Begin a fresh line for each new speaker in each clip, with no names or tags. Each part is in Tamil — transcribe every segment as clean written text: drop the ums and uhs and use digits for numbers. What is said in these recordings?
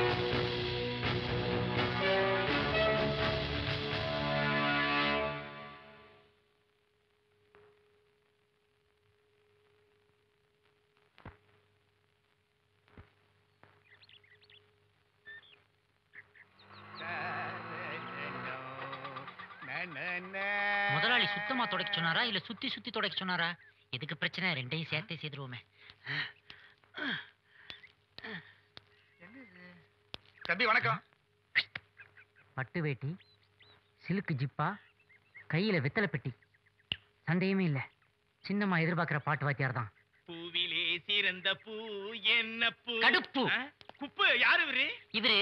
முதலாளி சுத்தமா துடைக்க சொன்னாரா இல்ல சுத்தி சுத்தி துடைக்க சொன்னாரா? எதுக்கு பிரச்சனை? ரெண்டையும் சேர்த்தே செய்துருவோமே.
தம்பி வணக்கம்.
பட்டு வேட்டி, சிலுக்கு ஜிப்பா, கையில வெத்தலை பெட்டி, சந்தேகமே இல்ல சின்னம்மா எதிர்பார்க்கிற பாட்டு வாத்தியார் தான்.
பூவிலே சிறந்த பூ என்ன பூ?
கடுப்பு.
குப்பு. யாரு இவரு?
இவரு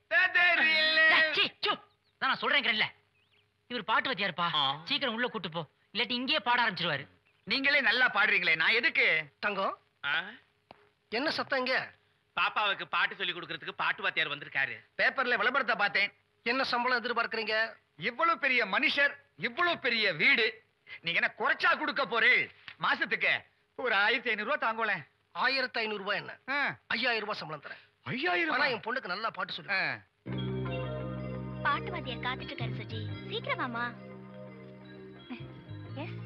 நான் சொல்றேன். இவர் பாட்டு வாத்தியாருப்பா. சீக்கிரம் உள்ள கூட்டு போ, இல்லாட்டி இங்கேயே பாட ஆரம்பிச்சிருவாரு.
நீங்களே நல்லா பாடுறீங்களே, நான் எதுக்கு?
தங்கம், என்ன சத்தம் இங்க?
பாப்பாவுக்கு பாட்டு சொல்லி கொடுக்கறதுக்கு பாட்டு வாத்தியார் வந்திருக்காரு.
பேப்பர்ல விளம்பரத்தை பார்த்தேன்.
என்ன சம்பளம் எதிர்பார்க்கறீங்க?
இவ்வளவு பெரிய மனுஷர், இவ்வளவு பெரிய வீடு, நீங்க என்ன குறைச்சா கொடுக்க போறீ? மாசத்துக்கு ஒரு 1500 ரூபாய் தாங்கோல.
1500 ரூபாய் என்ன? 5000 ரூபாய் சம்பளம் தரேன்.
5000?
ஆனா என் பொண்ணுக்கு நல்லா பாட்டு சொல்லு.
பாட்டு வாத்தியார் காத்துட்டு இருக்காரு சுஜி, சீக்கிரம் வாமா. எஸ்.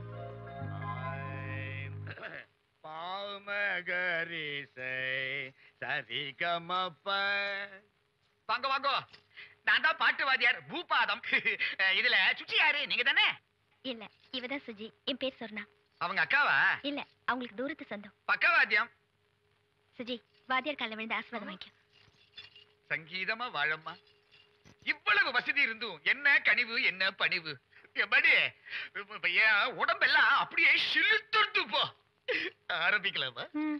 பாமகரிசை சரிகமப்ப. வாங்க வாங்க, நான் தான் பாட்டு வாத்தியார் பூபாதம். இதுல சுச்சி யாரு? நீங்க தானே?
இல்ல, இவதான் சுஜி. என் பேர் சொர்ணா.
அவங்க அக்காவா?
இல்ல, அவங்களுக்கு தூரத்து சொந்தம்.
பக்கவாத்தியம்.
சுஜி, வாத்தியார் காலில் விழுந்து ஆசீர்வாதம் வாங்கிக்க.
சங்கீதமா வாழம்மா. இவ்வளவு வசதி இருந்தும் என்ன கனிவு, என்ன பணிவு. எப்படி உடம்பெல்லாம் அப்படியே சிலுத்துட்டு போ. ஆரம்பிக்கலாமா?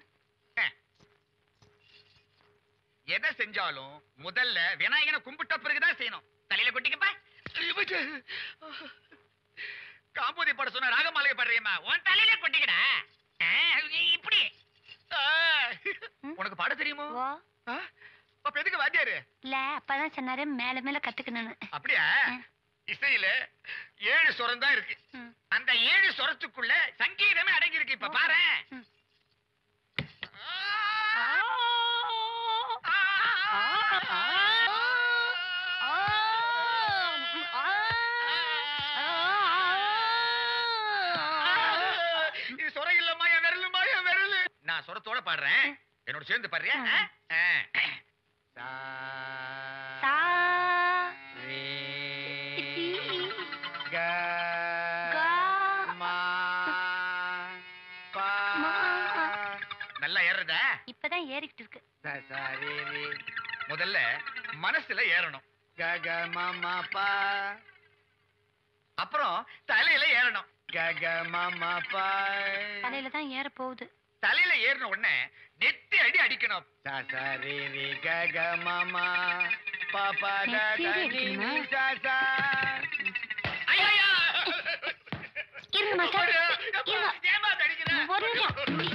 எதை செஞ்சாலும் முதல்ல விநாயகனை கும்பிட்ட பிறகுதான் செய்யணும். தலையில கொட்டிக்கப்ப. காம்போதி பாட சொன்ன ராகமாலையை பாடுறியம்மா, உன் தலையில கொட்டிக்கடா. இப்படி உனக்கு பாட தெரியுமோ? அப்ப எதுக்கு வாத்தியாரு?
இல்ல, அப்பதான் சொன்னாரு மேல மேல கத்துக்கணும்னு.
அப்படியா? இசையில 7 சொரம் தான் இருக்கு. அந்த 7 சொரத்துக்குள்ள சங்கீதமே அடங்கி இருக்கு. இப்ப பாரு. இது சொரம் இல்லம்மா, என் விரலுமா, என் விரலு. நான் சொரத்தோட பாடுறேன், என்னோட சேர்ந்து பாடுறியா? நல்லா ஏறதா?
இப்பதான் ஏறிக்கிட்டு இருக்கு.
முதல்ல மனசுல ஏறணும். கக மாமா பா. அப்புறம் தலையில ஏறணும். கக மாமா பா.
தலையில தான் ஏற போகுது.
தலையில ஏறின உடனே நெத்தி அடி அடிக்கணும். கக மாமா பாப்பா சாசா. ஐயா
இருங்க மாஸ்டர்,
ஏமா அடிக்கிறேன்.
ஒரு நிமிஷம்.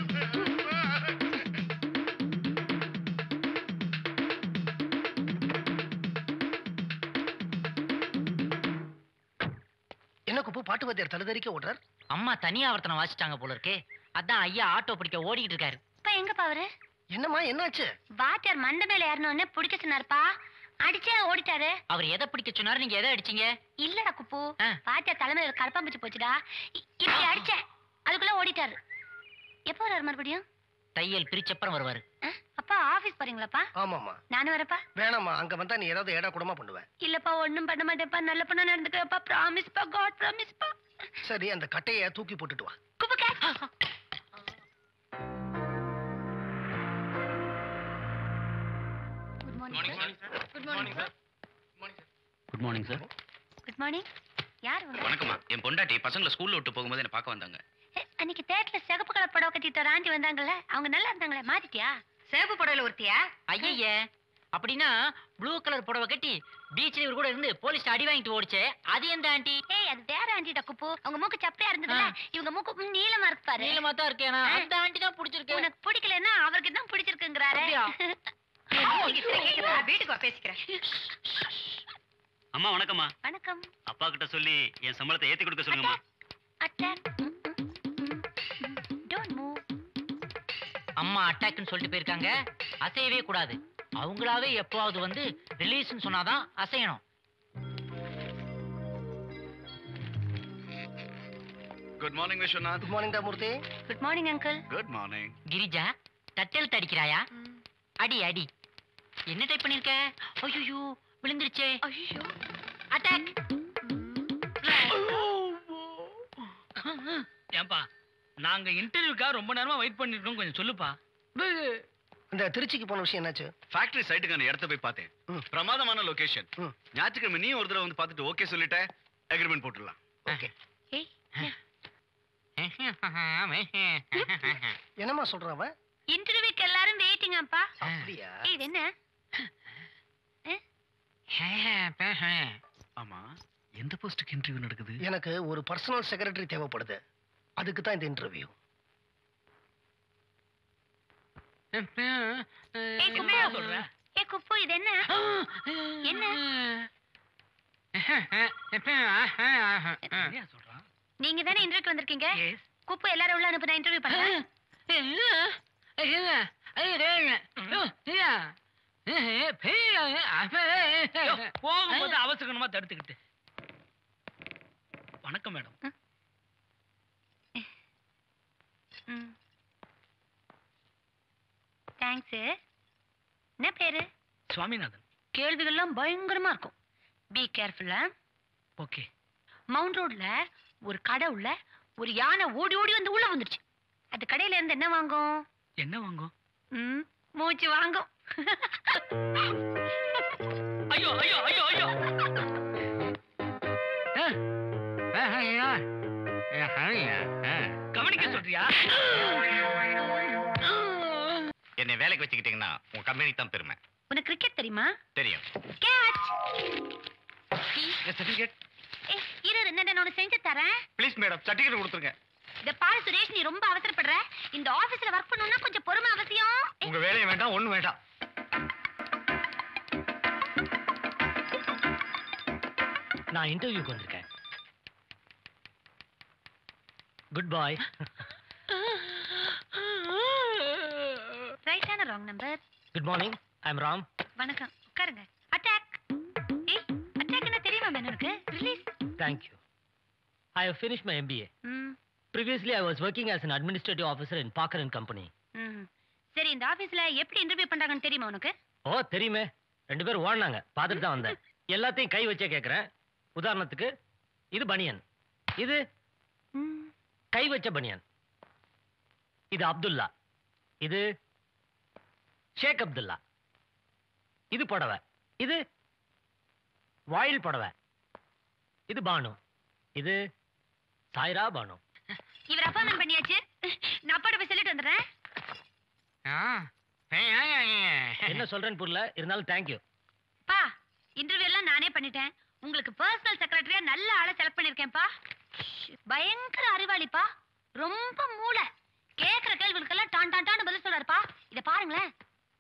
என்ன குப்பு, பாட்டு வாத்தியார் தலதறிக்க ஓடுறார்?
அம்மா தனியா ஆவர்த்தனம் வாசிட்டாங்க போல இருக்கே. அதான் ஐயா ஆட்டோ பிடிக்க ஓடிக்கிட்டு இருக்காரு.
இப்ப எங்க பாவரு?
என்னம்மா, என்னாச்சு?
வாத்தியார் மண்ட மேல ஏறணும்னு பிடிக்க சொன்னாருப்பா. அடிச்சே ஓடிட்டாரு.
அவர் எதை பிடிக்க சொன்னாரு, நீங்க எதை அடிச்சீங்க?
இல்லடா குப்பு, வாத்தியார் தலைமையில கரப்பாம்பூச்சி போச்சுடா. இப்படி அடிச்சேன், அதுக்குள்ள ஓடிட்டாரு. எப்போ வர்றாரு மறுபடியும்?
தையல் பிரிச்சப்பறம் வருவாரு.
அப்பா ஆபீஸ் போறீங்களாப்பா?
ஆமாமா.
நானும் வரப்பா.
வேணாமா, அங்க வந்தா நீ ஏதாவது ஏடா கூடமா பண்ணுவேன்.
இல்லப்பா, ஒண்ணும் பண்ண மாட்டேன்ப்பா. நல்ல பண்ண நடந்துக்கப்பா. ப்ராமிஸ்ப்பா, காட் ப்ராமிஸ்ப்பா.
சரி, அந்த கட்டையை தூக்கி போட்டுட்டு வா.
Kuppu gate. Good morning sir. Good morning sir.
Good morning sir.
Good morning. யார் வந்தா?
வணக்கம்மா. என் பொண்டாட்டி பசங்களை ஸ்கூல்ல விட்டு போகும்போது என்ன பார்க்க வந்தாங்க.
அன்னைக்கு தேட்டர்ல சிகப்பு கலர் புடவை கட்டிட்டு ஒரு ஆண்டி வந்தாங்கல்ல, அவங்க நல்லா இருந்தாங்களே, மாத்திட்டியா?
சிவப்பு புடவையில ஒருத்தியா?
ஐயே, அப்படின்னா ப்ளூ கலர் புடவை கட்டி பீச்ல இவர் கூட இருந்து போலீஸ் அடி வாங்கிட்டு ஓடிச்சே, அது எந்த ஆண்டி?
ஏய், அது வேற ஆண்டிடா குப்பு. அவங்க மூக்கு சப்பையா இருந்ததுல, இவங்க மூக்கு நீளமா இருக்கு பாரு.
நீளமா தான் இருக்கேனா? அந்த ஆண்டி தான் பிடிச்சிருக்கு.
உனக்கு பிடிக்கலன்னா அவருக்கு தான் பிடிச்சிருக்குங்கறாரே.
வீட்டுக்கு வா, பேசிக்கிறேன்.
அம்மா வணக்கம்மா.
வணக்கம்.
அப்பா கிட்ட சொல்லி என் சம்பளத்தை ஏத்தி கொடுக்க சொல்லுங்கம்மா.
அட்டாக். Don't move.
அம்மா அட்டாக்னு சொல்லிட்டு போயிருக்காங்க, அசையவே கூடாது. அவங்களாவே எப்பவாவது வந்து ரிலீஸ்னு சொன்னாதான் அசையணும்.
Good morning Viswanath.
Good morning Murthy.
Good morning uncle.
Good morning.
Girija தட்டெழுத்து அடிக்கிறாயா? அடி அடி. என்ன டைப் பண்ணிருக்க? ஐயோ விழுந்துருச்சே.
ஐயோ
அட்டாக்.
ஏன்பா நாங்க இன்டர்வியூக்காக ரொம்ப நேரமா வெயிட் பண்ணிருக்கோம், கொஞ்சம் சொல்லுப்பா.
இந்த திருச்சிக்கு போன விஷயம் என்னாச்சு?
ஃபேக்டரி சைட்டுக்கான இடத்த போய் பார்த்தேன். பிரமாதமான லொகேஷன். ஞாயிற்றுக்கிழமை நீ ஒரு தடவை வந்து பார்த்துட்டு ஓகே சொல்லிட்ட, அக்ரிமெண்ட் போட்டுடலாம்.
ஓகே.
ஏய்
என்னம்மா சொல்றான் அவன்?
இன்டர்வியூக்கு எல்லாரும் வெயிட்டிங் அப்பா.
அப்படியா?
ஏய் இது என்ன?
ஆமா, எந்த போஸ்டுக்கு இன்டர்வியூ நடக்குது?
எனக்கு ஒரு பர்சனல் செக்ரட்டரி தேவைப்படுது, அதுக்கு தான் இந்த இன்டர்வியூ.
ஏய் குப்பு சொல்ற. ஏய் குப்பு இது என்ன? என்ன?
என்ன சொல்றான்?
நீங்க தானே இன்டர்வியூக்கு வந்திருக்கீங்க? குப்பு எல்லாரும் உள்ள அனுப்புனா இன்டர்வியூ பண்றேன்.
போகும்போது அவசரமா தடுத்துக்கிட்டு. வணக்கம் மேடம்.
தேங்க்ஸ். என்ன பேரு?
சுவாமிநாதன்.
கேள்விகள்லாம் பயங்கரமா இருக்கும். Be careful.
ஓகே.
மவுண்ட் ரோட்ல ஒரு கடை உள்ள ஒரு யானை ஓடி ஓடி வந்து உள்ள வந்துருச்சு. அது கடையில இருந்து என்ன வாங்கும்?
என்ன வாங்கும்?
மூச்சு வாங்கும்.
ஐயோ ஐயோ ஐயோ ஐயோ. கவனிக்க சொல்றியா?
என்னை வேலைக்கு வச்சுக்கிட்டீங்கன்னா உங்க கம்பெனி தான் பெருமை.
உனக்கு கிரிக்கெட் தெரியுமா?
தெரியும்.
கேட்ச்.
சர்டிபிகேட்.
ஏய் இரு நான் உனக்கு செஞ்சு தரேன்.
ப்ளீஸ் மேடம், சர்டிபிகேட் கொடுத்துருங்க.
இத பாரு சுரேஷ், நீ ரொம்ப அவசரப்படுற. இந்த ஆபீஸ்ல வர்க் பண்ணனும்னா கொஞ்சம் பொறுமை அவசியம்.
உங்க வேலைய வேண்டாம், ஒண்ணு வேண்டாம்.
நான் இன்டர்வியூக்கு வந்திருக்கேன். Good bye.
ரைட்டான wrong number.
Good morning, I am Ram.
வணக்கம், உட்காருங்க. அட்டாக். ஏய் அட்டாக் என்ன தெரியுமா உனக்கு? Release.
Thank you. I have finished my MBA. Previously, I was working as an administrative officer in Parker and Company.
சரி, இந்த ஆபீஸ்ல எப்படி இன்டர்வியூ பண்றாங்கன்னு தெரியுமா உனக்கு?
ஓ தெரியுமே, 2 பேர் ஓடுனாங்க, பார்த்துட்டு தான் வந்தேன். எல்லாத்தையும் கை வச்சே கேட்கறேன். உதாரணத்துக்கு இது பனியன், இது கை வச்ச பனியன், இது அப்துல்லா, இது ஷேக் அப்துல்லா, இது புடவை, இது வாயில் புடவை, இது பானு, இது சாய்ரா பானு.
இவர் அப்பாயின்மென்ட் பண்ணியாச்சு. நான் அப்பாட்ட போய் சொல்லிட்டு வந்துடுறேன்.
என்ன சொல்றேன்னு புரியல, இருந்தாலும் தேங்க்யூ.
பா இன்டர்வியூ எல்லாம் நானே பண்ணிட்டேன். உங்களுக்கு பர்சனல் செக்ரட்டரியா நல்ல ஆளை செலக்ட் பண்ணிருக்கேன்ப்பா. பயங்கர அறிவாளிப்பா, ரொம்ப மூளை. கேக்குற கேள்விகளுக்கெல்லாம் டான் டான் டான் பதில் சொல்றாருப்பா. இத பாருங்களேன்.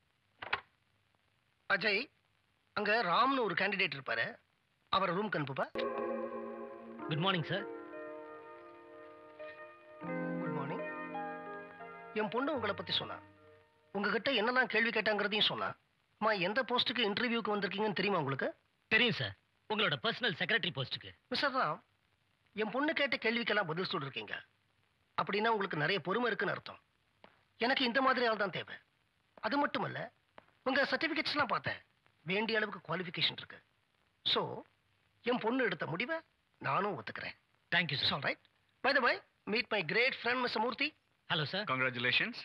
அஜய், அங்க ராம்னு ஒரு கேண்டிடேட் இருப்பாரு, அவரை ரூம்க்கு அனுப்புப்பா.
Good morning sir.
Good morning. என் பொண்ணு உங்களை பத்தி சொன்னா, உங்ககிட்ட என்னெல்லாம் கேள்வி கேட்டாங்கிறதையும் சொன்னா. அம்மா, எந்த போஸ்ட்டுக்கு இன்டர்வியூக்கு வந்திருக்கீங்கன்னு தெரியுமா உங்களுக்கு?
தெரியும் சார், உங்களோட பர்சனல் செக்ரட்டரி போஸ்ட்டுக்கு.
மிஸ்டர் ராம், என் பொண்ணு கேட்ட கேள்விக்கெல்லாம் பதில் சொல்லிருக்கீங்க அப்படின்னா உங்களுக்கு நிறைய பொறுமை இருக்குன்னு அர்த்தம். எனக்கு இந்த மாதிரி ஆள் தான் தேவை. அது மட்டும் இல்ல, உங்க சர்டிபிகேட்ஸ்லாம் பார்த்தேன், வேண்டிய அளவுக்கு குவாலிஃபிகேஷன் இருக்கு. ஸோ என் பொண்ணு எடுத்த முடிவை நானும் ஒத்துக்கிறேன்.
Thank you sir.
All right. By the way, meet my great friend mister Murthy.
Hello sir.
Congratulations.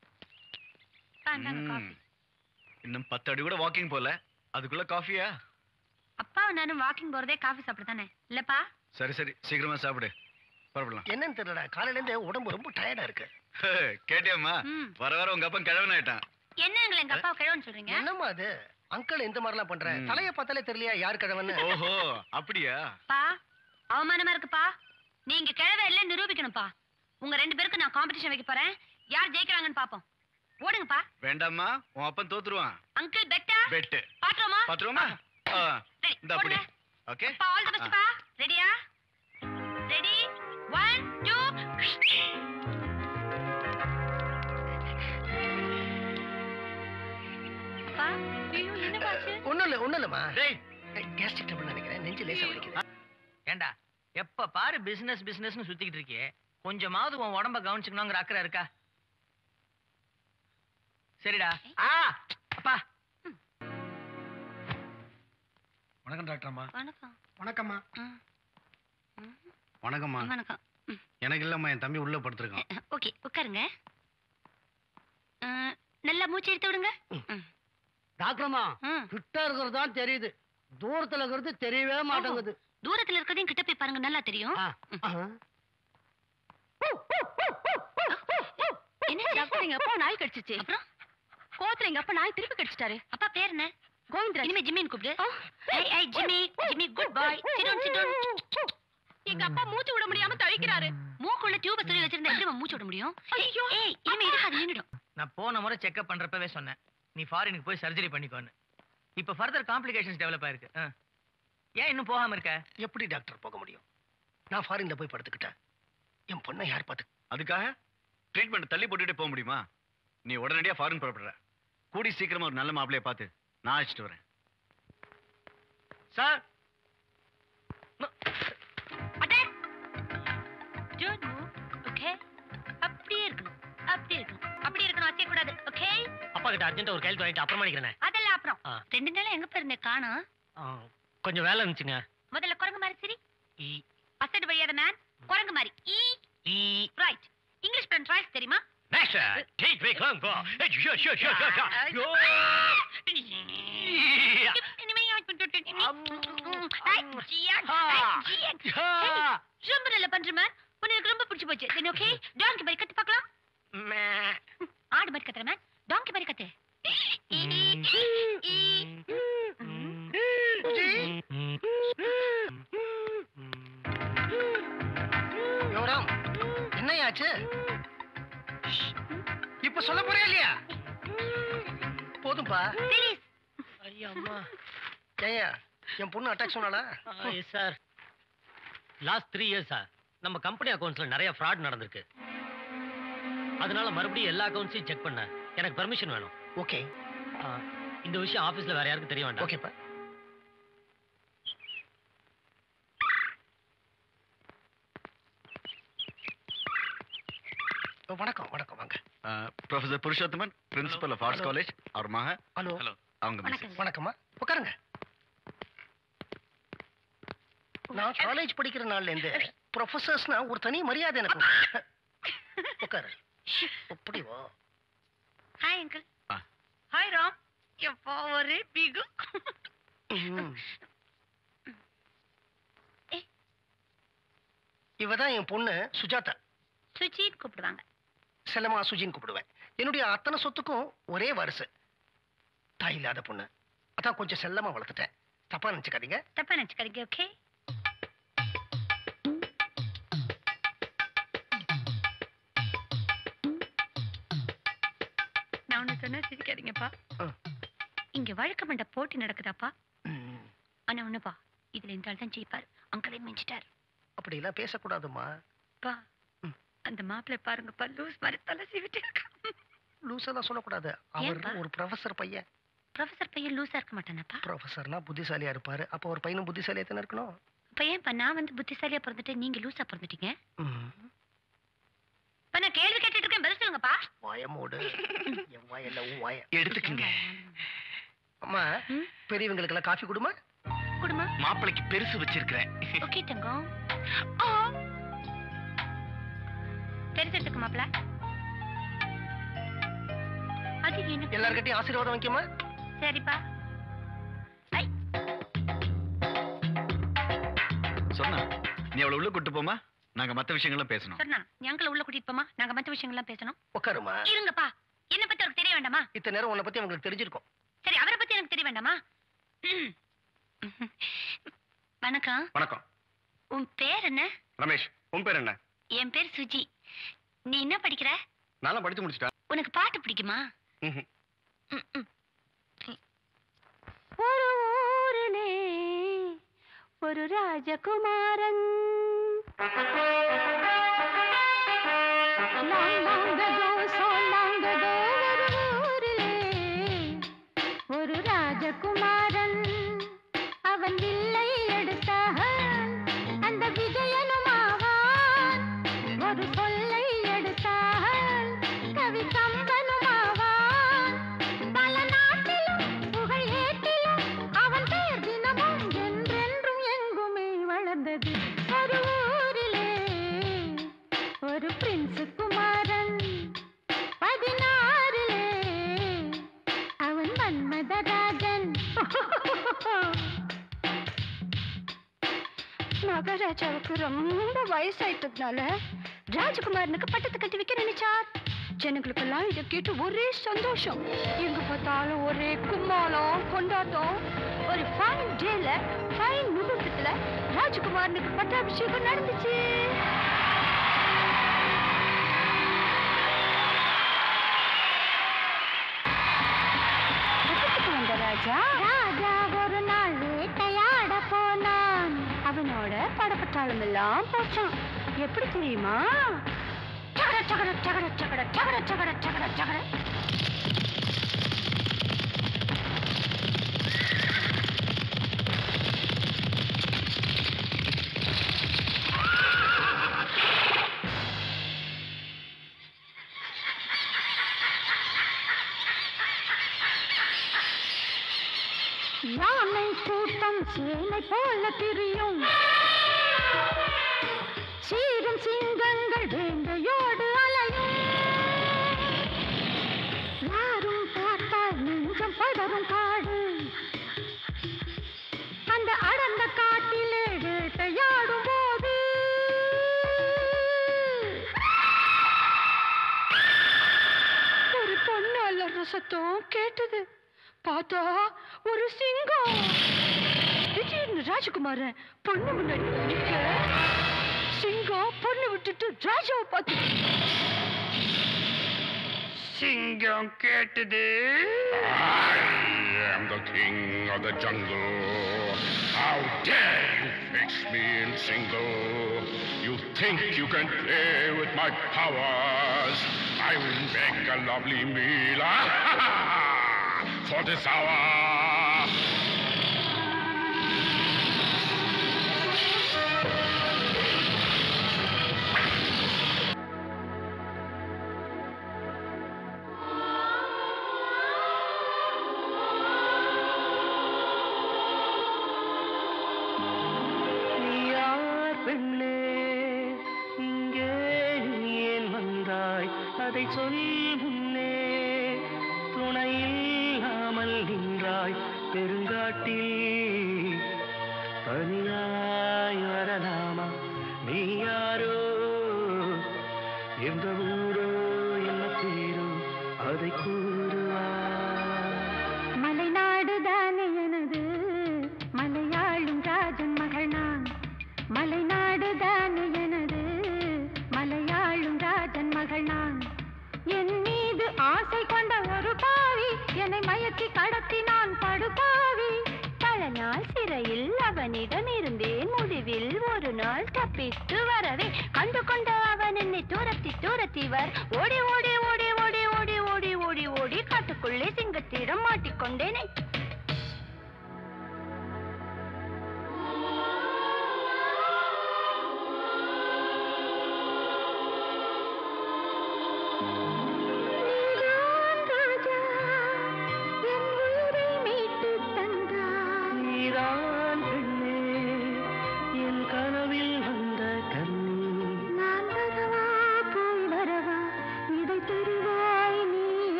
Coffee.
இன்னும் 10 அடி கூட வாக்கிங் போல, அதுக்குள்ள காஃபியா?
அப்பாவும் நானும் வாக்கிங் போறதே காஃபி சாப்பிட தானே இல்லப்பா?
சரி சரி, சீக்கிரமா சாப்பிடு, பரப்பலாம்.
என்னன்னு தெரியலடா, காலையில இருந்து உடம்பு ரொம்ப டயர்டா இருக்கு.
கேட்டியாம்மா, வர வர உங்க அப்பா கிழவன் ஆயிட்டான்.
என்னங்களே எங்க அப்பா கிழவன் சொல்றீங்க?
என்னம்மா அது, அங்கிள் இந்த மாதிரிலாம் பண்ற? தலைய பார்த்தாலே தெரியலையா யார் கிழவன்னு?
ஓஹோ அப்படியா?
பா அவமானமா இருக்குப்பா. நீங்க கிழவை இல்ல நிரூபிக்கணும்ப்பா. உங்க 2 பேருக்கு நான் காம்படிஷன் வைக்க போறேன். யார் ஜெயிக்கிறாங்கன்னு பாப்போம். ஓடுங்கப்பா.
வேண்டாம்மா, உன் அப்பன் தோத்துருவான்.
அங்கிள் பெட்டா?
பெட்.
பாத்துறோமா?
பாத்துருவோமா?
ரெடி.
இந்த அப்படி. ஓகே.
பா ஆல் தி பெஸ்ட் பா. ரெடியா? ரெடி 1 2. பா
ஒண்ணும் இல்லம்மா.
டேய்
கேஸ்ட்ரிக் ட்ரபிள் நினைக்கிறேன், நெஞ்சு லேசா வலிக்குது.
ஏண்டா எப்ப பாரு பிசினஸ்னு சுத்திக்கிட்டு இருக்கியே, கொஞ்சமாவது உன் உடம்ப கவனிச்சுக்கணுங்கிற அக்கறை இருக்கா? சரிடா. அப்பா
வணக்கம் டாக்டர் அம்மா.
வணக்கம்.
வணக்கம்மா.
வணக்கம்மா.
வணக்கம்.
எனக்கு இல்லம்மா, என் தம்பி உள்ள படுத்திருக்கான்.
ஓகே, உட்காருங்க. நல்லா மூச்சு எடுத்து விடுங்க.
டாக்டர்மா கிட்ட இருக்கிறது தான் தெரியுது, தூரத்துல இருக்கிறது தெரியவே மாட்டேங்குது.
தூரத்துல இருக்கிறதையும் கிட்ட போய் பாருங்க, நல்லா தெரியும். என்ன டாக்டர், எங்க அப்பா நாய் கடிச்சிச்சு. அப்புறம் கோத்துல எங்க அப்பா நாய் திருப்பி கடிச்சிட்டாரு. அப்பா பேர் என்ன? கோவிந்தராஜ். இனிமே ஜிம்மின்னு கூப்பிடு. ஐ Jimmy, Jimmy good boy. Sit down. எங்க அப்பா மூச்சு விட முடியாம தவிக்கிறாரு. மூக்குள்ள டியூப சொல்லி வச்சிருந்தா எப்படி மூச்சு விட முடியும்? ஐயோ, ஏய் இனிமே இதுக்கு அது நின்னுடும்.
நான் போன முறை செக்அப் பண்றப்பவே சொன்னேன், நீ ஃபாரினுக்கு போய் சர்ஜரி பண்ணிக்கோன்னு. இப்ப ஃபர்தர் காம்ப்ளிகேஷன்ஸ் டெவலப் ஆயிருக்கு. ஏன் இன்னும் போகாம இருக்க?
எப்படி டாக்டர் போக முடியும்? நான் ஃபாரின்ல போய் படுத்துக்கிட்டேன். என் பொண்ணை யார் பார்த்து?
அதுக்காக ட்ரீட்மெண்ட் தள்ளி போட்டுட்டே போக முடியுமா? நீ உடனடியா ஃபாரின் புறப்படுற. கூடி சீக்கிரமா ஒரு நல்ல மாப்பிளைய பார்த்து நான் அழைச்சிட்டு வரேன்.
சார்
ஓகே, அப்படியே இருக்கணும். அசைய கூடாது. ஓகே,
அப்பா கிட்ட அர்ஜென்ட்டா ஒரு கையெழுத்து வாங்கிட்டு அப்புறமா நினைக்கிறேன்.
அதெல்லாம் அப்புறம். 2 நாளா எங்க போயிருந்தே காணோம்.
கொஞ்சம் வேலை இருந்துச்சுங்க.
முதல்ல குரங்கு மாதிரி சரி. அசைடு வழியாத மேன், குரங்கு மாதிரி. ரைட். இங்கிலீஷ் பிராண்ட் ரைஸ் தெரியுமா? ரொம்ப நல்லா பண்ற மேன், உனக்கு ரொம்ப பிடிச்சு போச்சு. சரி ஓகே, டாங்கி மாதிரி கத்து பார்க்கலாம். ஆடு மாதிரி கத்துற மேன், டாங்கி மாதிரி கத்து.
யோராம், என்னையாச்சு? இப்ப சொல்ல போறே இல்லையா? போதும்பா.
ஐயா அம்மா.
ஏயா, என் பொண்ணு அட்டாக் சொன்னாளா?
சார், லாஸ்ட் 3 இயர்ஸா நம்ம கம்பெனி அக்கவுண்ட்ஸ்ல நிறைய ஃப்ராட் நடந்திருக்கு. அதனால மறுபடியும் எல்லா அக்கவுண்ட்ஸையும் செக் பண்ண எனக்கு பெர்மிஷன் வேணும்.
ஓகே.
இந்த விஷயம் ஆபீஸ்ல வேற யாருக்கும் தெரிய வேண்டாம்.
ஓகேப்பா. வணக்கம். வாங்க.
Professor Purushothaman, principal of arts college. அவர் மக.
ஹலோ.
அவங்க
வணக்கம்மா. உட்காருங்க. நான் காலேஜ் படிக்கிற நாள்ல இருந்து ப்ரொஃபசர்ஸ்னா ஒரு தனி மரியாதை எனக்கு. உட்காரு. அப்படி வா.
Hi uncle. ஹாய் ராம். எப்போ ஒரே பிகு.
இவதான் என் பொண்ணு சுஜாதா.
சுஜித் கூப்பிடுவாங்க.
செல்லமா சுஜின்னு கூப்பிடுவேன். என்னுடைய அத்தனை சொத்துக்கும் ஒரே வாரிசு. தாய் இல்லாத பொண்ணு, அதான் கொஞ்சம் செல்லமா வளர்த்துட்டேன். தப்பா நினைச்சுக்காதீங்க.
ஓகே. நான் ஒண்ணு சொன்னா சிரிக்காதீங்கப்பா. இங்க வழக்கமண்ட போட்டி நடக்குதாப்பா? ஆனா ஒண்ணுப்பா, இதுல இந்த ஆள் தான் ஜெயிப்பாரு. அங்கிளே மிஞ்சிட்டாரு.
அப்படி எல்லாம் பேசக்கூடாதுமா.
பா, அந்த மாப்பிள்ளை பாருங்கப்பா, லூஸ் மாதிரி தலை சீவிட்டு இருக்கா.
லூசெல்லாம் சொல்லக்கூடாது. அவர் ஒரு ப்ரொஃபசர் பையன்.
ப்ரொஃபசர் பையன் லூசா இருக்க மாட்டானப்பா?
ப்ரொஃபசர்னா புத்திசாலியா இருப்பாரு. அப்ப ஒரு பையனும் புத்திசாலியா தானே இருக்கணும்.
இப்ப ஏன்பா நான் வந்து புத்திசாலியா பிறந்துட்டு நீங்க லூசா பிறந்துட்டீங்க? இப்ப நான் கேள்வி கேட்டுட்டு இருக்கேன், பதில் சொல்லுங்கப்பா.
வாயமோடு. என் வாயல்ல உன் வாய
எடுத்துக்கங்க.
அம்மா, பெரியவங்களுக்கு எல்லாம் காஃபி குடுமா?
குடுமா.
மாப்பிளைக்கு பெருசு வச்சிருக்கிறேன்.
ஓகே தங்கம். தெரிஞ்சிருக்கு மாப்பிள்ள. அது என்ன?
எல்லார்கிட்டயும் ஆசீர்வாதம் வைக்குமா?
சரிப்பா.
சொன்னா நீ அவளை உள்ள கூட்டு போமா, நாங்க மத்த விஷயங்கள்லாம் பேசணும்.
சொன்னா நீ அங்கிள உள்ள கூட்டிட்டு போமா, நாங்க மத்த விஷயங்கள்லாம் பேசணும்.
உட்காருமா.
இருங்கப்பா, என்ன பத்தி அவருக்கு தெரிய வேண்டாமா?
இத்தனை நேரம் உன்னை பத்தி அவங்களுக்கு தெரிஞ்சிருக்கும்.
சரி, அவரை பத்தி எனக்கு தெரிய வேண்டாமா? வணக்கம்.
வணக்கம்.
உன் பேர் என்ன?
ரமேஷ். உன் பேர் என்ன?
என் பேர் சுஜி. நீ என்ன படிக்கிற?
நானும் படிச்சு முடிச்சிட்டேன்.
உனக்கு பாட்டு பிடிக்குமா?
ஒரு ஊரிலே ஒரு ராஜகுமாரன், ஒரு ஊரிலே ஒரு ராஜகுமாரன். மகாராஜாவுக்கு ரொம்ப வயசாயிட்டதுனால ராஜகுமாரனுக்கு பட்டத்தை கட்டி வைக்க நினைச்சார். ஜனங்களுக்கெல்லாம் இதை கேட்டு ஒரே சந்தோஷம். எங்க பார்த்தாலும் ஒரே கும்மாளம் கொண்டாட்டம். ஒரு ஃபைன் டேல ஃபைன் முகூர்த்தத்துல ராஜகுமாரனுக்கு பட்டாபிஷேகம் நடந்துச்சு. வந்த ராஜா ஒரு நாள் வேட்டையாட போனான். அவனோட படப்பட்டாளம் எல்லாம் போச்சான். எப்படி தெரியுமா? சகட சகட சகட சகட சகட சகட சகட சகட. யானை கூட்டம் சேனை போல திரியும். சீரும் சிங்கங்கள் வேண்டையோடு அலையும். யாரும் பார்த்தால் நெஞ்சம் பதறும் காடு. அந்த அடர்ந்த காட்டிலே வேட்டையாடும் போது ஒரு பொண்ணு அலற சத்தம் கேட்டது. பார்த்தா ஒரு சிங்கம். திடீர்னு ராஜகுமாரன் பொண்ணு முன்னாடி நிக்க, சிங்கம் பொண்ணு விட்டுட்டு ராஜாவை பார்த்து
சிங்கம் கேட்டது.
I am the king of the jungle. How dare you fix me in single? You think you can play with my powers? I will make a lovely meal for this hour.
அதை சொல் முன்னே துணையில்லாமல் நின்றாய் பெருங்காட்டில். தனியாய் வரலாமா நீ யாரோ? எந்த ஊரோ என்ன பேரோ அதை கூறுவா.
மலைநாடுதானே எனது, மலையாளும் ராஜன் மகள் நான். மலைநாடுதானே எனது, மலையாளும் ராஜன் மகள் நான். என் மீது ஆசை கொண்ட ஒரு பாவி என்னை மயக்கி கடத்தி நான் படுபாவி. பல நாள் சிறையில் அவனிடம் இருந்தேன். முடிவில் ஒரு நாள் தப்பித்து வரவே கண்டு கொண்ட அவன் என்னை தூரத்தி தூரத்தி வர். ஓடி ஓடி ஓடி ஓடி ஓடி ஓடி ஓடி ஓடி காட்டுக்குள்ளே சிங்கத்திடம் மாட்டிக்கொண்டேனே.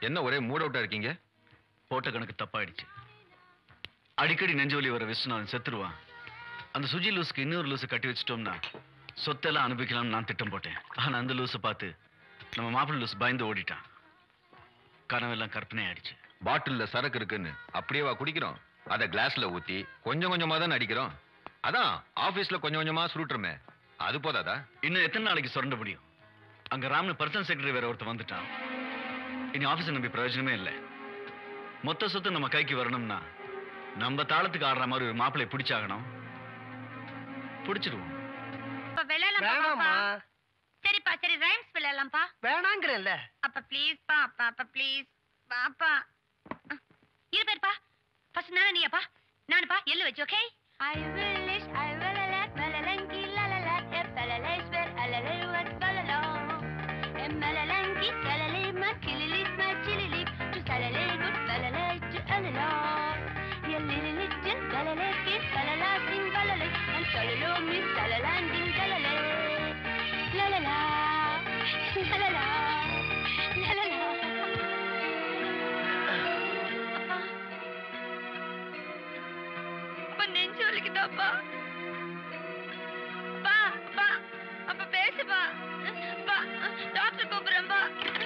என்ன ஒரே மூட் அவுட்டா இருக்கீங்க?
போட்ட கணக்கு தப்பாயிடுச்சு. அடிக்கடி நெஞ்சு வலி வர விஸ்வநாதன் செத்துருவான். அந்த சுஜி லூஸுக்கு இன்னொரு லூஸை கட்டி வச்சிட்டோம்னா சொத்தெல்லாம் அனுபவிக்கலாம்னு நான் திட்டம் போட்டேன். ஆனா அந்த லூஸை பார்த்து நம்ம மாப்பிள்ளை லூஸ் பயந்து ஓடிட்டான். கனவெல்லாம் கற்பனை ஆயிடுச்சு.
பாட்டில்ல சரக்கு இருக்குன்னு அப்படியே குடிக்கிறோம். அதை கிளாஸ்ல ஊத்தி கொஞ்சம் கொஞ்சமா தான் அடிக்கிறோம். அதான் ஆபீஸ்ல கொஞ்சம் கொஞ்சமா சுருட்டுறமே, அது போதாதா?
இன்னும் எத்தனை நாளைக்கு சுரண்ட முடியும்? அங்க ராம்னு பர்சனல் செக்ரட்டரி வேற ஒருத்தர் வந்துட்டான். இனி ஆபீஸ் நம்பி பிரயோஜனமே இல்லை. மொத்த சொத்து நம்ம கைக்கு வரணும்னா நம்ம தாளத்துக்கு ஆடுற மாதிரி ஒரு மாப்பிள்ளை பிடிச்சாகணும். பிடிச்சிடுவோம்.
வேணாமா?
சரிப்பா, சரி ரைம்ஸ் விளையாடலாம்ப்பா.
வேணாங்கிறல்ல.
அப்ப ப்ளீஸ் பா, அப்பா ப்ளீஸ் பாப்பா. இரு பேர்ப்பா. ஃபர்ஸ்ட் நீயாப்பா, நானுப்பா எள்ளு வச்சு. Okay? I will wish I will let malalanki la la la efalaleish ver alalay wat balalo emalalanki salalay ma kililis ma chililik to salalay good salalay to alalo yellilit jin salalay ki salala sing balalay and salalo mi salalan ding salalay la la la la la la la la la. நெஞ்சு வலிக்குதாப்பா. பா பா அப்ப பேசுப்பா. பா டாக்டர் கூப்பிடுறேன்பா.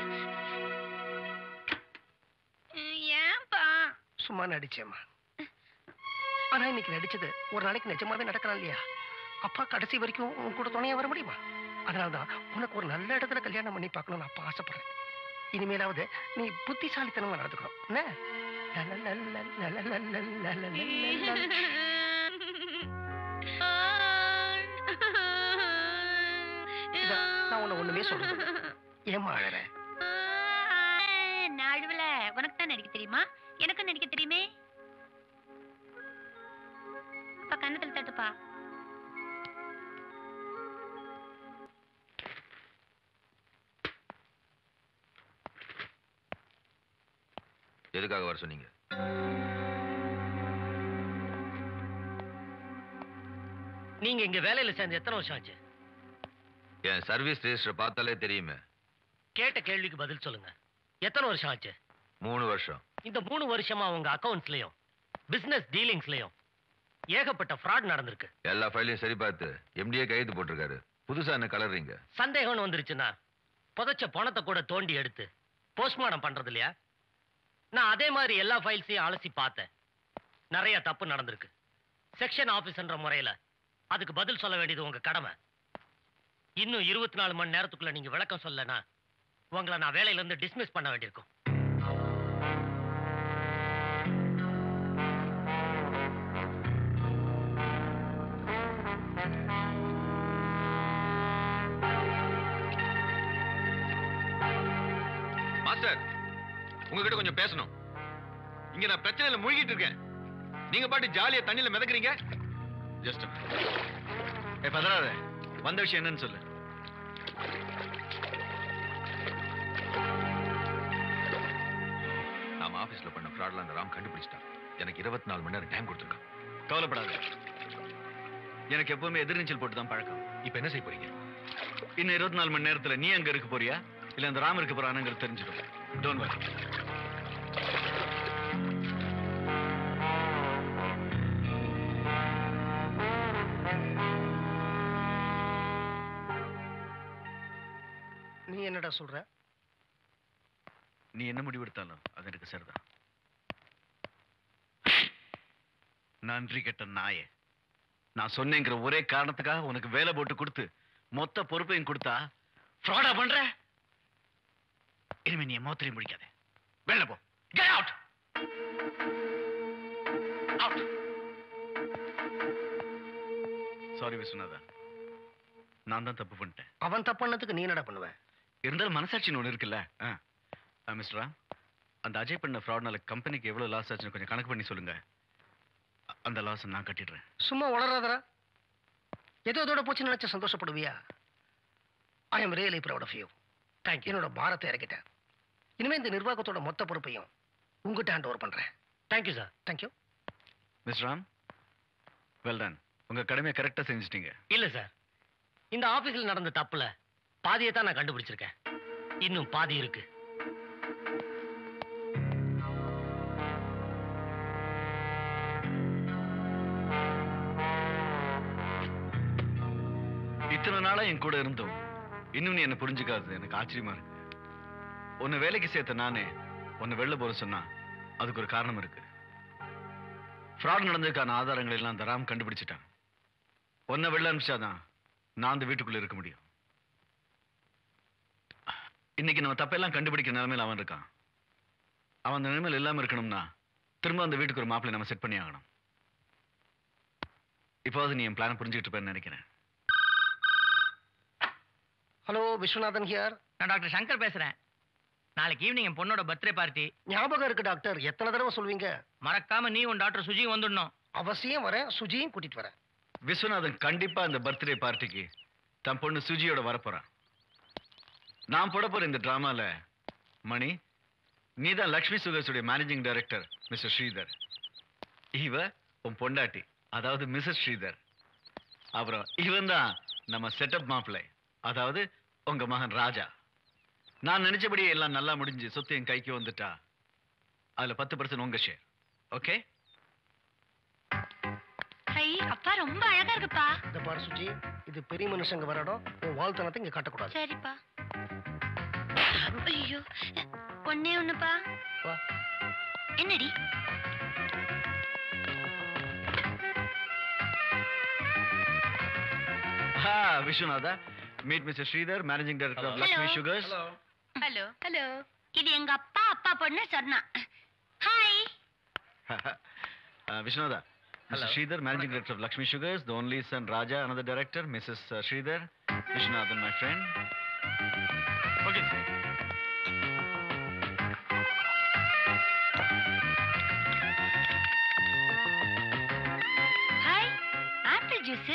ஏன்பா?
சும்மா நடிச்சேம்மா. ஆனா இன்னைக்கு நடிச்சது ஒரு நாளைக்கு நிஜமாவே நடக்கலாம் இல்லையா? அப்பா கடைசி வரைக்கும் உன் கூட துணையா வர முடியுமா? அதனாலதான் உனக்கு ஒரு நல்ல இடத்துல கல்யாணம் பண்ணி பார்க்கணும்னு அப்பா ஆசைப்படுறேன். இனிமேலாவது நீ புத்திசாலித்தனமா நடந்துக்கணும். நான் உன்னை ஒண்ணுமே சொல்றேன். ஏமா அழற?
நாடுல உனக்கு தான் நடிக்க தெரியுமா? எனக்கு நடிக்க தெரியுமே. கண்ணத்துல தட்டுப்பா.
எதுக்காக வர சொன்னீங்க?
நீங்க இங்க வேலையில சேர்ந்து எத்தனை வருஷம் ஆச்சு?
என் சர்வீஸ் ரெஜிஸ்டர் பார்த்தாலே தெரியுமே.
கேட்ட கேள்விக்கு பதில் சொல்லுங்க. எத்தனை வருஷம் ஆச்சு?
3 வருஷம்.
இந்த 3 வருஷமா உங்க அக்கவுண்ட்ஸ்லயும் பிசினஸ் டீலிங்ஸ்லயும் ஏகப்பட்ட ஃப்ராட் நடந்திருக்கு.
எல்லா ஃபைலையும் சரி பார்த்து எம்டிஏ கைது போட்டிருக்காரு. புதுசா என்ன கலர்றீங்க?
சந்தேகம்னு வந்துருச்சுன்னா புதைச்ச பணத்தை கூட தோண்டி எடுத்து போஸ்ட்மார்டம் பண்றது இல்லையா? நான் அதே மாதிரி எல்லா ஃபைல்ஸையும் அலசி பார்த்தேன். நிறைய தப்பு நடந்திருக்கு. செக்ஷன் ஆபீஸ்ன்ற முறையில அதுக்கு பதில் சொல்ல வேண்டியது உங்க கடமை. இன்னும் 24 மணி நேரத்துக்குள்ள நீங்க விளக்கம் சொல்லனா உங்களை நான் வேலையில இருந்து டிஸ்மிஸ் பண்ண வேண்டியிருக்கும்.
மாஸ்டர், உங்ககிட்ட கொஞ்சம் பேசணும். இங்க நான் பிரச்சனையில மூழ்கிட்டு இருக்கேன். நீங்க பாட்டு ஜாலியா தண்ணியில மிதக்குறீங்க. ஜஸ்ட்
பதறாத. வந்த விஷயம் என்னன்னு சொல்லு.
நாம ஆபீஸ்ல பண்ண ஃப்ராட்ல அந்த ராம் கண்டுபிடிச்சிட்டான். எனக்கு 24 மணி நேரம் டைம் கொடுத்துருக்கான்.
கவலைப்படாத. எனக்கு எப்பவுமே எதிர்நீச்சல் போட்டு தான் பழக்கம்.
இப்ப என்ன செய்ய போறீங்க?
இன்னும் 24 மணி நேரத்துல நீ அங்க இருக்க போறியா இல்ல அந்த ராம் இருக்க போறானுங்கிறது தெரிஞ்சிடும். Don't worry.
நீ என்னடா சொல்ற?
நீ என்ன முடிவெடுத்தாலும் அது எனக்கு சரிதான். நன்றி கெட்ட நாயே. நான் சொன்னேங்கிற ஒரே காரணத்துக்காக உனக்கு வேலை போட்டு கொடுத்து மொத்த பொறுப்பையும் கொடுத்தா ஃப்ராடா பண்ற. இனிமே நீ மோத்திரையும் முடிக்காத. வெளில போ. Get out. Out. Sorry Viswanatha, நான் தான் தப்பு பண்ணிட்டேன்.
அவன் தப்பு பண்ணதுக்கு நீ என்னடா பண்ணுவ?
இருந்தாலும் மனசாட்சின்னு ஒண்ணு இருக்குல்ல. மிஸ்டரா, அந்த அஜய் பண்ண ஃப்ராட்னால கம்பெனிக்கு எவ்வளவு லாஸ் ஆச்சுன்னு கொஞ்சம் கணக்கு பண்ணி சொல்லுங்க. அந்த லாஸ் நான் கட்டிடுறேன்.
சும்மா வளராதரா. ஏதோ அதோட போச்சு நினைச்ச சந்தோஷப்படுவியா? I am really proud of you. Thank you. என்னோட பாரத்தை இறக்கிட்டேன். இனிமே இந்த நிர்வாகத்தோட மொத்த பொறுப்பையும் உங்ககிட்ட ஹேண்ட் ஓவர் பண்றேன்.
Thank you sir.
Thank you.
Mister Ram, well done. உங்க கடமையை கரெக்டா செஞ்சுட்டீங்க.
இல்ல சார், இந்த ஆபீஸ்ல நடந்த தப்புல பாதியை தான் நான் கண்டுபிடிச்சிருக்கேன். இன்னும் பாதி இருக்கு.
இத்தனை நாளா என் கூட இருந்தோம் இன்னும் நீ என்ன புரிஞ்சுக்காது எனக்கு ஆச்சரியமா இருக்கு. உன்னை வேலைக்கு சேர்த்த நானே உன்னை வெளில போற சொன்னா அதுக்கு ஒரு காரணம் இருக்கு. ஃப்ராட் நடந்ததுக்கான ஆதாரங்கள் எல்லாம் அந்த ராம் கண்டுபிடிச்சிட்டான். உன்னை வெளில அனுப்பிச்சாதான் நான் அந்த வீட்டுக்குள்ள இருக்க முடியும். இன்னைக்கு நம்ம தப்பெல்லாம் கண்டுபிடிக்கிற நிலைமையில அவன் இருக்கான். அவன் அந்த நிலைமையில இல்லாம இருக்கணும்னா திரும்ப அந்த வீட்டுக்கு ஒரு மாப்பிள்ளை நம்ம செட் பண்ணி ஆகணும். இப்போது நீ என் பிளான புரிஞ்சுக்கிட்டு இருப்பேன்னு நினைக்கிறேன்.
Hello, Viswanathan here.
நான் டாக்டர் சங்கர் பேசுறேன். நாளைக்கு ஈவினிங் என் பொண்ணோட பர்த்டே பார்ட்டி.
ஞாபகம் இருக்கு டாக்டர், எத்தனை தடவை சொல்வீங்க?
மறக்காம நீ உன் டாக்டர் சுஜி வந்துடணும்.
அவசியம் வரேன், சுஜியும் கூட்டிட்டு வரேன்.
விஸ்வநாதன் கண்டிப்பா இந்த பர்த்டே பார்ட்டிக்கு தன் பொண்ணு சுஜியோட வரப்போறான். நான் போட போற இந்த டிராமால மணி நீதான் லக்ஷ்மி சுகர்ஸுடைய மேனேஜிங் டைரக்டர் மிஸ்டர் ஸ்ரீதர். இவ உன் பொண்டாட்டி, அதாவது மிஸ்ஸஸ் ஸ்ரீதர். அப்புறம் இவன் தான் நம்ம செட்டப் மாப்பிள்ளை, அதாவது உங்க மகன் ராஜா. நான் நினைச்சபடியே எல்லாம் நல்லா முடிஞ்சு சொத்து என் கைக்கு வந்துட்டா அதுல 10% உங்க ஷேர். ஓகே?
அப்பா ரொம்ப அழகா இருக்குப்பா.
இந்த பாரு சுஜி, இது பெரிய மனுஷங்க வர இடம். உன் வாழ்த்தனத்தை இங்க காட்டக்கூடாது.
சரிப்பா. ஐயோ, ஒண்ணே ஒண்ணுப்பா. என்னடி?
Viswanatha, meet Mr. Sridhar, managing director of Lakshmi Sugars.
Hello hello. இது எங்க அப்பா பொண்ணு சொன்னா. Hi.
Vishwanatha, Mr. Sridhar, managing director of Lakshmi Sugars, the only son Raja, another director, Mrs. Sridhar, Vishwanathan, my friend. Okay.
Hi, apple juice.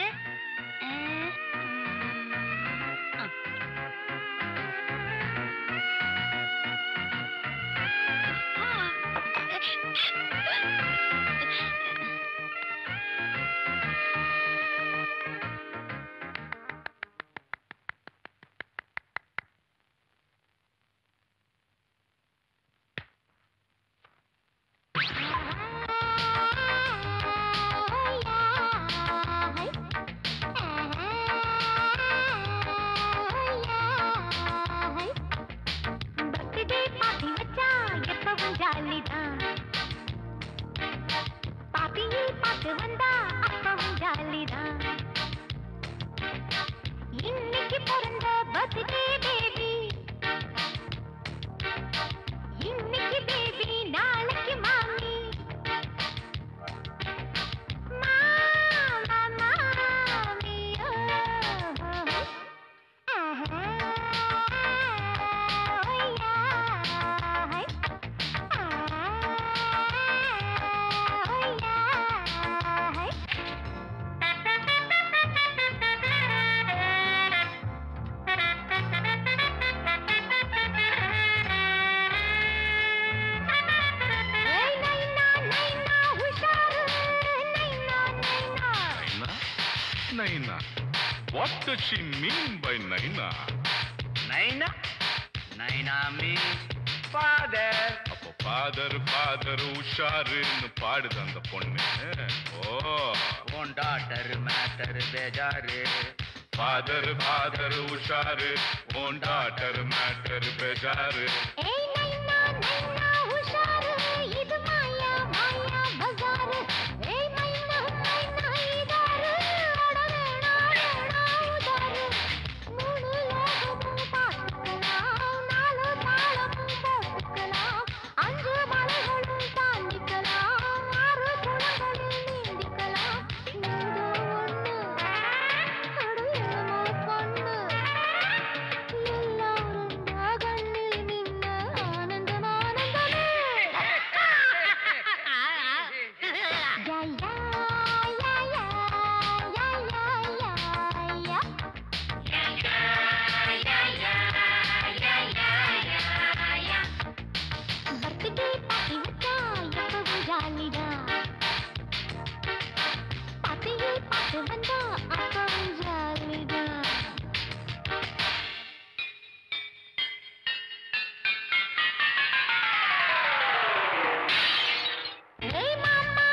Naina. What does she mean by Naina?
Naina? Naina means father.
அப்போ father உஷாருன்னு பாடுது அந்த பொண்ணு. ஓ,
உன் டாட்டர் மேட்டர் பேஜாரு.
father உஷாரு, உன் டாட்டர் மேட்டர் பேஜாரு.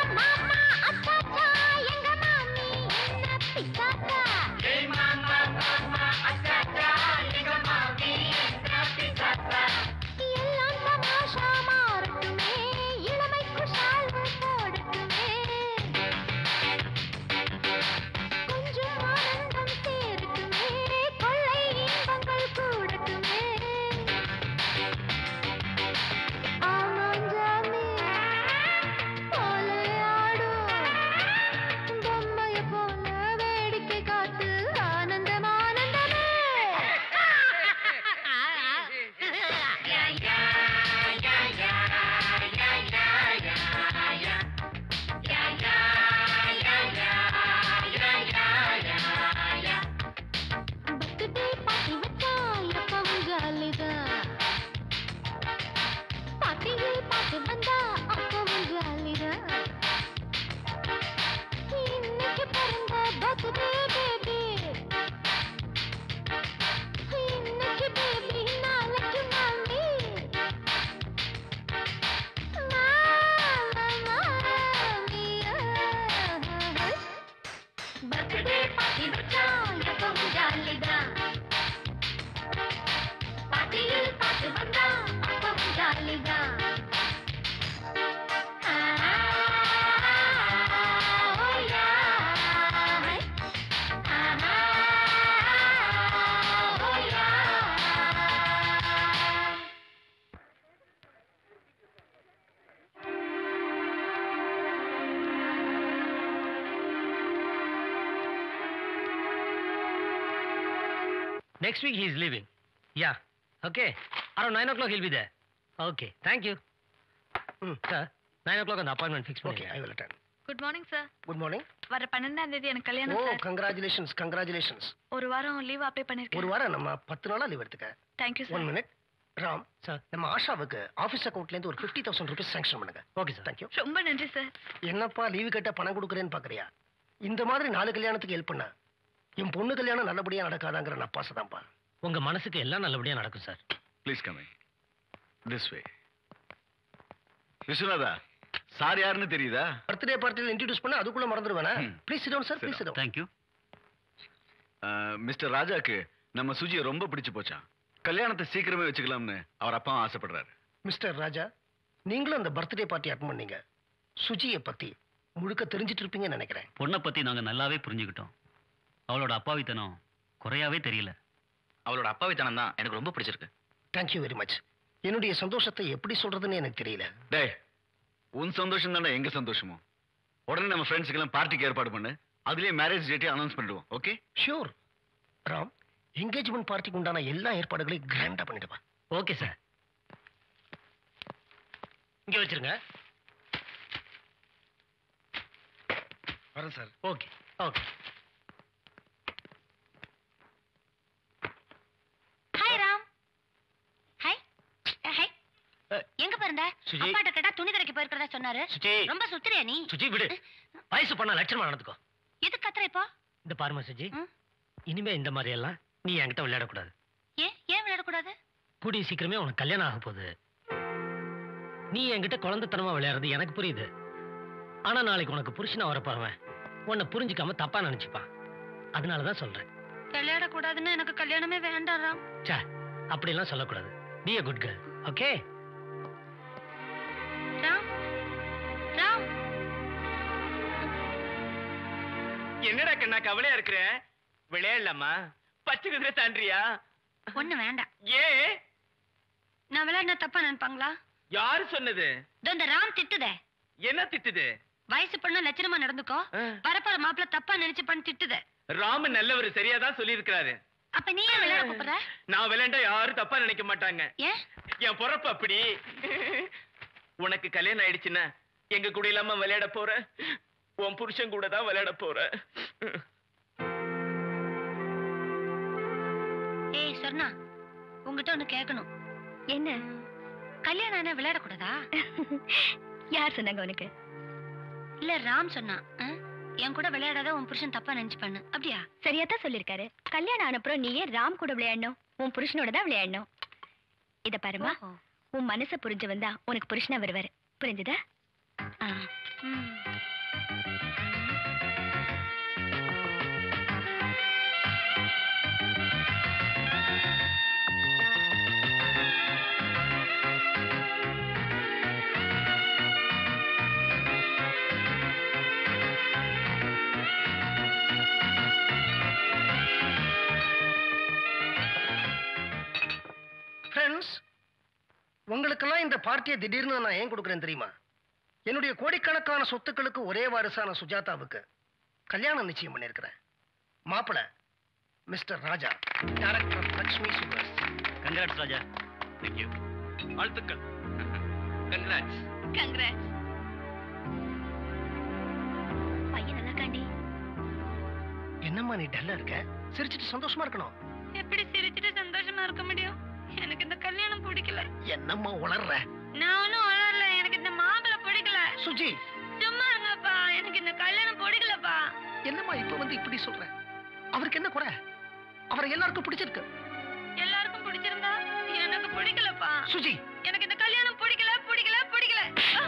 Hey mama,
Next week he is leaving. Yeah. Okay. Around 9 o'clock he'll be there. Okay. Thank you. Sir, 9 o'clock அந்த appointment fix
Okay,
பண்ணிருக்கேன்.
I will attend.
Good morning sir.
Good morning.
வர 12ஆம் தேதி எனக்கு கல்யாணம்
Oh,
சார்.
congratulations.
ஒரு வாரம் லீவ் அப்ளை
ஒரு
பண்ணிருக்கேன்.
வாரம் நம்ம 10 நாளா லீவ் எடுத்துக்க.
Thank you
1
sir.
minute. Ram,
sir.
நம்ம ஆஷாவுக்கு ஆபீஸ் அக்கவுண்ட்ல இருந்து ஒரு 50,000 ரூபீஸ் சாங்ஷன் பண்ணுங்க.
Okay, sir.
Thank you.
ரொம்ப நன்றி சார்.
என்னப்பா லீவு கேட்டா பணம் கொடுக்குறேன்னு பாக்குறியா? இந்த மாதிரி 4 கல்யாணத்துக்கு ஹெல்ப் பண்ணா என் பொண்ணு கல்யாணம் நல்லபடியா நடக்காதாங்கிற நப்பாசை தான்ப்பா.
உங்க மனசுக்கு எல்லாம் நல்லபடியா நடக்கும் sir.
Please come in. This way. Viswanatha, sir யாருன்னு தெரியுதா?
பர்த்டே பார்ட்டியில் இன்ட்ரோடியூஸ் பண்ண அதுக்குள்ள மறந்துடுவேனா? Please sit down sir, please sit down.
Thank you. Mister ராஜாக்கு நம்ம சுஜியை ரொம்ப பிடிச்சு போச்சான். கல்யாணத்தை சீக்கிரமே வச்சுக்கலாம்னு அவர் அப்பா ஆசைப்படுறாரு.
மிஸ்டர் ராஜா, நீங்களும் அந்த பர்த்டே பார்ட்டி அட்டன் பண்ணீங்க. சுஜியை பத்தி முழுக்க தெரிஞ்சிட்டு இருப்பீங்கன்னு நினைக்கிறேன்.
பொண்ணை பத்தி நாங்க நல்லாவே புரிஞ்சுக்கிட்டோம். அவளோட அப்பாவித்தனம் குறையாவே தெரியல.
அவளோட அப்பாவித்தனம் தான் எனக்கு ரொம்ப பிடிச்சிருக்கு.
Thank you very much. என்னுடைய சந்தோஷத்தை எப்படி சொல்றதுன்னு எனக்கு தெரியல.
டேய், உன் சந்தோஷம் தானே எங்க சந்தோஷமும். உடனே நம்ம ஃப்ரெண்ட்ஸுக்கெல்லாம் பார்ட்டிக்கு ஏற்பாடு பண்ணு. அதுலயே மேரேஜ் டேட்டே அனௌன்ஸ் பண்ணிடுவோம். ஓகே?
ஷூர். ராம், என்கேஜ்மெண்ட் பார்ட்டிக்கு உண்டான எல்லா ஏற்பாடுகளையும் கிராண்டா பண்ணிடுவா.
Okay sir. இங்க வச்சிருங்க.
வரேன் sir.
Okay okay.
Hi Ram. Hi. Hi. எங்க போறந்த?
சுஜி.
அப்பாட்ட கேட்டா துணி கடைக்கு போயிருக்கறதா சொன்னாரு.
சுஜி.
ரொம்ப சுத்துறியா நீ?
சுஜி விடு. வயசு பண்ணா லட்சணமா நடந்துக்கோ.
எது கத்துற இப்போ?
இந்த பாருமா சுஜி, இனிமே இந்த மாதிரி எல்லாம் நீ என்கிட்ட விளையாடக்கூடாது.
ஏன் விளையாட கூடாது?
கூடிய சீக்கிரமே உனக்கு கல்யாணம் ஆக போகுது. நீ என்கிட்ட குழந்தைத்தனமா விளையாடுறது எனக்கு புரியுது. ஆனா நாளைக்கு உனக்கு புருஷனா வரப்பாருவன் உன்னை புரிஞ்சுக்காம தப்பா நினைச்சுப்பான். அதனாலதான் சொல்றேன்.
விளையாட கூடாதுன்னு எனக்கு கல்யாணமே வேண்டாம் ராம்.
சே, அப்படி எல்லாம் சொல்லக்கூடாது. Be a good girl. Okay?
Ram. Ram.
என்னடா கண்ணா கவலையா இருக்கிற? விளையாடலாமா? பச்சை குதிரை தாண்டியா?
ஒண்ணு வேண்டாம்.
ஏ,
நான் விளையாடினா தப்பா நினைப்பாங்களா?
யாரு சொன்னது?
இந்த ராம் திட்டுதே.
என்ன திட்டுது?
வயசு பொண்ணு லட்சணமா நடந்துக்கோ, வரப்போற மாப்பிள்ள தப்பா நினைச்சு பண்ணி திட்டுதே.
ராம நல்லவர், சரியாதான் சொல்லி இருக்கிறாரு.
அப்ப நீ ஏன் விளையாட கூப்பிடுற?
நான் விளையாண்டா யாரும் தப்பா நினைக்க மாட்டாங்க.
ஏன்?
என் பொறப்பு அப்படி. உனக்கு கல்யாணம் ஆயிடுச்சுன்னா எங்க கூட இல்லாம விளையாட போற. உன் புருஷன் கூட தான் விளையாட போற.
ஏய் சொர்ணா, உங்ககிட்ட ஒண்ணு கேட்கணும். என்ன? கல்யாணம் ஆனா விளையாட கூடாதா? யார் சொன்னாங்க உனக்கு? இல்ல ராம் சொன்னா. என் கூட விளையாடாத உன் புருஷன் தப்பா நினைச்சு பண்ணு. அப்படியா?
சரியா தான் சொல்லிருக்காரு. கல்யாணம் ஆனப்புறம் நீ ஏன் ராம் கூட விளையாடணும்? உன் புருஷனோட தான் விளையாடணும். இத பாருமா, உன் மனச புரிஞ்சு வந்தா உனக்கு புருஷனா வருவாரு. புரிஞ்சுதா?
ஃப்ரெண்ட்ஸ், உங்களுக்கெல்லாம் இந்த பார்ட்டியை திடீர்னு நான் ஏன் கொடுக்குறேன் தெரியுமா? என்னுடைய கோடிக்கணக்கான சொத்துக்களுக்கு ஒரே வாரிசான சுஜாதாவுக்கு கல்யாணம் நிச்சயம் பண்ணியிருக்கிறேன். மாப்பிள mister Raja, director Lakshmi Sugars.
Congrats Raja.
Thank you. வாழ்த்துக்கள். கங்க்ராட்ஸ்.
கங்க்ராட்ஸ்.
பையன் நல்லா காண்டி.
என்னம்மா நீ டல்லா இருக்க? சிரிச்சிட்டு சந்தோஷமா இருக்கணும்.
எப்படி சிரிச்சிட்டு சந்தோஷமா இருக்க முடியும்? எனக்கு இந்த கல்யாணம் பிடிக்கல.
என்னம்மா உளர்ற?
நான் ஒன்னும் வளரல. எனக்கு இந்த மாப்பிள்ள பிடிக்கல.
சுஜி,
சும்மா இருங்கப்பா. எனக்கு இந்த கல்யாணம் பிடிக்கலப்பா.
என்னம்மா இப்ப வந்து இப்படி சொல்ற? அவருக்கு என்ன குறை? அவரை எல்லாருக்கும் பிடிச்சிருக்கு.
எல்லாருக்கும் பிடிச்சிருந்தா எனக்கு பிடிக்கலப்பா.
சுஜி,
எனக்கு இந்த கல்யாணம் பிடிக்கல பிடிக்கல பிடிக்கல.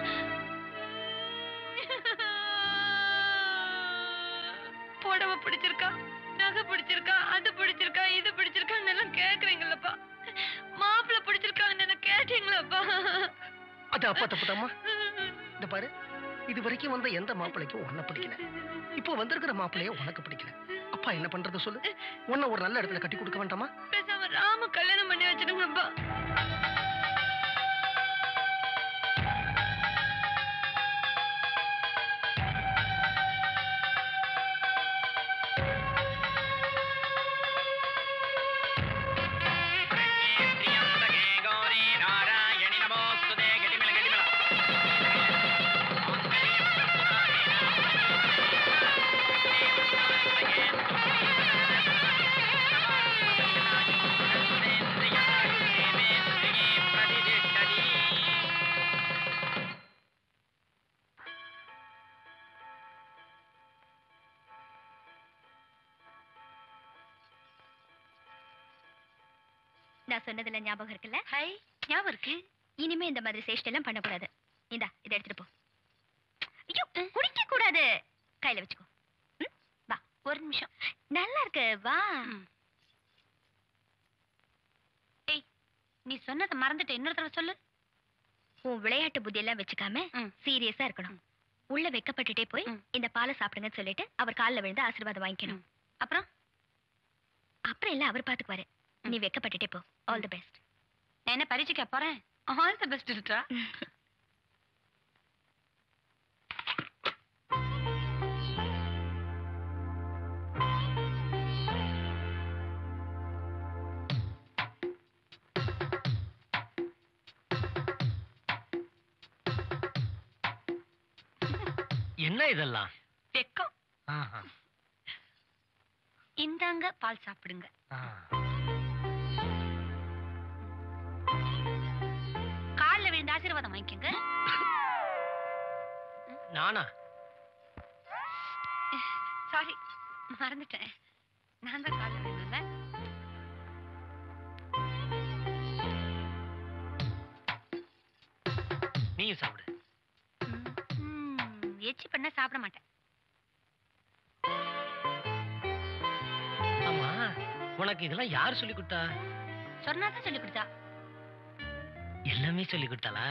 புடவை பிடிச்சிருக்கா, நகை பிடிச்சிருக்கா, அது பிடிச்சிருக்கா, இது பிடிச்சிருக்கான்னு எல்லாம் கேக்குறீங்களப்பா. மாப்பிள்ள பிடிச்சிருக்கான்னு கேட்டீங்களப்பா?
அது அப்பா தப்புதாம்மா. இந்த பாரு, இது வரைக்கும் வந்த எந்த மாப்பிள்ளைக்கும் உன்னை பிடிக்கல. இப்போ வந்திருக்கிற மாப்பிள்ளைய உனக்கு பிடிக்கல. அப்பா என்ன பண்றது சொல்லு? உன்னை ஒரு நல்ல இடத்துல கட்டி கொடுக்க வேண்டாமா?
பேசாம ராம கல்யாணம் பண்ணி வச்சிடுங்கப்பா.
நான் சொன்னதுல ஞாபகம் இருக்குல்ல?
ஹை, ஞாபகம் இருக்கு.
இனிமே இந்த மாதிரி சேஷ்டெல்லாம் பண்ணக்கூடாது. இந்தா இதை எடுத்துட்டு போ. ஐயோ, குடிக்க கூடாது. கையில வச்சுக்கோ. வா.
ஒரு நிமிஷம்.
நல்லா இருக்கு, வா.
ஏய், நீ சொன்னதை மறந்துட்டு இன்னொரு தடவை சொல்லு.
உன் விளையாட்டு புத்தி எல்லாம் வச்சுக்காம சீரியஸா இருக்கணும். உள்ள வெக்கப்பட்டுட்டே போய் இந்த பாலை சாப்பிடுங்கன்னு சொல்லிட்டு அவர் காலில் விழுந்து ஆசீர்வாதம் வாங்கிக்கணும்.
அப்புறம்
அப்புறம் எல்லாம் அவர் பாத்துக்குவாரு. நீ வெக்கப்பட்டுட்டே போ. All the best.
நான் என்ன பரீட்சைக்கு போறேன்? ஆல் தி பெஸ்ட் இருக்கா?
என்ன இதெல்லாம்?
வெக்கம். இந்தாங்க பால் சாப்பிடுங்க. கால்ல விழுந்து ஆசீர்வாதம் வாங்கிக்கங்க.
நானா?
சாரி, மறந்துட்டேன். நான் தான் கால்ல விழுந்தேன்ல.
நீயும் சாப்பிடு.
எச்சி பண்ண சாப்பிட மாட்டேன்.
ஆமா, உனக்கு இதெல்லாம் யார் சொல்லி கொடுத்தா?
சொன்னாதான் சொல்லி கொடுத்தா.
எல்லாமே சொல்லி கொடுத்தாளா?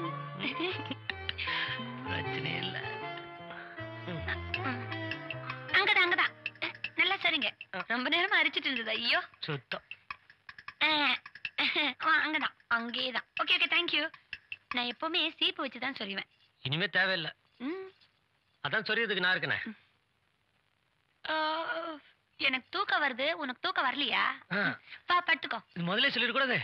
பிரச்சனை இல்ல.
அங்கதான் அங்கதான். நல்லா சரிங்க. ரொம்ப நேரமா அரிச்சிட்டு இருந்தது. ஐயோ
சுத்தம்.
அங்கதான், அங்கேதான். Okay okay, thank you. நான் எப்பவுமே சீப்பு வச்சுதான் சொல்லுவேன்.
இனிமே தேவையில்லை. அதான் சொல்றதுக்கு நான் இருக்கேன்.
எனக்கு தூக்கம் வருது, உனக்கு தூக்கம் வரலையா? பா படுத்துக்கோ.
முதல்ல சொல்லிடக்கூடாது.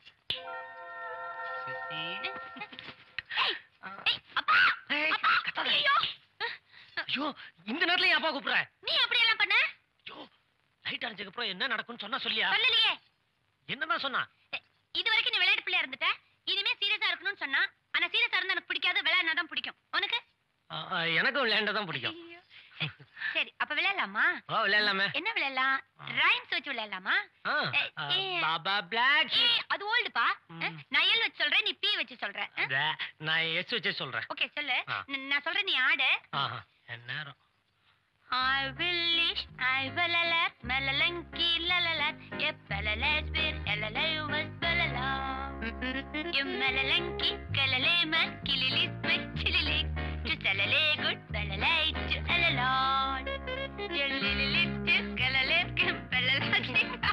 ஐயோ, இந்த நேரத்துல என் அப்பா கூப்பிடுற?
நீ அப்படி எல்லாம் பண்ண?
ஐயோ, லைட் அடிச்சதுக்கு அப்புறம் என்ன நடக்கும்னு சொன்னா சொல்லியா?
சொல்லலையே.
என்னதான் சொன்னா?
இது வரைக்கும் நீ விளையாட்டு பிள்ளையா இருந்துட்ட. இனிமே சீரியஸா இருக்கணும்னு சொன்னா. ஆனா சீரியஸா இருந்தா எனக்கு பிடிக்காது, விளையாடுனா பிடிக்கும். உனக்கு?
எனக்கும் விளையாண்டதான் பிடிக்கும்.
சரி, அப்ப விளையாடலாமா?
விளையாடலாமே.
என்ன விளையாடலாம்? ரைம்ஸ் வச்சு விளையாடலாமா?
Baba black.
அது ஓல்டுப்பா. நான் எல் வச்சு சொல்றேன், நீ பி வச்சு சொல்ற.
நான் எஸ் வச்சு சொல்றேன்.
ஓகே சொல்லு. நான் சொல்றேன், நீ ஆடு.
நேரம்.
I will lish, I will alert, melalanki lalalat, yepalalas bir elalay balala. Yum melalanki kalaleman kililis machililik, to salale good balalay to alalon. Yelilis to kalalet kim balalat.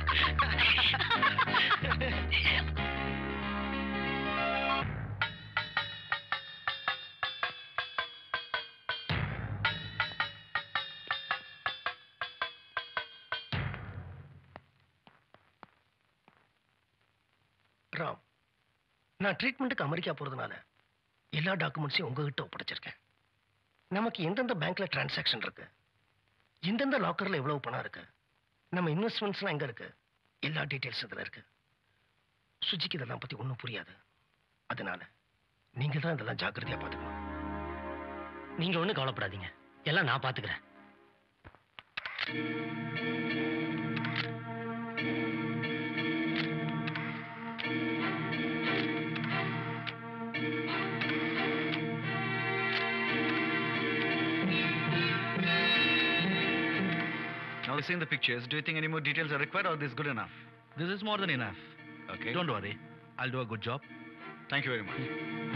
Ram, நான் ட்ரீட்மெண்ட்டுக்கு அமெரிக்கா போறதுனால எல்லா டாக்குமெண்ட்ஸையும் உங்ககிட்ட ஒப்படைச்சிருக்கேன். நமக்கு எந்தெந்த பேங்க்ல டிரான்சாக்ஷன் இருக்கு, எந்தெந்த லாக்கர்ல எவ்வளவு பணம் இருக்கு, நம்ம இன்வெஸ்ட்மெண்ட்ஸ்லாம் எங்க இருக்கு, எல்லா டீட்டெயில்ஸ் இதுல இருக்கு. சுஜிக்கு இதெல்லாம் பத்தி ஒன்றும் புரியாது. அதனால நீங்க தான் இதெல்லாம் ஜாக்கிரதையா பாத்துக்கணும்.
நீங்க ஒண்ணும் கவலைப்படாதீங்க, எல்லாம் நான் பாத்துக்கிறேன்.
Now seeing the pictures, do you think any more details are required or this is good enough?
This is more than enough.
Okay.
Don't worry. I'll do a good job.
Thank you very much.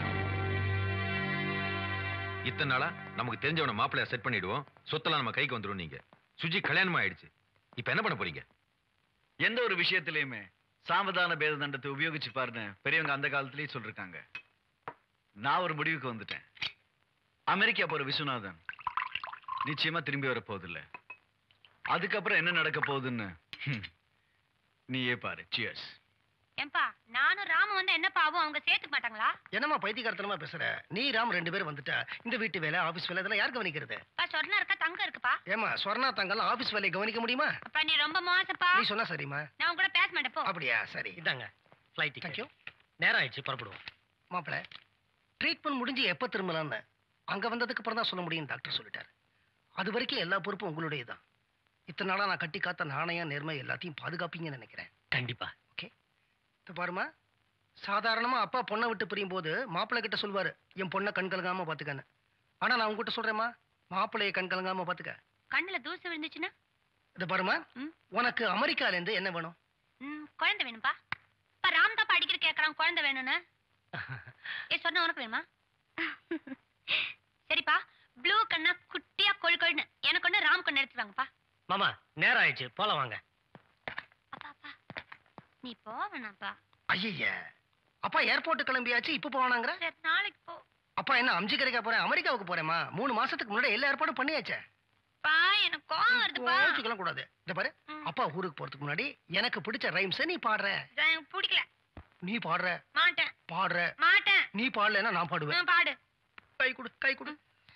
இத்தனை நாளா நமக்கு தெரிஞ்சவன மாப்பிள்ளைய செட் பண்ணிடுவோம், சொத்தெல்லாம் நம்ம கைக்கு வந்துடும். நீங்க சுஜி கல்யாணமா ஆயிடுச்சு, இப்ப என்ன பண்ண போறீங்க?
எந்த ஒரு விஷயத்திலயுமே சாமதான பேத தண்டத்தை உபயோகிச்சு பாருன்னு பெரியவங்க அந்த காலத்திலேயே சொல்லிருக்காங்க. நான் ஒரு முடிவுக்கு வந்துட்டேன். அமெரிக்கா போற விஸ்வநாதன் நிச்சயமா திரும்பி வர போதில்லை. அதுக்கப்புறம் என்ன நடக்க போகுதுன்னு நீயே பாரு. சியர்ஸ்.
ஏம்பா, நானும் ராம வந்து என்னப்பா ஆகும்? அவங்க சேர்த்துக்க மாட்டாங்களா?
என்னம்மா பைத்தியக்காரத்தனமா பேசுற? நீ ராம் 2 பேரும் வந்துட்டா இந்த வீட்டு வேலை, ஆபீஸ் வேலை இதெல்லாம் யார் கவனிக்கிறது?
சொர்ணா இருக்கா, தங்கம் இருக்குப்பா.
ஏமா சொர்ணா தங்கெல்லாம் ஆபீஸ் வேலையை கவனிக்க முடியுமா?
அப்பா நீ ரொம்ப மோசப்பா.
நீ சொன்னா சரிம்மா.
நான் உங்க கூட பேச மாட்டேன் போ.
அப்படியா? சரி.
இதாங்க ஃளைட்
Thank you.
நேரம் ஆயிடுச்சு, புறப்படுவோம்.
மாப்பிள்ள, ட்ரீட்மெண்ட் முடிஞ்சு எப்ப திரும்பலாம்னு அங்க வந்ததுக்கு அப்புறம் தான் சொல்ல முடியும் டாக்டர் சொல்லிட்டாரு. அது வரைக்கும் எல்லா பொறுப்பும் உங்களுடையதான். இத்தனை நாளா நான் கட்டி காத்த நாணயம் நேர்மை எல்லாத்தையும் பாதுகாப்பீங்கன்னு நினைக்கிறேன்.
கண்டிப்பா.
ஓகே, பாருமா, சாதாரணமா அப்பா பொண்ணை விட்டு பிரியும் போது மாப்பிள்ளை கிட்ட சொல்வாரு என் பொண்ணை கண் கலங்காம பாத்துக்கன்னு. ஆனா நான் உங்ககிட்ட சொல்றேம்மா, மாப்பிள்ளைய கண் கலங்காம பாத்துக்க.
கண்ணுல தூசு விழுந்துச்சுன்னா?
இது பாருமா, உனக்கு அமெரிக்கால இருந்து என்ன வேணும்?
குழந்தை வேணும்பா. இப்ப ராம் தான் படிக்கிற கேக்குறான் குழந்தை வேணும்னு. சொன்ன உனக்கு வேணுமா? சரிப்பா, ப்ளூ கண்ணா குட்டியா கொள் கொள்னு எனக்கு ஒண்ணு ராம் கண்ணு எடுத்துவாங்கப்பா.
மாமா நேரம் ஆயிடுச்சு, போலாம் வாங்க.
அப்பா அப்பா நீ போவேணாப்பா.
ஐயா, அப்பா ஏர்போர்ட் கிளம்பியாச்சு, இப்ப போவானாங்கிற?
நாளைக்கு போ.
அப்பா என்ன அம்ஜி கரைக்கா போறேன், அமெரிக்காவுக்கு போறேமா? 3 மாசத்துக்கு முன்னாடி எல்லா ஏற்பாடும் பண்ணியாச்சே.
பா எனக்கு கோவம் வருதுப்பா.
கோச்சிக்கலாம் கூடாது. இந்த பாரு, அப்பா ஊருக்கு போறதுக்கு முன்னாடி எனக்கு பிடிச்ச ரைம்ஸ் நீ பாடுற.
எனக்கு பிடிக்கல.
நீ பாடுற?
மாட்டேன்.
பாடுற?
மாட்டேன்.
நீ பாடலன்னா நான் பாடுவேன்.
பாடு.
கை கொடு, கை கொடு.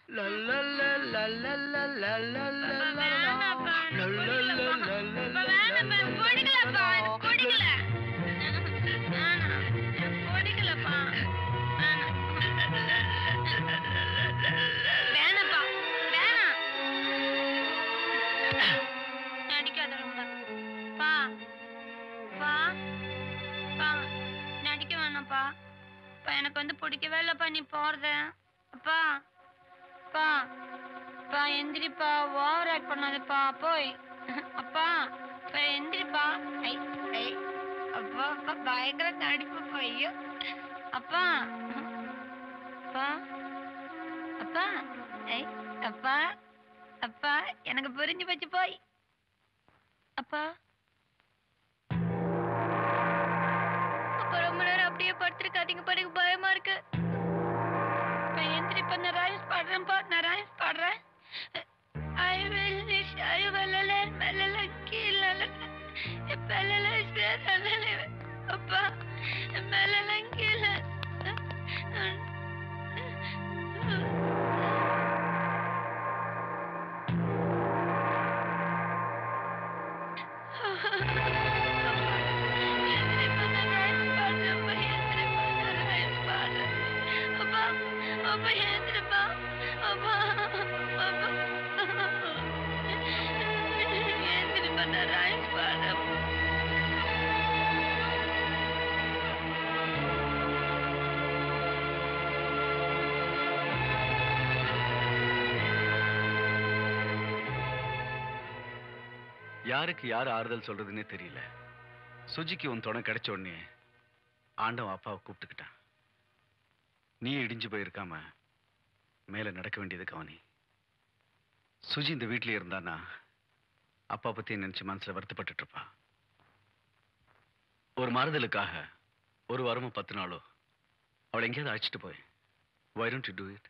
எனக்கு வந்து பிடிக்கவே இல்லப்பா நீ போறத. அப்பா அப்பா அப்பா எந்திரிப்பா, ஓவர் ஆக்ட் பண்ணாதப்பா. போய் அப்பா எந்திரிப்பா. அப்பா அப்பா பயங்கர நடிப்புப்பா. ஐயோ அப்பா அப்பா அப்பா அப்பா அப்பா எனக்கு புரிஞ்சு போச்சு. போய் அப்பா ரொம்ப நேரம் அப்படியே படுத்திருக்காதீங்க, எனக்கு பயமா இருக்கு. எந்திரிப்பா, நான் ரைம்ஸ் பாடுறேன்ப்பா. நான் ரைம்ஸ் பாடுறேன். I will wish I will learn melala kila pelala sperala appa melala kila
யாருக்கு யார் ஆறுதல் சொல்றதுன்னே தெரியல. சுஜிக்கு உன் துணை கிடைச்ச உடனே ஆண்டவன் அப்பாவை கூப்பிட்டுக்கிட்டான். நீ இடிஞ்சு போயிருக்காம மேல நடக்க வேண்டியது கவனி. சுஜி இந்த வீட்டிலே இருந்தானா அப்பா பத்தி நினைச்சு மனசுல வருத்தப்பட்டு இருப்பா. ஒரு மாறுதலுக்காக 1 வாரமோ 10 நாளோ அவளை எங்கேயாவது அழைச்சிட்டு போய். Why don't you do it?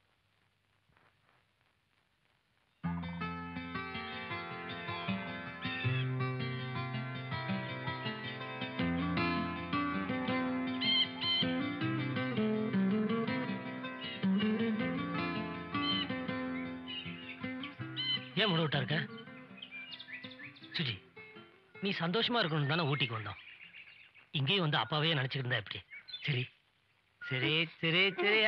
ஏன் முழு விட்டா இருக்க? சுஜி, நீ சந்தோஷமா இருக்கணும் தானே ஊட்டிக்கு வந்தோம். இங்கேயும் வந்து அப்பாவே நினைச்சிட்டு இருந்தா எப்படி? சரி சரி சரி சரி.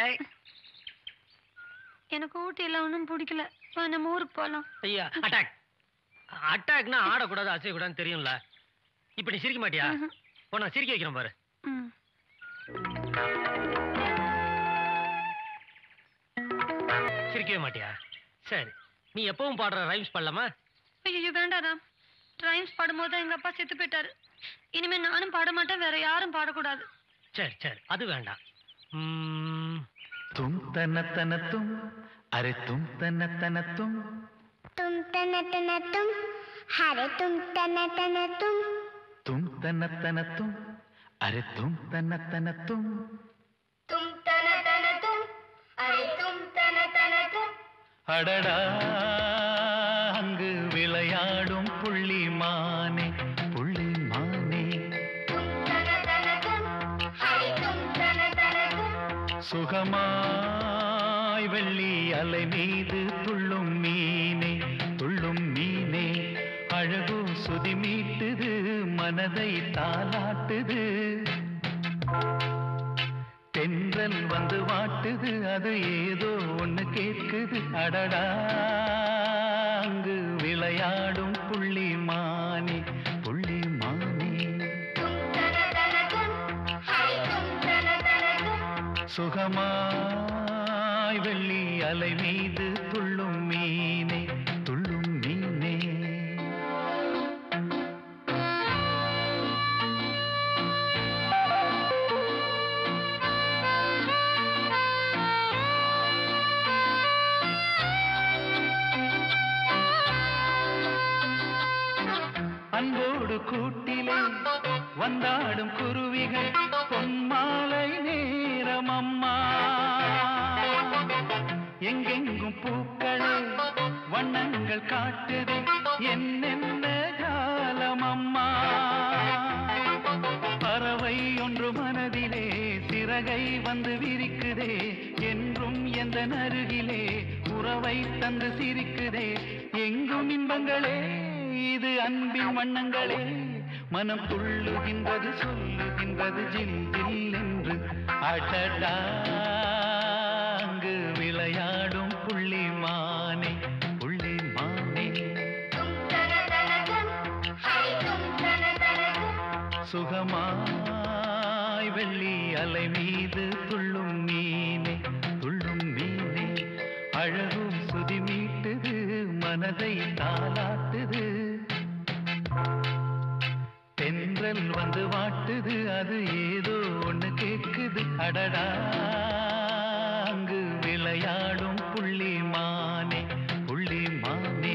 எனக்கு ஊட்டியில ஒன்றும் பிடிக்கல. நம்ம ஊருக்கு போகலாம்.
ஐயா, அட்டாக் அட்டாக்னா ஆடக்கூடாது அசையக்கூடாதுன்னு தெரியும்ல. இப்ப நீ சிரிக்க மாட்டியா? நான் சிரிக்க வைக்கிறேன் பாரு. சிரிக்கவே மாட்டியா? சரி, நீ எப்பவும் பாடுற ரைம்ஸ் பாடலாமா?
ஐயோ வேண்டாம். ரைம்ஸ் பாடும்போது எங்க அப்பா செத்து போயிட்டாரு. இனிமே நானும் பாட மாட்டேன், வேற யாரும் பாடக்கூடாது.
சரி சரி, அது வேண்டாம்.
तुम तन तन तुम, अरे तुम तन तन तुम
हरे तुम तन तन
तुम तन तन तुम, अरे तुम तन तन तुम
तन तन तुम, अरे तुम तन तन तुम.
அடடா அங்கு விளையாடும் புள்ளி மானே புள்ளி மானே, சுகமாய் வெள்ளி அலை மீது துள்ளும் மீனே துள்ளும் மீனே, அழகோ சுதி மீட்டுது மனதை தாலாட்டுது, தென்றல் வந்து வாட்டுது அது ஏதோ ஒண்ணு கேட்குது. அடடா அங்கு விளையாடும் புள்ளி மானே புள்ளி மானே.
तुम तन तन तुम,
சுகமாய் வெள்ளி அலை மீது துள்ளும் மீனே துள்ளும் மீனே அன்போடு கூட்டிலே வந்தாடும் குருவிகள் பொன்மாலை நேரம் அம்மா எங்கெங்கும் பூக்களே வண்ணங்கள் காட்டுதே என்னென்ன காலம் அம்மா பறவை ஒன்று மனதிலே சிறகை வந்து விரிக்குதே என்றும் எந்த அருகிலே உறவை தந்து சிரிக்குதே எங்கும் இன்பங்களே இது அன்பின் வண்ணங்களே மனம் துள்ளுகின்றது சொல்லுகின்றது ஜில் ஜில் என்று அடடா அங்கு விளையாடும் புள்ளிமானே புள்ளிமானே சுகமாய் வெள்ளி அலை மீது துள்ளும் மீனே துள்ளும் மீனே அழகும் சுதி மீட்டுது மனதை தாலாட்டுது தென்றல் வந்து வாட்டுது அது ஏதோ ஒண்ணு கேக்குது அடடா அங்கு விளையாடும் புள்ளிமானே புள்ளிமானே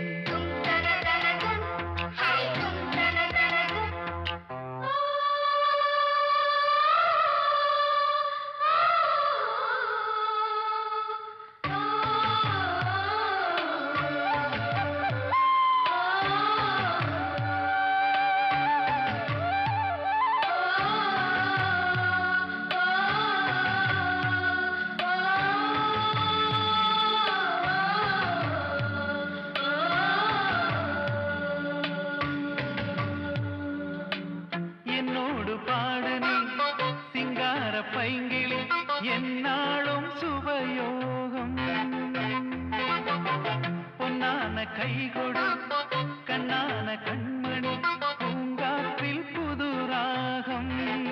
பைங்கிளி என்னாலும் சுபயோகம் பொன்னான கைகொடு கண்ணான கண்மணி பூங்காற்றில் புது ராகம்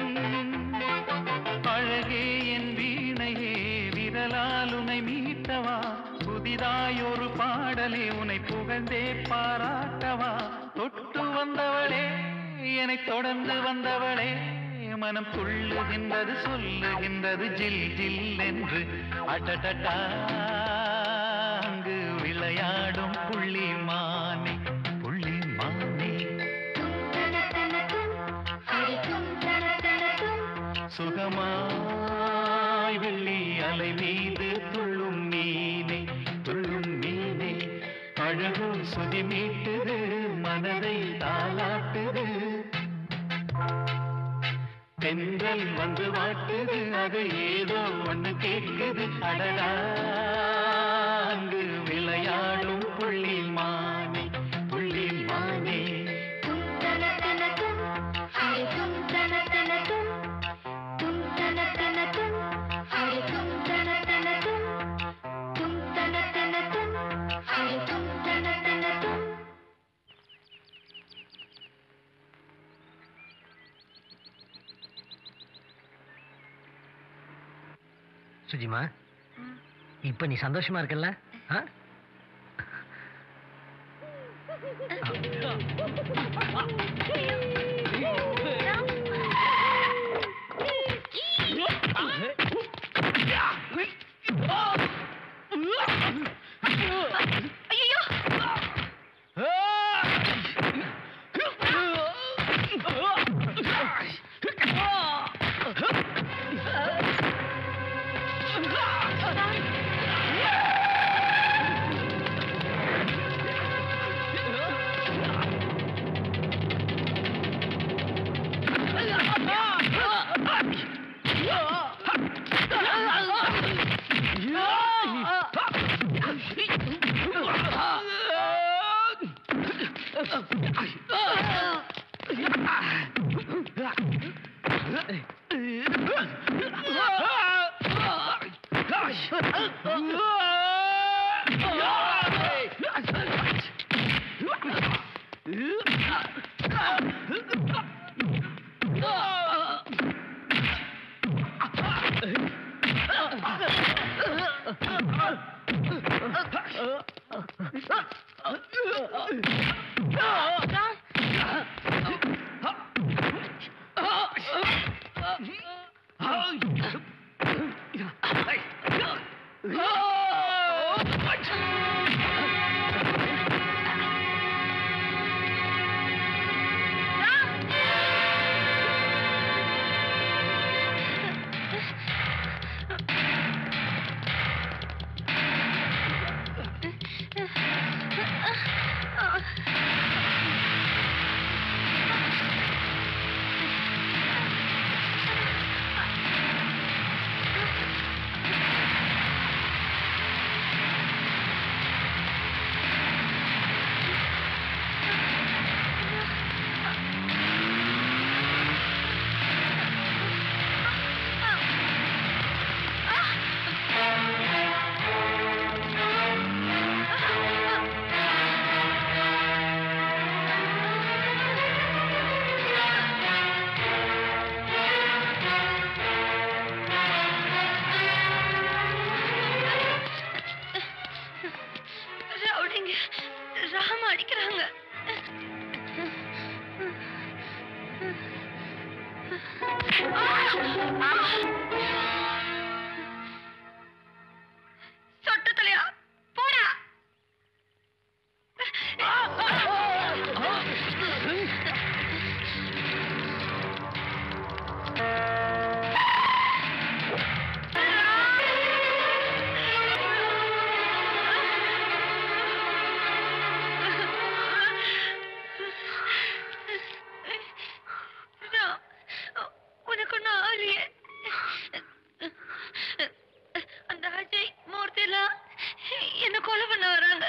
அழகே என் வீணையே விரலால் உனை மீட்டவா புதிதாயொரு பாடலே உனை புகழ்ந்தே பாராட்டவா தொட்டு வந்தவளே என்னை தொடர்ந்து வந்தவளே மனம் துள்ளுகின்றது சொல்லுகின்றது ஜில் ஜில் என்று அடடடா அங்கு விளையாடும் புள்ளிமானே புள்ளிமானே சுகமாய் வெள்ளி அலை மீது துள்ளும் மீனே துள்ளும் மீனே அழகு சுதி மீட்டுது மனதை தாலாட்டுது தென்றல் வந்து வாட்டுது அது ஏதோ ஒண்ணு கேட்குது அடடா அங்கு விளையாடும் புள்ளிமானே புள்ளிமானே
சுஜிமா இப்ப நீ சந்தோஷமா இருக்கல்ல?
ராம அடிக்கிறாங்க. சொட்ட தலையா போடா. உனக்கு ஒன்னும் ஆகலையே. அந்த அஜய் மூர்த்தி எல்லாம் என்ன கொலை பண்ண வராங்க.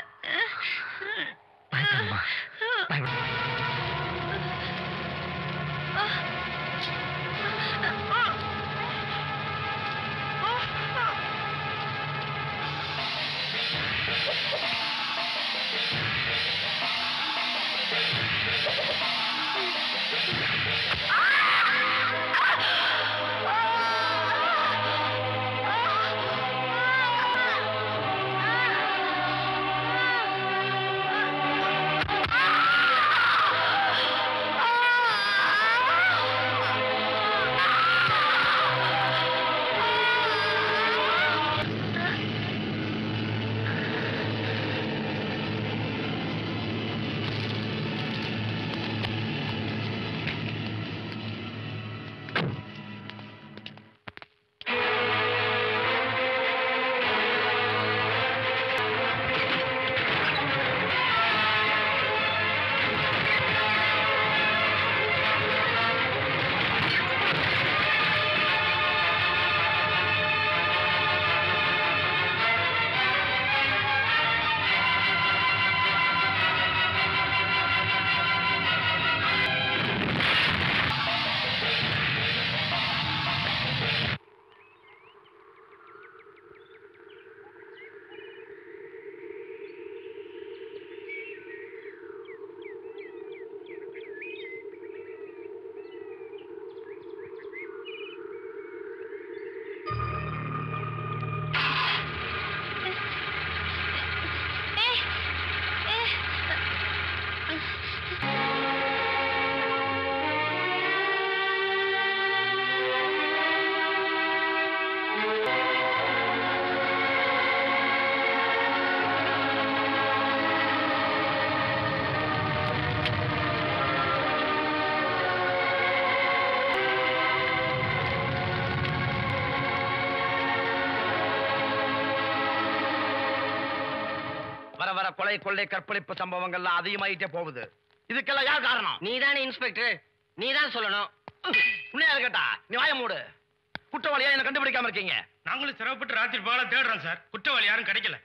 வர கொலை கொள்ளை கற்பழிப்பு சம்பவங்கள்லாம் அதிகமாயிட்டே போகுது. இதுக்கெல்லாம் யார் காரணம்?
நீதானே இன்ஸ்பெக்டர், நீதான் சொல்லணும்.
உன்னையா கேட்டா நீ வாய மூடு. குற்றவாளியா என்ன கண்டுபிடிக்காம இருக்கீங்க?
நாங்களும் சிரமப்பட்டு ராத்திரி பகலா தேடுறோம் சார். குற்றவாளி யாரும் கிடைக்கல.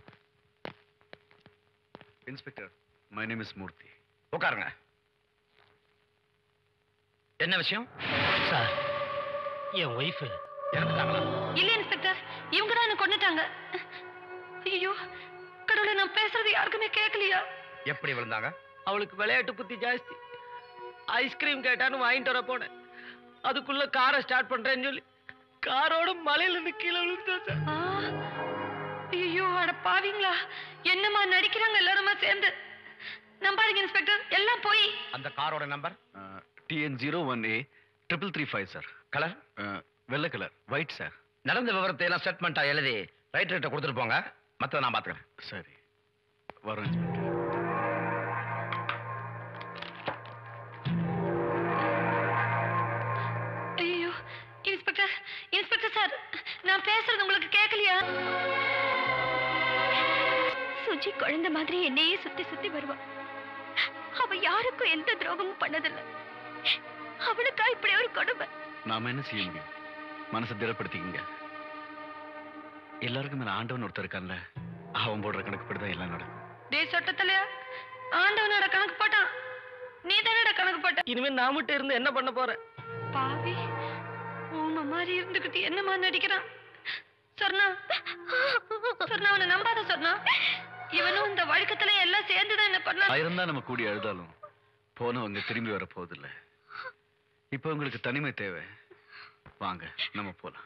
Inspector, my name is Murthy.
உட்காருங்க. என்ன விஷயம்
சார்? என் ஒய்ஃப்
இறந்துட்டாங்களா?
இல்ல இன்ஸ்பெக்டர், இவங்க தான் என்ன கொன்னுட்டாங்க. ஐயோ கடவுளே, நான் பேசுறது யாருக்குமே கேட்கலையா?
எப்படி விழுந்தாங்க?
அவளுக்கு விளையாட்டு புத்தி ஜாஸ்தி. ஐஸ்கிரீம் கேட்டான்னு வாங்கிட்டு வர போனேன். அதுக்குள்ள காரை ஸ்டார்ட் பண்றேன்னு சொல்லி காரோட மலையில இருந்து கீழே விழுந்தா சார்.
ஐயோ அட பாவீங்களா, என்னமா நடிக்கிறாங்க எல்லாருமா சேர்ந்து. இன்ஸ்பெக்டர் எல்லாம் போய்.
அந்த காரோட நம்பர்
TN01A 3335 சார்.
கலர்
வெள்ளை கலர், ஒயிட் சார்.
நடந்த விவரத்தை எல்லாம் ஸ்டேட்மெண்டா எழுதி ரைட்டர்கிட்ட கொடுத்துட்டு போங்க. மற்றதை நான் பார்த்துக்கிறேன்.
சரி, வரோம் இன்ஸ்பெக்டர்.
ஐயோ இன்ஸ்பெக்டர், இன்ஸ்பெக்டர் சார், நான் பேசுறது உங்களுக்கு கேட்கலையா?
சுஜி குழந்தை மாதிரி என்னையே சுத்தி சுத்தி வருவா. அவ யாருக்கும் எந்த துரோகமும் பண்ணதில்லை. அவளுக்கா இப்படி ஒரு கொடுமை.
நாம என்ன செய்ய முடியும்? மனசை திடப்படுத்திக்கங்க. எல்லாருக்கும் மேல ஆண்டவன் ஒருத்தர் இருக்கான்ல, அவன் போடுற கணக்குப்படிதான் எல்லாம் நடக்கும்.
டேய் சொட்டத்தலையா, ஆண்டவனோட கணக்கு போட்டான், நீ தானடா கணக்கு போட்ட.
இனிமே நான் மட்டும் இருந்து என்ன பண்ண போறேன்?
பாவி, ஊமை மாதிரி இருந்துகிட்டு என்னமா நடிக்கிறான். சொர்ணா, சொர்ணா அவனை நம்பாத சொர்ணா. இவனும் இந்த வழக்கத்துல எல்லாம் சேர்ந்துதான் என்ன பண்ண.
ஆயிரம் நம்ம கூடி அழுதாலும் போனவங்க திரும்பி வர போதில்லை. இப்ப உங்களுக்கு தனிமை தேவை. வாங்க நம்ம போலாம்.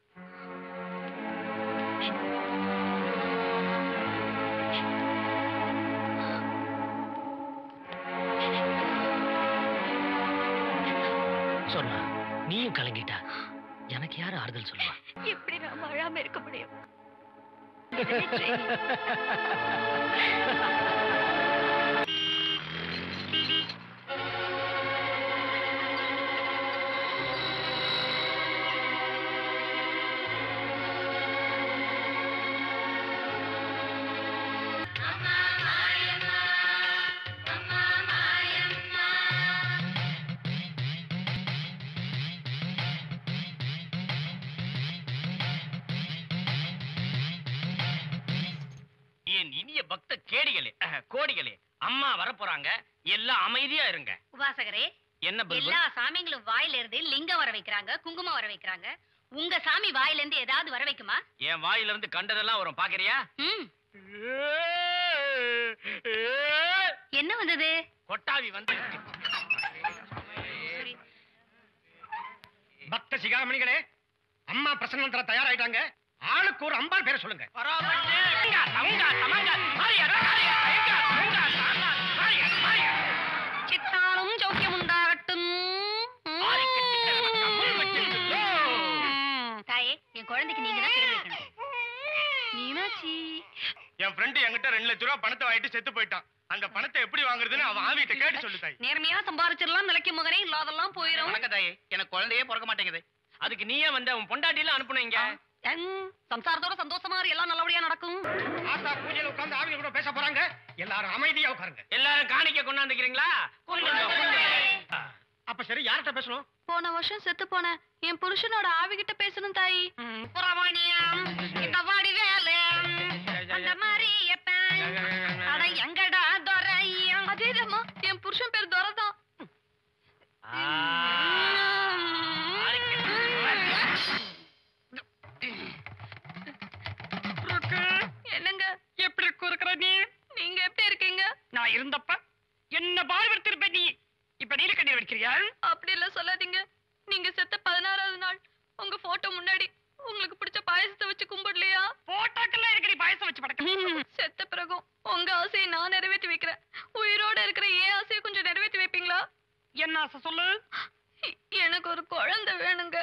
சொன்னா நீயும் கலங்கிட்டா எனக்கு யாரு ஆறுதல் சொல்லுவா?
எப்படி நாம அழாம இருக்க முடியும்?
பக்த கேடிகளே, கோடிகளே, அம்மா வர போறாங்க. எல்லாம் அமைதியா இருங்க.
உபாசகரே,
என்ன
எல்லா சாமிங்களும் வாயில இருந்து லிங்கம் வர வைக்கிறாங்க, குங்குமம் வர வைக்கிறாங்க. உங்க சாமி வாயில இருந்து ஏதாவது வர வைக்குமா?
என் வாயில இருந்து கண்டதெல்லாம் வரும், பாக்குறியா?
என்ன வந்தது?
கொட்டாவி வந்து. பக்த சிகாமணிகளே, அம்மா பிரசன்னம் தர தயாராயிட்டாங்க. ஆளுக்கு ஒரு அம்பாள் பேரை சொல்லுங்க.
சித்தாலும் ஜோக்கியம் உண்டாகட்டும்.
தாயே, என் குழந்தைக்கு நீங்க தான் பேர் வைக்கணும்.
மீனாட்சி,
என் ஃப்ரெண்ட் என்கிட்ட 2 லட்சம் ரூபாய் பணத்தை வாங்கிட்டு செத்து போயிட்டான். அந்த பணத்தை எப்படி வாங்குறதுன்னு அவன் ஆவிட்ட கேட்டு சொல்லு தாய்.
நேர்மையா சம்பாதிச்சிடலாம், நிலைக்கும் மகனே, இல்லாதெல்லாம் போயிடும்.
வணக்கம் தாயே, எனக்கு குழந்தையே பிறக்க மாட்டேங்குது. அதுக்கு நீயே வந்து உன் பொண்டாட்டியில அனுப்புனீங்க.
சம்சாரத்தோட சந்தோஷமா எல்லாம் நல்லபடியா நடக்கும்.
ஆத்தா பூஜையில உட்கார்ந்து ஆவிய கூட பேச போறாங்க. எல்லாரும் அமைதியா உட்காருங்க.
எல்லாரும் காணிக்க கொண்டாந்துக்கிறீங்களா?
அப்ப சரி, யார்கிட்ட பேசணும்?
போன வருஷம் செத்து போன என் புருஷனோட ஆவிகிட்ட பேசணும் தாயி. புறவாணியம் இந்த வாடி வேலை அந்த மாதிரி அட எங்கடா துரையம். அதேதாம்மா, என் புருஷன் பேர் துரைதான். என்னங்க எப்படி இருக்கிற நீங்க எப்படி இருக்கீங்க?
நான் இருந்தப்ப என்ன பாடுபடுத்திருப்ப நீ. இப்ப நீல கண்ணீர் வடிக்கிறியா?
அப்படி இல்ல சொல்லாதீங்க. நீங்க செத்த 16வது நாள் உங்க போட்டோ முன்னாடி உங்களுக்கு பிடிச்ச பாயசத்தை வச்சு கும்பிடலையா?
போட்டோக்கெல்லாம் இருக்கிற பாயசம் வச்சு படக்க.
செத்த பிறகும் உங்க ஆசையை நான் நிறைவேற்றி வைக்கிறேன். உயிரோட இருக்கிற என் ஆசையை கொஞ்சம் நிறைவேற்றி வைப்பீங்களா?
என்ன ஆசை சொல்லு?
எனக்கு ஒரு குழந்தை வேணுங்க.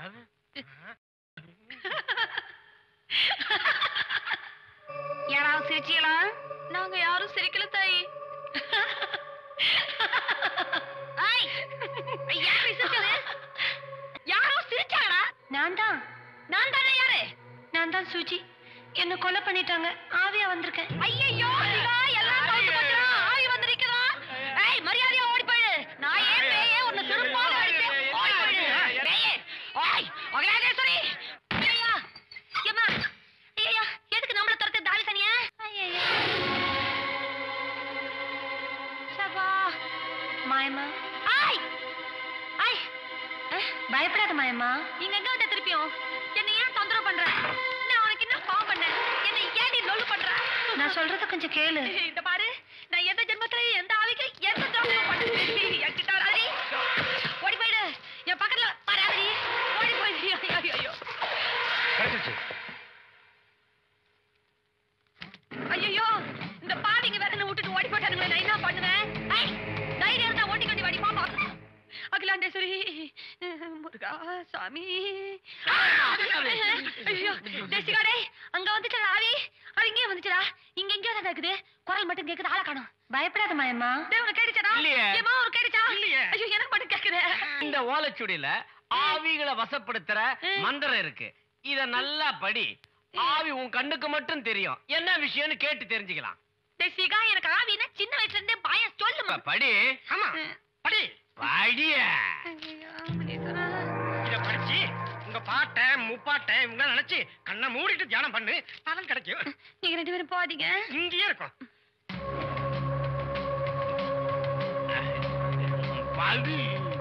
யாராவது சிரிச்சீங்களா?
நாங்க யாரும் சிரிக்கல தாயி.
யாரோ சிரிச்சாடா?
நான் தான்.
நான் தானே யாரு?
நான் தான் சுஜி. என்ன கொலை பண்ணிட்டாங்க. ஆவியா வந்திருக்கேன்.
ஐயோ, எல்லாம் கவுந்து போச்சுடா. ஆவி வந்திருக்குதா? ஏய், மரியாதையா ஓடி போயிடு. நான் ஏன் பேயே உன்னை திருப்பால அடிச்சேன். ஓடி போயிடு. பேயே. ஓய், அகலாதேஸ்வரி. ஐயா, ஏம்மா. ஐயா, எதுக்கு நம்மள துரத்து தாலி சனியா? ஐயா.
சபா. மாயம்மா.
ஆய். ஆய்.
பயப்படாத மாயம்மா.
நீங்க எங்க வந்த திருப்பியும்? என்ன ஏன் தொந்தரவு பண்ற? நான் உனக்கு என்ன பாவம் பண்ணேன்? என்ன ஏன் நீ லொல்லு பண்ற?
நான் சொல்றத கொஞ்சம் கேளு.
இந்த பாரு, நான் எந்த ஜென்மத்துல எந்த ஆவிக்கு எந்த துரோகமும் பண்ணல. என்கிட்ட வராதடி. ஓடி போயிடு. என் பக்கத்துல வராதடி. ஓடி போயிடு. ஐயோ. ஐயோ, இந்த பாவிங்க வேற என்ன விட்டுட்டு ஓடி போயிட்டானுங்களே. நான் என்ன பண்ணுவேன்? சாமி ஐயோ தேசிகாடே அங்க வந்துச்சா ஆவி அது இங்கே வந்துச்சா இங்க எங்கேயோ தான் இருக்குது குரல் மட்டும் கேக்குது ஆளை காணோம் பயப்படாத மாயம்மா உனக்கு கேடுச்சா ஏமா ஒரு கேடுச்சா ஐயோ எனக்கு மட்டும் கேக்குது
இந்த ஓலைச்சுடியில ஆவிகளை வசப்படுத்துற மந்திரம் இருக்கு இத நல்லா படி ஆவி உன் கண்ணுக்கு மட்டும் தெரியும் என்ன விஷயம்னு கேட்டு தெரிஞ்சுக்கலாம்
தேசிகா எனக்கு ஆவினா சின்ன வயசுல இருந்தே பயம் சொல்லுமா
படி
ஆமா படி
படிய
இத படிச்சு உங்க பாட்டை முப்பாட்டை இவங்க நினைச்சு கண்ணை மூடிட்டு தியானம் பண்ணு பலன் கிடைக்கும்.
நீங்க 2 பேரும் போகாதீங்க
இங்கேயே இருக்கும்.
படி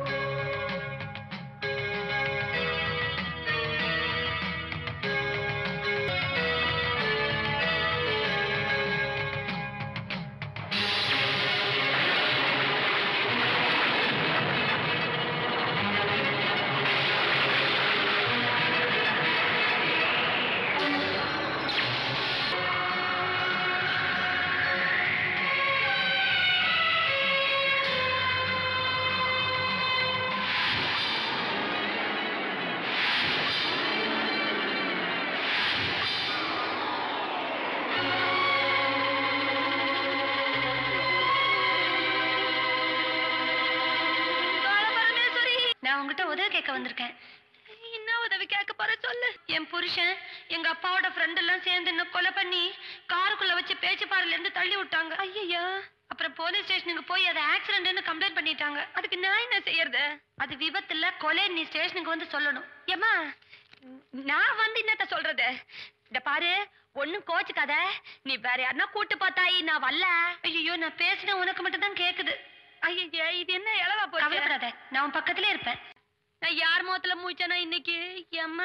வந்திருக்கேன். என்ன உதவி கேட்க போற சொல்லு. என் புருஷன் எங்க அப்பாவோட ஃப்ரெண்ட் எல்லாம் சேர்ந்து என்ன கொலை பண்ணி காருக்குள்ள வச்சு பேச்சுப்பாறையில இருந்து தள்ளி விட்டாங்க. ஐயோ, அப்புறம் போலீஸ் ஸ்டேஷனுக்கு போய் அதை ஆக்சிடென்ட்னு கம்ப்ளைண்ட் பண்ணிட்டாங்க. அதுக்கு நான் என்ன செய்யறது? அது விபத்துல கொலை, நீ ஸ்டேஷனுக்கு வந்து சொல்லணும். ஏமா நான் வந்து என்னத்த சொல்றது? இந்த பாரு, ஒண்ணும் கோச்சுக்காத. நீ வேற யாருன்னா கூட்டு பார்த்தாயி, நான் வரல. ஐயோ, நான் பேசினா உனக்கு மட்டும் தான் கேக்குது. ஐயா, இது என்ன இளவா போச்சு? கவலைப்படாத, நான் உன் பக்கத்திலே இருப்பேன். நான் யார் முகத்துல மூச்சனா இன்னைக்கு? அம்மா,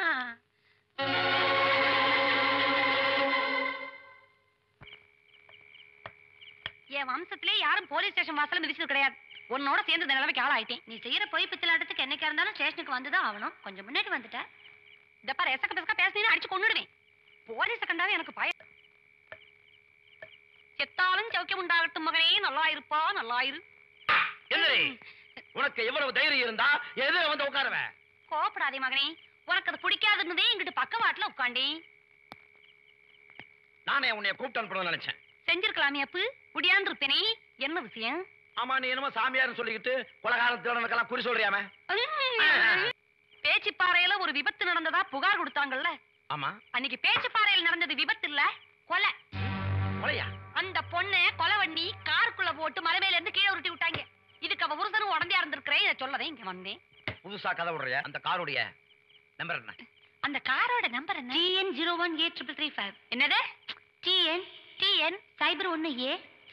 என் வம்சத்திலே யாரும் போலீஸ் ஸ்டேஷன் வாசல மிதிச்சது கிடையாது. உன்னோட சேர்ந்து இந்த நிலைமைக்கு ஆளாயிட்டேன். நீ செய்யற போய் பித்தலாட்டத்துக்கு என்னைக்கா இருந்தாலும் ஸ்டேஷனுக்கு வந்துதான் ஆகணும். கொஞ்சம் முன்னாடி வந்துட்ட. இந்த பாரு, எசக்க பெசக்க பேசினீன்னு அடிச்சு கொண்டுடுவேன். போலீஸ கண்டாவே எனக்கு பயம். செத்தாலும் சௌக்கியம் உண்டாகட்டும் மகனே, நல்லா இருப்பா, நல்லா இரு.
உனக்கு எவ்வளவு தைரியம் இருந்தா எதுல வந்து உட்காருவ?
கோபப்படாதே மகனே, உனக்கு அது பிடிக்காதுன்னதே இங்கிட்டு பக்கவாட்டுல உட்காண்டி.
நானே உன்னை கூப்பிட்டு அனுப்பணும்னு நினைச்சேன்.
செஞ்சிருக்கலாமே அப்பு, முடியாந்து இருப்பேனே. என்ன விஷயம்?
ஆமா, நீ என்னமோ சாமியார்னு சொல்லிக்கிட்டு கொலகாரத்துக்கெல்லாம் குறி சொல்றியாம?
பேச்சுப்பாறையில ஒரு விபத்து நடந்ததா புகார் கொடுத்தாங்கல்ல?
ஆமா.
அன்னைக்கு பேச்சுப்பாறையில் நடந்தது விபத்து இல்ல, கொலை.
கொலையா?
அந்த பொண்ணை கொலை பண்ணி காருக்குள்ள போட்டு மலை மேல இருந்து கீழே உருட்டி விட்டாங்க. இதுக்கு அவ ஒருத்தரும் உடந்தையா இருந்திருக்கிறேன். இதை சொல்லவே இங்க வந்தேன்.
புதுசா கதை விடுறியா? அந்த காருடைய நம்பர் என்ன?
அந்த காரோட நம்பர் என்ன? TN01A3335. என்னது? TN 01A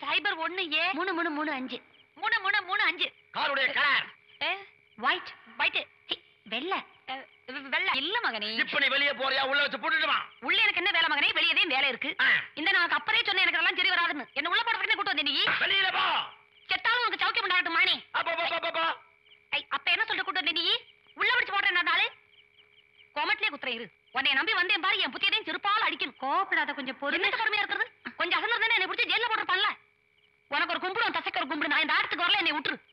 3335 3335.
காருடைய கலர்
ஒயிட். ஒயிட் வெள்ளை. வெள்ளை இல்ல மகனே.
இப்ப நீ வெளியே போறியா? உள்ள வச்சு போட்டுட்டு வா.
உள்ள எனக்கு என்ன வேலை மகனே? வெளியவே வேலை இருக்கு. இந்த நான் அப்பறே சொன்னேன் எனக்கு எல்லாம் சரி வராதுன்னு. என்ன உள்ள போறதுக்கு கூட்டு வந்தே நீ.
வெளியில போ.
செத்தாலும் உனக்கு சௌக்கியம் உண்டாகட்டும் மானே. அப்ப என்ன சொல்லிட்டு கூட்டு வந்தே நீ? உள்ள பிடிச்சு போடுறேன் நாளு. கோமட்லயே குத்துறேன் இரு. உன்னை நம்பி வந்தேன் பாரு, என் புத்தியதையும் செருப்பால் அடிக்கணும். கோபப்படாத, கொஞ்சம் பொறுமையா இருக்கிறது. கொஞ்சம் அசல் இருந்தானே என்னை பிடிச்சி ஜெயில போட்டுருப்பான்ல. உனக்கு ஒரு கும்பிடும், தசைக்கு ஒரு கும்பிடு. நான் இந்த ஆட்டத்துக்கு வரல, என்னை விட்டுரு.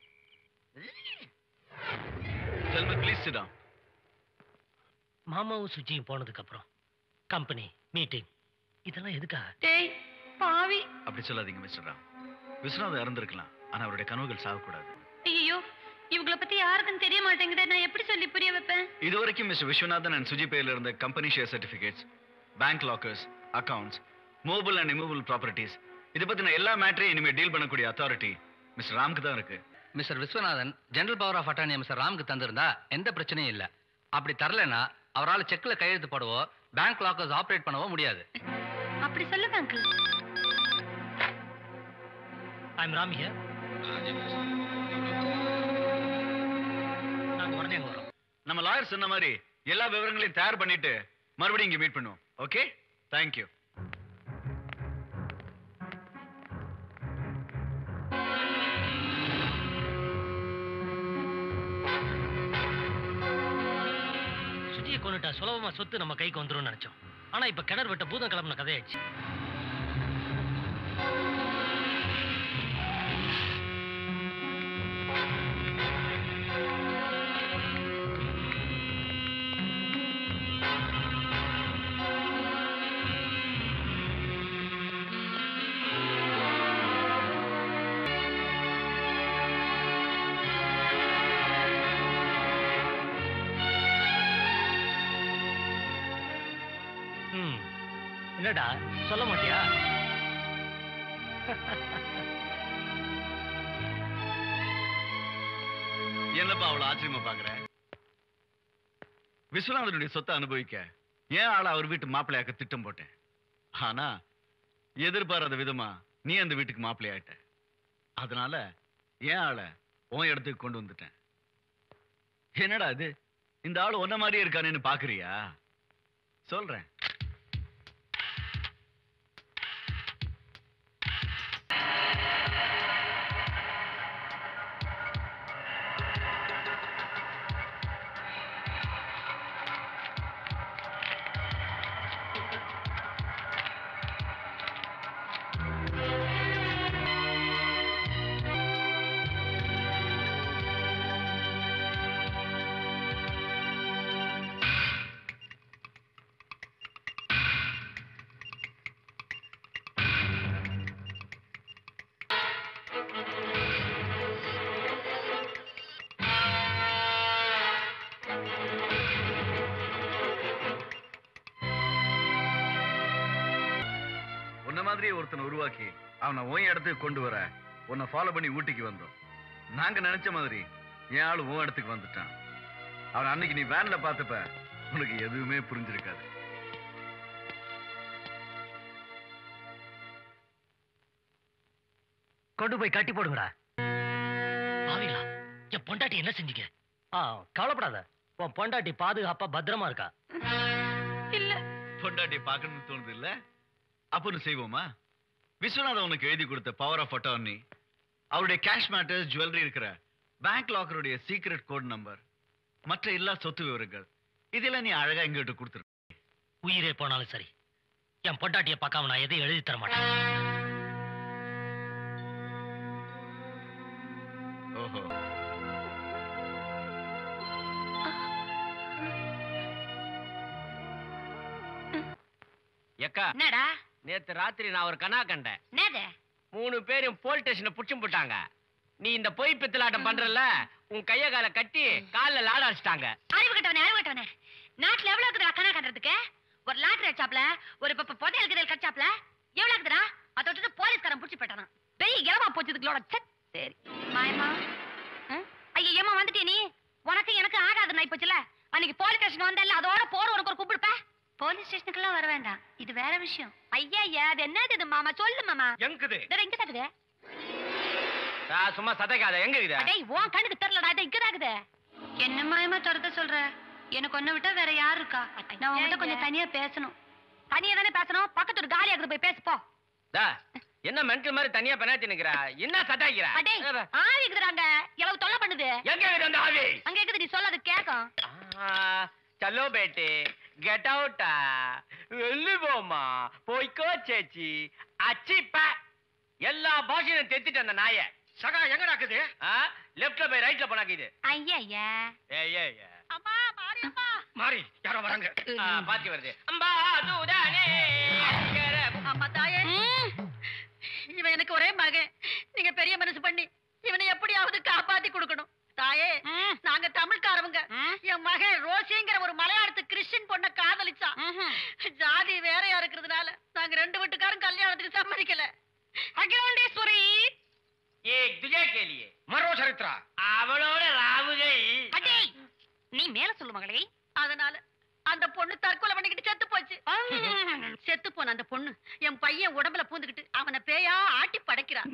Tell me, please sit down.
மாமாவும் சுஜியும் போனதுக்கு அப்புறம் கம்பெனி மீட்டிங் இதெல்லாம் எதுக்கா?
டேய் பாவி,
அப்படி சொல்லாதீங்க மிஸ்டர் ராம். விஸ்வநாதன் இறந்திருக்கலாம், ஆனா அவருடைய கனவுகள் சாகக்கூடாது.
ஐயோ, இவங்கள பத்தி யாருக்கும் தெரிய மாட்டேங்குதே. நான் எப்படி சொல்லி புரிய வைப்பேன்?
இதுவரைக்கும் மிஸ்டர் விஸ்வநாதன் அண்ட் சுஜி பேர்ல இருந்த company share certificates, bank lockers, accounts, movable and immovable properties, இதை பத்தின எல்லா மேட்டரையும் இனிமே டீல் பண்ணக்கூடிய அத்தாரிட்டி மிஸ்டர் ராம்க்கு தான் இருக்கு.
Mister Viswanathan general power of attorney mister ராம்க்கு தந்திருந்தா எந்த பிரச்சனையும் இல்ல. அப்படி தரலனா அவரால் செக்ல கையெழுத்து போடவோ பேங்க் லாக்கர்ஸ் ஆபரேட் பண்ணவோ முடியாது.
அப்படி சொல்லுங்க uncle.
I am Ram here. நாங்க உடனே வரோம்.
நம்ம லாயர் சொன்ன மாதிரி எல்லா விவரங்களையும் தயார் பண்ணிட்டு மறுபடியும் இங்க மீட் பண்ணுவோம். Okay, thank you.
சுஜியை கொண்டுட்டா சுலபமா சொத்து நம்ம கைக்கு வந்துரும் நினைச்சோம். ஆனா இப்ப கிணறு விட்ட பூதம் கிளம்பின கதையாச்சு. என்னடா சொல்ல மாட்டியா?
என்னப்பா அவ்வளவு ஆச்சரியமா பாக்குற? விஸ்வநாதனுடைய சொத்தை அனுபவிக்க ஏன் ஆள அவர் வீட்டு மாப்பிள்ளையாக்க திட்டம் போட்டேன். ஆனா எதிர்பாராத விதமா நீ அந்த வீட்டுக்கு மாப்பிள்ளை ஆயிட்ட. அதனால ஏன் ஆள உன் இடத்துக்கு கொண்டு வந்துட்டேன். என்னடா இது, இந்த ஆள் ஒன்ன மாதிரியே இருக்கானேன்னு பாக்குறியா? சொல்றேன். மாதிரியே ஒருத்தனை உருவாக்கி அவனை உன் இடத்துக்கு கொண்டு வர உன்னை ஃபாலோ பண்ணி ஊட்டிக்கு வந்தோம். நாங்க நினைச்ச மாதிரி என் ஆளு உன் இடத்துக்கு வந்துட்டான். அவன் அன்னைக்கு நீ வேன்ல பார்த்தப்ப உனக்கு எதுவுமே புரிஞ்சிருக்காது.
கொண்டு போய் கட்டி போடுங்கடா. ஆவீங்களா? என் பொண்டாட்டி என்ன செஞ்சீங்க? கவலைப்படாத, உன் பொண்டாட்டி பாதுகாப்பா பத்திரமா இருக்கா.
இல்ல பொண்டாட்டியை பார்க்கணும்னு தோணுது இல்ல? அப்பன்னு செய்வோமா? விஸ்வநாதன் உனக்கு எழுதி கொடுத்த பவர் ஆஃப் அட்டார்னி, அவருடைய கேஷ் மேட்டர்ஸ், ஜுவல்லரி இருக்கிற பேங்க் லாக்கருடைய சீக்ரெட் கோட் நம்பர், மற்ற எல்லா சொத்து விவரங்கள் இதெல்லாம் நீ அழகா எங்கிட்ட கொடுத்துரு.
உயிரே போனாலும் சரி, என் பொண்டாட்டியை பார்க்காம நான் எதையும் எழுதி தர மாட்டேன்.
ஓஹோ,
ஏக்கா
என்னடா
நேத்து ராத்திரி நான் ஒரு கனா கண்டேன்.
என்னது?
3 பேரும் போலீஸ் ஸ்டேஷன்ல புடிச்சும் போட்டாங்க. நீ இந்த பொய் பித்தலாட்டம் பண்றல, உன் கைய கால கட்டி கால்ல லாட அடிச்சிட்டாங்க.
அறிவு கட்டவனே, நாட்டுல எவ்வளவு இருக்குடா கணக்கு கட்டுறதுக்கு? ஒரு லாட்டரி அடிச்சாப்ல, ஒரு புதையல் கிதையல் கடிச்சாப்ல, எவ்வளவு இருக்குடா? அதை விட்டுட்டு போலீஸ்காரன் புடிச்சு போட்டானா? பெரிய இளவா போச்சு இதுகளோட. சரி மாயமா, ஐயா ஏமா வந்துட்டே நீ? உனக்கு எனக்கு ஆகாது நான் போச்சுல. அன்னைக்கு போலீஸ் ஸ்டேஷன் வந்தேன்ல, அதோட போற உனக்கு ஒரு கூப்பிடுப்ப. போலீஸ் ஸ்டேஷனுக்குலாம் வர வேண்டாம், இது வேற விஷயம். ஐயா அது என்னது இது மாமா? சொல்லு மாமா.
எங்குது?
இங்க தாக்குது.
சும்மா சதைக்காத. எங்க இது?
டேய் உன் கண்ணுக்கு தெரியலடா, இது இங்க தாக்குது. என்ன மாயமா தொடர்ந்து சொல்ற? எனக்கு ஒண்ணு விட்டா வேற யார் இருக்கா? நான் உன்கிட்ட கொஞ்சம் தனியா பேசணும். தனியா தானே பேசணும், பக்கத்து ஒரு காலி ஆகுது, போய் பேசு போ.
என்ன மென்டல் மாதிரி தனியா பெனாத்தி நிக்கிற? என்ன சதாய்க்கிற?
ஆவி இருக்குறாங்க, எவ்வளவு தொல்லை பண்ணுது.
எங்க இருக்குது அந்த ஆவி?
அங்க இருக்குது, நீ சொல்லாத கேக்கும்.
चलो बेटे गेट आउट வெள்ளி போமா போய்க்கோ சேச்சி அச்சிப்ப எல்லா பாஷையும் தெத்திட்டு அந்த நாயை.
சகா எங்க நடக்குது?
லெஃப்ட்ல போய் ரைட்ல போனாக்குது.
ஐயா
ஏய்
அம்மா மாரி அம்மா
மாரி யாரோ வராங்க.
பாத்தி வருது. அம்பா தூதானே
அம்மா தாயே, இவன் எனக்கு ஒரே மகன். நீங்க பெரிய மனசு பண்ணி இவனை எப்படியாவது காப்பாத்தி கொடுக்கணும். தாயே, நாங்க தமிழ்காரவங்க. என் மகன் ரோசிங்கிற ஒரு மலையாளத்து கிறிஸ்டின் பொண்ண காதலிச்சான். ஜாதி வேறையா இருக்கிறதுனால நாங்க 2 வீட்டுக்காரும் கல்யாணத்துக்கு சம்மதிக்கல. அகிலாண்டேஸ்வரி
एक तुझे के लिए
மரோ சரித்ரா
அவளோட ராவுகை.
அடே நீ மேல சொல்லு மகளே. அதனால அந்த பொண்ணு தற்கொலை பண்ணிக்கிட்டு செத்து போச்சு. செத்து போன அந்த பொண்ணு என் பையன் உடம்புல பூந்துக்கிட்டு அவனை பேயா ஆட்டி படைக்கிறான்.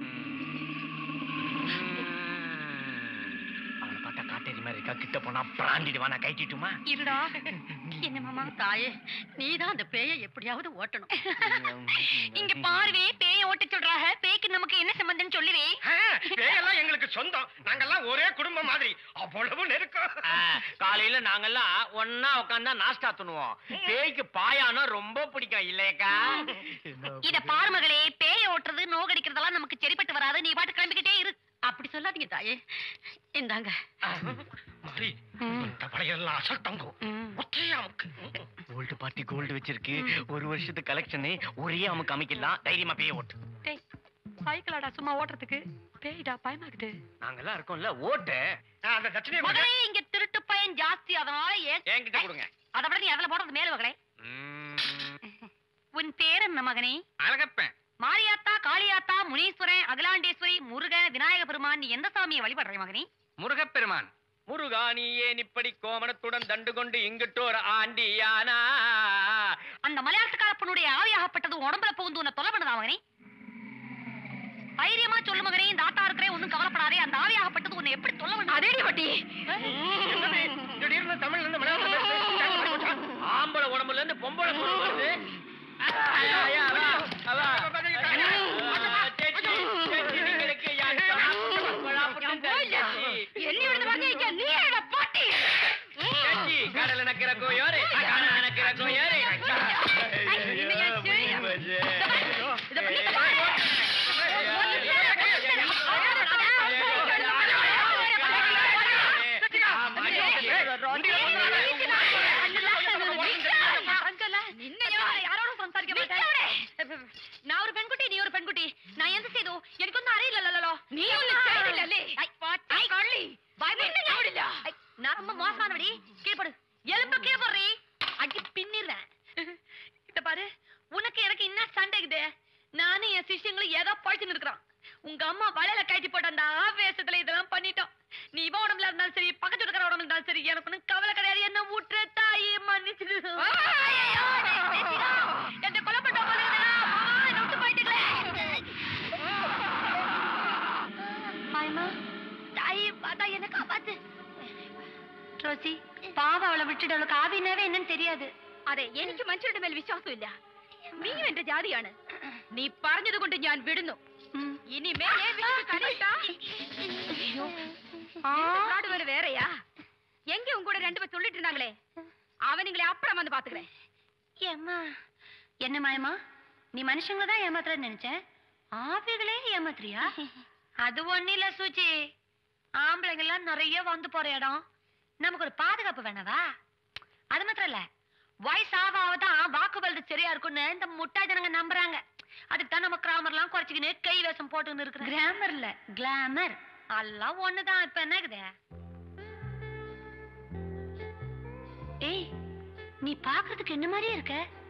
காட்டேரி மாதிரி இருக்கா, கிட்ட போனா பிராண்டிடுவா. நான் கைட்டிட்டுமா?
இருடா. என்ன மாமா? தாயே, நீதான் அந்த பேயை எப்படியாவது ஓட்டணும். இங்க பார்வே, பேயை ஓட்ட சொல்றாங்க. பேய்க்கு நமக்கு என்ன சம்பந்தம் சொல்லுவே?
பேயெல்லாம் எங்களுக்கு சொந்தம். நாங்கெல்லாம் ஒரே குடும்பம் மாதிரி, அவ்வளவு நெருக்கம்.
காலையில நாங்கெல்லாம் ஒன்னா உட்கார்ந்தா நாஸ்டா துணுவோம். பேய்க்கு பாயானா ரொம்ப பிடிக்கும் இல்லையக்கா?
இத பாரு மகளே, பேயை ஓட்டுறது நோகடிக்கிறதெல்லாம் நமக்கு சரிப்பட்டு வராது. நீ பாட்டு கிளம்பிக்கிட்டே இரு. அப்படி சொல்லாதீங்க தாயே. இந்தாங்க
மாரி, இந்த படையெல்லாம் அசல் தங்கம். ஒற்றையா அமுக்கு.
கோல்டு பார்ட்டி கோல்டு வச்சிருக்கு. 1 வருஷத்து கலெக்ஷன் ஒரே அமுக்கு அமைக்கலாம். தைரியமா பேய ஓட்டு.
டேய் சைக்கிளாடா சும்மா ஓட்டுறதுக்கு. பேய்டா பயமாக்குது.
நாங்கெல்லாம் இருக்கோம்ல, ஓட்டு.
அந்த தட்சணையை
மகளே, இங்க திருட்டு பையன் ஜாஸ்தி. அதனால
என்கிட்ட கொடுங்க.
அதை விட நீ அதுல போடுறது மேல மகளே.
உன் பேர் என்ன மகனே?
அழகப்பேன்.
மாரியாத்தா, காளியாத்தா, முனீஸ்வரன், அகிலாண்டேஸ்வரி, முருகன், விநாயக பெருமான், நீ எந்த சாமியை வழிபடுற மகனே?
முருகப்பெருமான். முருகானியே நிப்படி கோமணத்துடன் தண்டு கொண்டு இங்கிட்டோர் ஆண்டியானா.
அந்த மலையாளத்துக்காரப்பனுடைய ஆவியாகப்பட்டது உடம்புல புகுந்து உன்னை தொலை பண்ணுதா மகனே? தைரியமா சொல்லு மகனே, இந்த ஆத்தா இருக்கிறே ஒண்ணும் கவலைப்படாதே. அந்த ஆவியாகப்பட்டது உன்னை எப்படி தொல்லை பண்ணு? அதேடி பட்டி
திடீர்னு தமிழ்ல இருந்து மலையாளம் ஆம்பளை உடம்புல இருந்து பொம்பளை வருது. கடல நக்கிற கோயாரு நக்கிற கோயாரு
நான் ஒரு பெண்குட்டி, நீ ஒரு பெண்குட்டி. நான் எந்த செய்தோ எனக்கு ஒன்னும் அறியல. நீ நான் ரொம்ப மோசமானபடி. கீழ்படு, எலும்ப கீழ்படுறி, அடி பின்னிடுறேன். இத பாரு, உனக்கு எனக்கு என்ன சண்டைக்குது? நானும் என் சிஷ்யங்களும் ஏதோ பழிச்சுன்னு இருக்கிறோம். உங்க அம்மா வலையில கட்டி போட்ட அந்த ஆவேசத்துல இதெல்லாம் பண்ணிட்டோம். நீ இவன் உடம்புல இருந்தாலும் சரி, பக்கத்து இருக்கிற உடம்புல இருந்தாலும் சரி, எனக்கு ஒன்னும் கவலை கிடையாது. என்ன ஊற்று தாயி மன்னிச்சிடு. என்ன கொலை பண்ண என்ன காப்பாத்து. ரோசி, பாவம் அவளை விட்டுட்டு அவளுக்கு ஆவினாவே என்னன்னு தெரியாது. അതെ, എനിക്ക് മനുഷ്യരുടെ മേൽ വിശ്വാസമില്ല. നീയും എന്റെ ജാതിയാണ്. നീ പറഞ്ഞത് കൊണ്ട് ഞാൻ വിടുന്നു. ഇനിമേലെ വേറെയാ எங்க உங்க கூட 2 பேர் சொல்லிட்டு இருந்தாங்களே, அவனுங்களே அப்புறம் வந்து பாத்துக்கிறேன். ஏம்மா, என்ன மாயமா, நீ மனுஷங்களை தான் ஏமாத்துறன்னு நினைச்சேன், ஆவிகளே ஏமாத்துறியா? அது ஒண்ணு இல்ல சூச்சி, ஆம்பளைங்க எல்லாம் நிறைய வந்து போற இடம், நமக்கு ஒரு பாதுகாப்பு வேணவா? அது மாத்திரம் இல்ல, வயசு ஆவாதான் வாக்குபலது சரியா இருக்குன்னு இந்த முட்டா ஜனங்க நம்புறாங்க. அதுக்கு தான் நம்ம கிராமர்லாம் குறைச்சிக்கின்னு கை வேஷம் போட்டுன்னு இருக்கிறோம். கிராமர் இல்ல, கிளாமர். எல்லாம் ஒண்ணுதான். இப்ப என்ன இருக்குது? ஏய், நீ பாக்குறதுக்கு என்ன மாதிரியே இருக்க.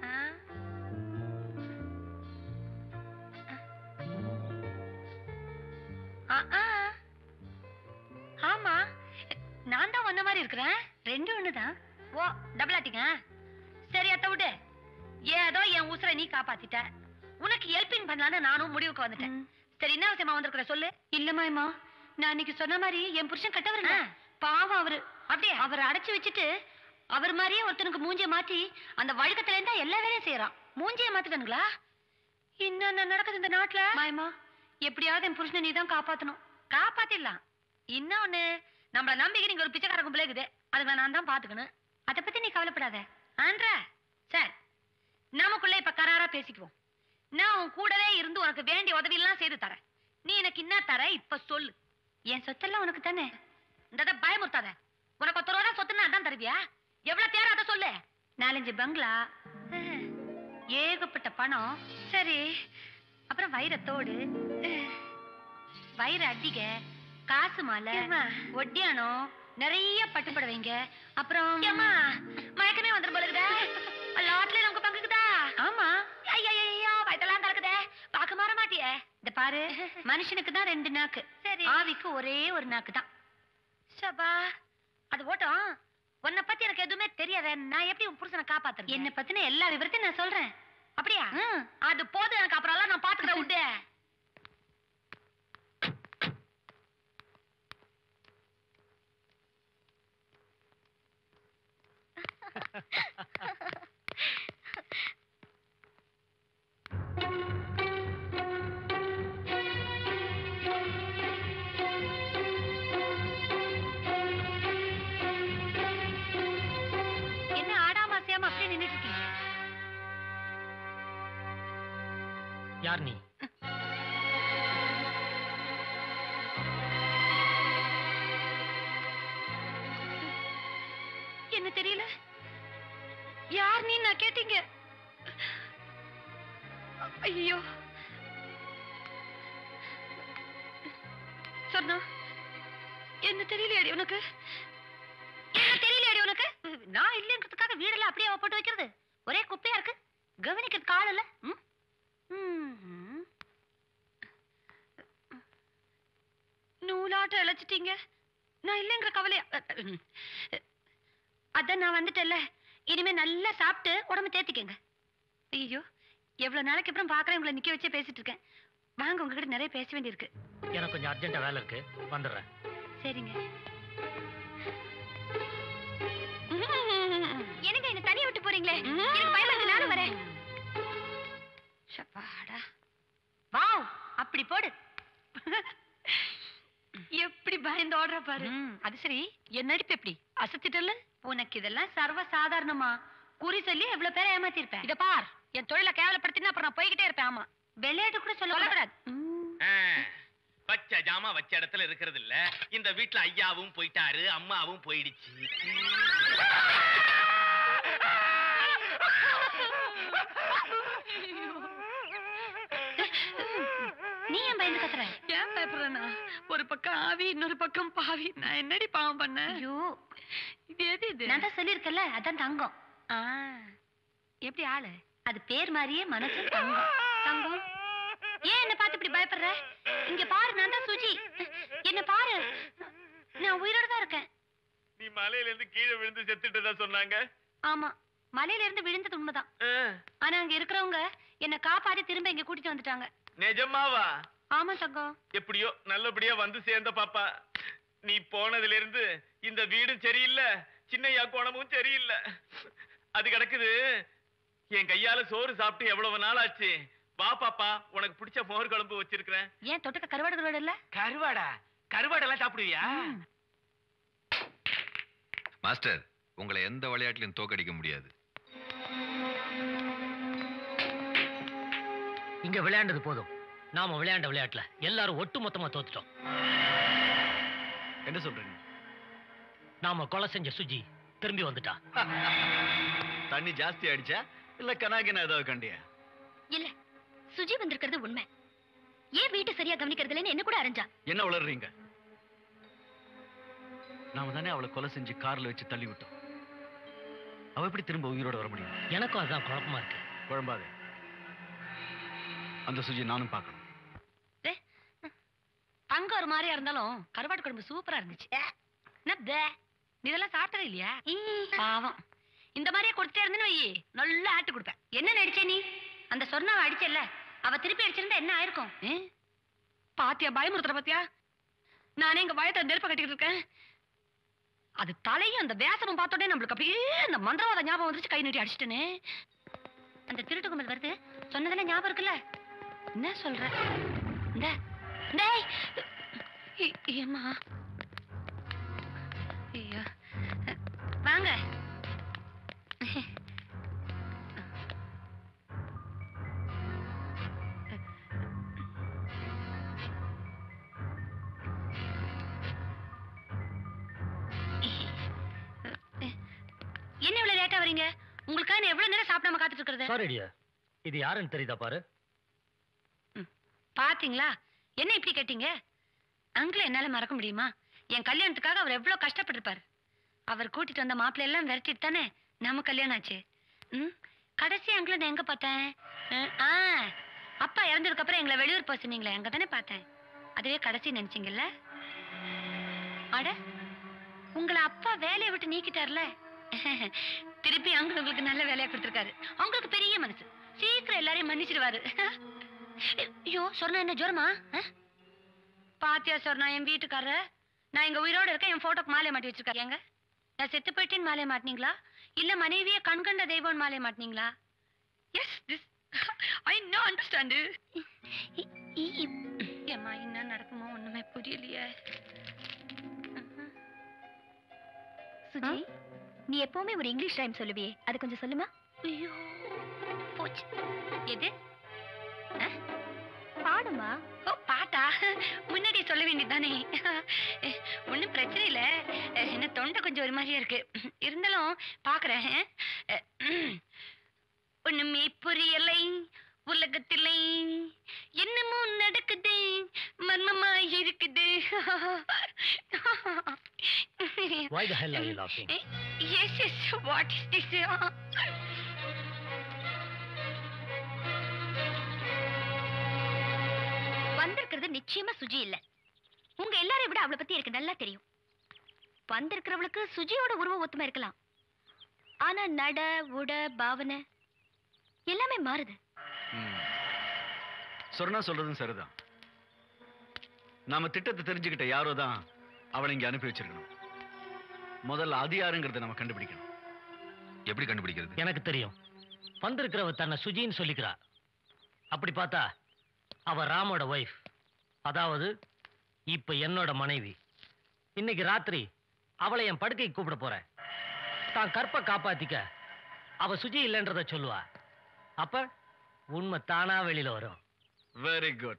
ஆமா, நான் தான் ஒன்ன மாதிரி இருக்கிறேன். 2 ஒண்ணுதான். ஓ, டபுள் ஆட்டிங்க. சரி, அத்த விடு. ஏதோ என் உசுரை நீ காப்பாத்திட்ட. உனக்கு ஹெல்பிங் பண்ணலான்னு நானும் முடிவுக்கு வந்துட்டேன். சரி, என்ன விஷயமா வந்திருக்கிற சொல்லு. இல்லம்மா, நான் அன்னைக்கு சொன்ன மாதிரி என் புருஷன் கட்டவர் பாவம் அவரு. அப்படியே அவரை அடைச்சு வச்சுட்டு அவர் மாதிரியே ஒருத்தனுக்கு மூஞ்சிய மாத்தி அந்த வழக்கத்துல இருந்தா எல்லா வேலையும் செய்யறான். மூஞ்சிய மாத்திட்டானுங்களா? இன்னும் நடக்குது இந்த நாட்டுல. மாயமா, எப்படியாவது என் புருஷனை நீ தான் காப்பாத்தணும். காப்பாத்திடலாம். இன்னொன்னு, நம்மள நம்பிக்கை நீங்க ஒரு பிச்சைக்கார கும்பலே இருக்குது, அதுக்கு நான் தான் பாத்துக்கணும். அதை பத்தி நீ கவலைப்படாத. ஆன்றா சார், நமக்குள்ள இப்ப கராரா பேசிக்குவோம். நான் உன் கூடவே இருந்து உனக்கு வேண்டிய உதவி எல்லாம் செய்து தரேன். நீ எனக்கு என்ன தர இப்ப சொல்லு. என் சொத்தெல்லாம் உனக்கு தானே. இந்த பயமுறுத்தாத. உனக்கு 10 ரூபா சொத்துன்னா அதான் தருவியா? எவ்வளவு தேர அதை சொல்லு. 4-5 பங்களா, ஏகப்பட்ட பணம். சரி, அப்புறம் வைரத்தோடு, வைர அட்டிக, காசு மாலை, ஒட்டியானம், நிறைய பட்டுப்படவைங்க. அப்புறம் மயக்கமே வந்துடும் போல இருக்குதா? லாட்ல நமக்கு பங்குக்குதா? ஆமா. ஐயா, வயதெல்லாம் கலக்குதே, பாக்க மாற மாட்டியே. இந்த பாரு, மனுஷனுக்கு தான் 2 நாக்கு, ஆவிக்கு ஒரே ஒரு நாக்கு தான். சபா, அது ஓட்டம். உன்னை பத்தி எனக்கு எதுவுமே தெரியாத, நான் எப்படி உன் புருஷனை காப்பாத்துறேன்? என்ன பத்தின எல்லா விவரத்தையும் நான் சொல்றேன். அப்படியா? அது போதும், எனக்கு அப்புறம் எல்லாம் நான் பாத்துக்கிறேன். விட்டு என்ன ஆடாம அசையாம அப்படியே நின்னுட்டு இருக்கீங்க?
யார் நீ?
என்ன தெரியல. யார் நீ நான் கேட்டீங்க? ஐயோ, சொன்னா என்ன தெரியலையாடி உனக்கு? என்ன தெரியலையாடி உனக்கு? நான் இல்லைன்றதுக்காக வீடெல்லாம் அப்படியே போட்டு வைக்கிறது? ஒரே குப்பையா இருக்கு. கவனிக்கிறது காலல. நூலாட்டம் இழைச்சிட்டீங்க. நான் இல்லைங்கிற கவலை. அதான் நான் வந்துட்டேன்ல, இனிமே நல்லா சாப்பிட்டு உடம்பு தேத்திக்கங்க. ஐயோ, எவ்வளவு நாளைக்கு அப்புறம் பாக்குறேன் உங்களை நிக்க வச்சே பேசிட்டு இருக்கேன். வாங்க, உங்ககிட்ட நிறைய பேச வேண்டியிருக்கு.
எனக்கு கொஞ்சம் அர்ஜென்ட்டா வேலை இருக்கு, வந்துடுறேன்.
சரிங்க.
எனக்கு என்ன தனியா விட்டு போறீங்களே, எனக்கு பயமா இருக்கு, நானும் வரேன்.
ஷப்பாடா, வாவ், அப்படி போடு. எப்படி பயந்து ஓடுற பாரு. அது சரி, என் நடிப்பு எப்படி அசத்திட்டல? உனக்கு இதெல்லாம் சர்வ சாதாரணமா. குறி சொல்லி எவ்வளவு பேரை ஏமாத்திருப்பேன். இத பார், என் தொழிலை கேவலப்படுத்தினா அப்புறம் நான் போய்கிட்டே இருப்பேன். ஆமா, விளையாட்டு கூட சொல்லக்கூடாது.
வச்ச ஜாமா வச்ச இடத்துல இருக்கிறது இல்ல. இந்த வீட்டுல ஐயாவும் போயிட்டாரு, அம்மாவும் போயிடுச்சு.
நீ ஏன் பயந்து கத்துற? ஏன் பயப்படுறேன்னா, ஒரு பக்கம் ஆவி, இன்னொரு பக்கம் பாவி. நான் என்னடி பாவம் பண்ண? ஐயோ, இது எது இது? நான் தான் சொல்லியிருக்கல, அதான் தங்கம். எப்படி ஆளு? அது பேர் மாதிரியே மனசு தங்கம். தங்கம், ஏன் என்ன பார்த்து இப்படி பயப்படுற? இங்க பாரு, நான் தான் சுஜி. என்ன பாரு, நான் உயிரோட தான் இருக்கேன்.
நீ மலையில இருந்து கீழே விழுந்து செத்துட்டதா சொன்னாங்க.
ஆமா, மலையில இருந்து விழுந்தது உண்மைதான். ஆனா அங்க இருக்கிறவங்க என்ன காப்பாத்தி திரும்ப இங்க கூட்டிட்டு வந்துட்டாங்க.
நிஜமாவா?
ஆமா தங்கம்.
எப்படியோ நல்லபடியா வந்து சேர்ந்த பாப்பா. நீ போனதுல இருந்து இந்த வீடும் சரியில்லை, சின்னையா கோணமும் சரியில்லை. அது கிடக்குது. என் கையால சோறு சாப்பிட்டு எவ்வளவு நாள் ஆச்சு. வா பாப்பா, உனக்கு பிடிச்ச மோர் குழம்பு வச்சிருக்கிறேன்.
ஏன் தொட்டுக்க கருவாடு இல்ல?
கருவாடா? கருவாடெல்லாம் சாப்பிடுவியா?
மாஸ்டர், உங்களை எந்த விளையாட்டிலும் தோக்கடிக்க முடியாது.
இங்க விளையாண்டது போதும். நாம விளையாண்ட விளையாட்டுல எல்லாரும் ஒட்டு மொத்தமா தோத்துட்டோம்.
என்ன சொல்றீங்க?
நாம கொலை செஞ்ச சுஜி திரும்பி வந்துட்டா.
தண்ணி ஜாஸ்தி ஆயிடுச்சா இல்ல கனாகினா ஏதாவது கண்டியா?
இல்ல, சுஜி வந்திருக்கிறது உண்மை. ஏன் வீட்டை சரியா கவனிக்கிறது இல்லைன்னு என்ன கூட அறிஞ்சா.
என்ன உளறீங்க? நாம தானே அவளை கொலை செஞ்சு கார்ல வச்சு தள்ளி விட்டோம். அவ எப்படி திரும்ப உயிரோட வர முடியும்?
எனக்கும் அதான் குழப்பமா இருக்கு.
குழம்பாதே, அந்த சுஜி நானும் பார்க்கணும்.
அங்க ஒரு மாதிரியா இருந்தாலும் கருவாடு குழம்பு சூப்பரா இருந்துச்சு. நீ இதெல்லாம் சாப்பிட்டதே இல்லையா? பாவம், இந்த மாதிரியே கொடுத்துட்டே இருந்தேன்னு வை, நல்லா ஆட்டு கொடுப்பேன். என்ன நடிச்சே நீ? அந்த சொன்னாவ அடிச்சல்ல, அவ திருப்பி அடிச்சிருந்தா என்ன ஆயிருக்கும்? பாத்தியா பயமுறுத்துற? பாத்தியா, நானே இங்க பயத்தை நெருப்ப கட்டிக்கிட்டு இருக்கேன். அது தலையும் அந்த வேசமும் பார்த்தோடனே நம்மளுக்கு அப்படியே அந்த மந்திரவாத ஞாபகம் வந்துச்சு. கை நீட்டி அடிச்சிட்டேன்னு அந்த திருட்டு கும்பல் வருது. சொன்னதெல்லாம் ஞாபகம் இருக்குல்ல? என்ன சொல்ற? ஏமா, ஐயோ, வாங்க. என்ன இவ்வளவு லேட்டா வரீங்க? உங்களுக்காக நான் எவ்வளவு நேரம் சாப்பிடாம காத்துட்டு இருக்கிறது?
சாரி டியர், இது யாருன்னு தெரியுதா பாரு.
பாத்தீங்களா, என்ன இப்படி கேட்டீங்க? அங்கிள என்னால மறக்க முடியுமா? என் கல்யாணத்துக்காக அவர் எவ்வளவு கஷ்டப்பட்டிருப்பாரு. அவர் கூட்டிட்டு வந்த மாப்பிள்ளை எல்லாம் விரட்டிட்டு தானே நம்ம கல்யாணம் ஆச்சு. கடைசி அங்கிள நான் எங்க பார்த்தேன்? அப்பா இறந்ததுக்கு அப்புறம் எங்களை வெளியூர் போக சொன்னீங்களே, அங்க தானே பார்த்தேன். அதுவே கடைசி நினைச்சீங்கல்ல? அட, உங்களை அப்பா வேலையை விட்டு நீக்கிட்டார்ல, திருப்பி அங்கிள் உங்களுக்கு நல்ல வேலையா கொடுத்திருக்காரு. அவங்களுக்கு பெரிய மனசு, சீக்கிரம் எல்லாரையும் மன்னிச்சிடுவாரு. ஐயோ, சொன்னா என்ன ஜோரமா? பாத்தியா சொன்னா என் வீட்டுக்காரர், நான் இங்க உயிரோட இருக்க என் போட்டோக்கு மாலையை மாட்டி வச்சிருக்காங்க. நான் செத்து போயிட்டேன்னு மாலையை மாட்டினீங்களா, இல்ல மனைவியே கண்கண்ட தெய்வம் மாலையை மாட்டினீங்களா? Yes, this I know understand. ஏம்மா, என்ன நடக்குமோ ஒண்ணுமே புரியலையே.
சுஜி, நீ எப்பவுமே ஒரு இங்கிலீஷ் ரைம் சொல்லுவியே, அது கொஞ்சம் சொல்லுமா?
ஐயோ போச்சு. எது?
பாடுமா?
ஓ, பாட்டா? முன்னாடி சொல்ல வேண்டியதானே. ஒன்னும் பிரச்சனை இல்ல, என்ன தொண்டை கொஞ்சம் ஒரு மாதிரியா இருக்கு. இருந்தாலும் பாக்குறேன். ஒண்ணுமே புரியலை உலகத்திலே, என்னமோ நடக்குது, மர்மமா இருக்குது.
Why the hell are you laughing?
Yes, what is this?
போறது நிச்சயமா சுஜி இல்ல. உங்க எல்லாரையும் விட அவளை பத்தி எனக்கு நல்லா தெரியும். வந்திருக்கிறவளுக்கு சுஜியோட உருவம் ஒத்துமை இருக்கலாம், ஆனா நட உட பாவனை எல்லாமே மாறுது.
சொன்னா சொல்றதும் சரிதான். நாம திட்டத்தை தெரிஞ்சுக்கிட்ட யாரோ தான் அவளை இங்க அனுப்பி வச்சிருக்கணும். முதல்ல அது யாருங்கிறத நம்ம கண்டுபிடிக்கணும்.
எப்படி கண்டுபிடிக்கிறது?
எனக்கு தெரியும். வந்திருக்கிறவ தன்னை சுஜின்னு சொல்லிக்கிறா. அப்படி பார்த்தா அவ ராமோட ஒய்ஃப், அதாவது இப்ப என்னோட மனைவி. இன்னைக்கு ராத்திரி அவளை என் படுக்கைக்கு கூப்பிட போறேன். தான் கற்பை காப்பாத்திக்க அவ சுஜி இல்லைன்றத சொல்லுவா. அப்ப உண்மை தானா வெளியில வரும்.
Very good.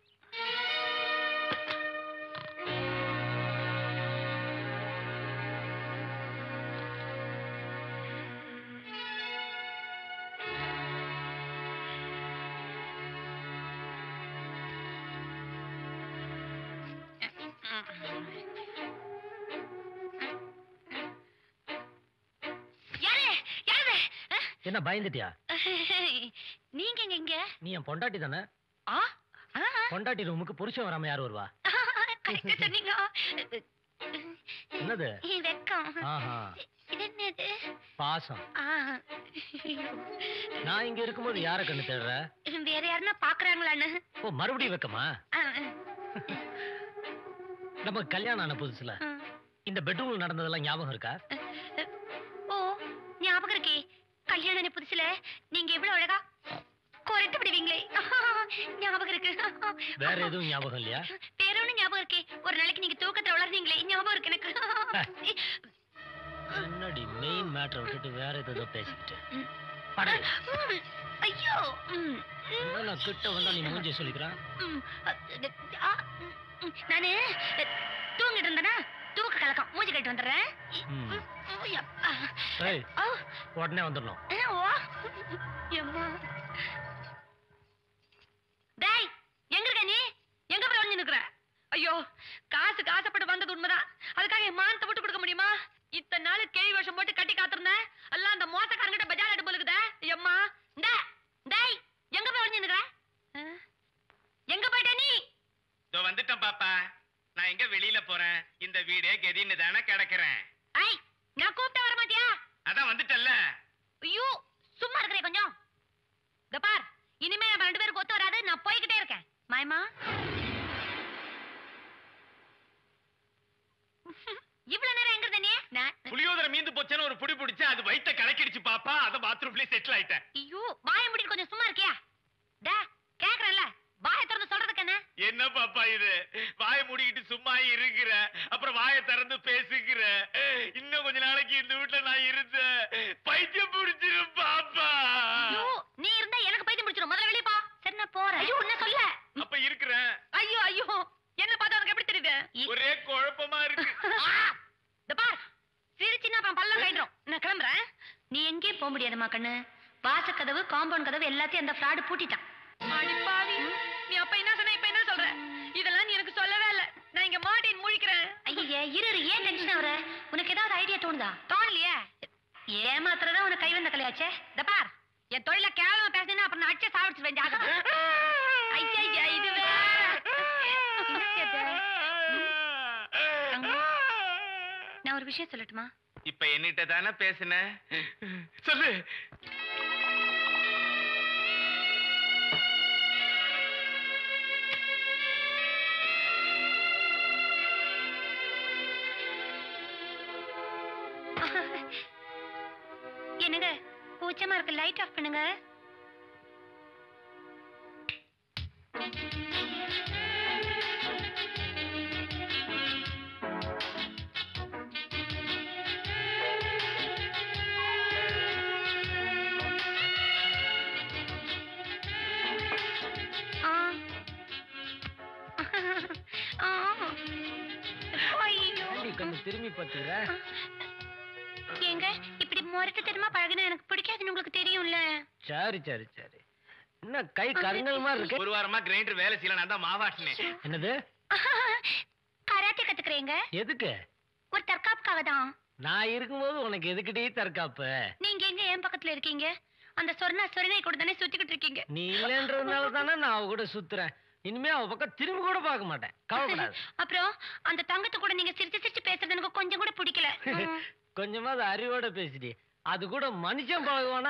என்ன பயந்துட்டியா?
நீங்க எங்க?
நீ என் பொண்டாட்டி தானே? பொண்டாட்டி ரூமுக்கு புருஷன் வராம யார் வருவா?
சொன்னீங்க.
என்னது?
வெக்கம்.
இது என்னது? பாசம். நான் இங்க இருக்கும்போது யார கண்ணு தேடுற?
வேற யாருன்னா பாக்குறாங்களான்னு.
ஓ, மறுபடியும் வெக்கமா? நம்ம கல்யாணம் ஆன புதுசுல இந்த பெட்ரூம்ல நடந்ததெல்லாம் ஞாபகம் இருக்கா?
ஓ, ஞாபகம் இருக்கே. கல்யாணம் புதுசுல நீங்க எவ்வளவு அழகா குறைத்து விடுவீங்களே, ஞாபகம் இருக்கு.
வேற எதுவும் ஞாபகம் இல்லையா?
வேற ஒண்ணு ஞாபகம் இருக்கே. ஒரு நாளைக்கு நீங்க தூக்கத்துல வளர்ந்தீங்களே, ஞாபகம் இருக்கு எனக்கு.
என்னடி மெயின் மேட்டரை விட்டுட்டு வேற ஏதோ பேசிக்கிட்டு?
ஐயோ,
நான் கிட்ட வந்தா நீ மூஞ்சி சொல்லிக்கிறான்.
நானு தூங்கிட்டு இருந்தேனா, தூக்க கலக்கம், மூஞ்சி கட்டு வந்துடுறேன்.
உடனே வந்துடணும்.
டேய், எங்க இருக்க நீ? எங்க போய் ஒளிஞ்சு நிக்கிற? ஐயோ, காசுக்கு ஆசைப்பட்டு வந்தது உண்மைதான். அதுக்காக என் மானத்தை விட்டு கொடுக்க முடியுமா? இத்தனை நாள் கேள்வி வருஷம் போட்டு கட்டி காத்திருந்தேன். எல்லாம் அந்த மோசக்காரங்கிட்ட பஜார் அடி போலுக்குதே. எம்மா, டேய், எங்க போய் ஒளிஞ்சு நிக்கிற? எங்க போயிட்ட நீ?
இதோ வந்துட்டேன் பாப்பா. நான் எங்க வெளியில போறேன்? இந்த வீடே கெதின்னு தானே கிடக்குறேன்.
ஐ, நான் கூப்பிட்ட வர மாட்டியா?
அதான் வந்துட்டல்ல.
ஐயோ, சும்மா இருக்கிறே கொஞ்சம். இத பார், இனிமே நம்ம 2 பேருக்கு ஒத்து வராது. நான் போய்கிட்டே இருக்கேன். மாயமா, இவ்வளவு நேரம் எங்க இருந்த நீ?
புளியோதரை மீந்து போச்சேன்னு ஒரு புடி பிடிச்சு அது வயித்தை கலக்கிடுச்சு பாப்பா. அத பாத்ரூம்லயே செட்டில் ஆயிட்டேன்.
ஐயோ, வாயை மூடிட்டு கொஞ்சம் சும்மா இருக்கியா? கேக்குறேன்ல, வாயை திறந்து சொல்றதுக்கு என்ன?
என்ன பாப்பா இது? வாயை மூடிக்கிட்டு சும்மா இருக்கிற, அப்புறம் வாயை திறந்து பேசுகிற. இன்னும் கொஞ்ச நாளைக்கு இந்த வீட்டுல நான் இருந்த பைத்தியம் பிடிச்சிரும் பாப்பா.
நீ இருந்தா எனக்கு பைத்தியம் பிடிச்சிரும். முதல்ல வெளிய போ. சரி, நான் போறேன். ஐயோ, என்ன சொல்ல?
அப்ப இருக்கிறேன்.
ஐயோ, என்ன பார்த்தா உனக்கு எப்படி தெரியுது?
ஒரே குழப்பமா இருக்கு.
இத பார், சிரிச்சின்னா அப்புறம் பல்லம் கயிடும். நான் கிளம்புறேன்.
நீ எங்கேயும் போக முடியாதுமா கண்ணு. வாசக்கதவு, காம்பவுண்ட் கதவு எல்லாத்தையும் அந்த ஃப்ராடு பூட்டிட்டான்.
அடி பாவி, நீ அப்ப என்ன சொன்ன, இப்ப என்ன சொல்ற? இதெல்லாம் நீ எனக்கு சொல்லவே இல்ல. நான் இங்க மாட்டின் முழிக்கிறேன்.
ஐயே, இரு, ஏன் டென்ஷன் ஆகுற? உனக்கு ஏதாவது ஐடியா தோணுதா?
தோணலையே.
ஏமாத்துறதா உனக்கு கை வந்த கலையாச்சே.
இத பார், என் தொழில கேவலமா பேசினா அப்புறம் நான் அடிச்சு சாவிச்சு வேண்டிய. ஐயா, இது வேற.
நான் ஒரு விஷயம் சொல்லட்டுமா?
இப்ப என்னிட்ட தானே பேசுன, சொல்லு.
என்னங்க, கூச்சமா இருக்கு, லைட் ஆஃப் பண்ணுங்க.
திரும்பி பாத்தீங்க.
ஏங்க, இப்படி முரட்டு தெரியுமா பழகினா எனக்கு பிடிக்காதுன்னு உங்களுக்கு தெரியும்ல.
சரி. என்ன கை கருங்கல் மாதிரி இருக்கு?
ஒரு வாரமா கிரைண்டர் வேலை செய்யல, நான் தான் மாவாட்டினேன்.
என்னது?
கராத்தே கத்துக்கிறீங்க?
எதுக்கு?
ஒரு தற்காப்புக்காக தான்.
நான் இருக்கும்போது உனக்கு எதுக்குடி தற்காப்பு?
நீங்க எங்க என் பக்கத்துல இருக்கீங்க? அந்த சொர்ணா சொரினை கூட தானே சுத்திக்கிட்டு இருக்கீங்க.
நீ இல்லன்றதுனால தானே நான் அவ கூட சுத்துறேன். இனிமே அவ பக்கம் திரும்பி கூட பார்க்க மாட்டேன், கவலைப்படாது.
அப்புறம் அந்த தங்கத்தை கூட நீங்க சிரிச்சு சிரிச்சு பேசுறது எனக்கு கொஞ்சம் கூட பிடிக்கல.
கொஞ்சமாவது அறிவோட பேசிடி, அது கூட மனுஷன் பழகுவானா?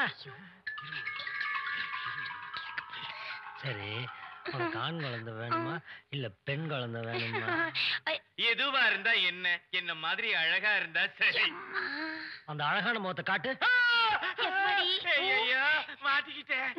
சரி, உனக்கு ஆண் குழந்தை வேணுமா இல்ல பெண் குழந்தை வேணுமா?
எதுவா இருந்தா என்ன மாதிரி அழகா இருந்தா சரி.
அந்த அழகான முகத்தை காட்டு.
ஐயா மாட்டிக்கிட்டேன்.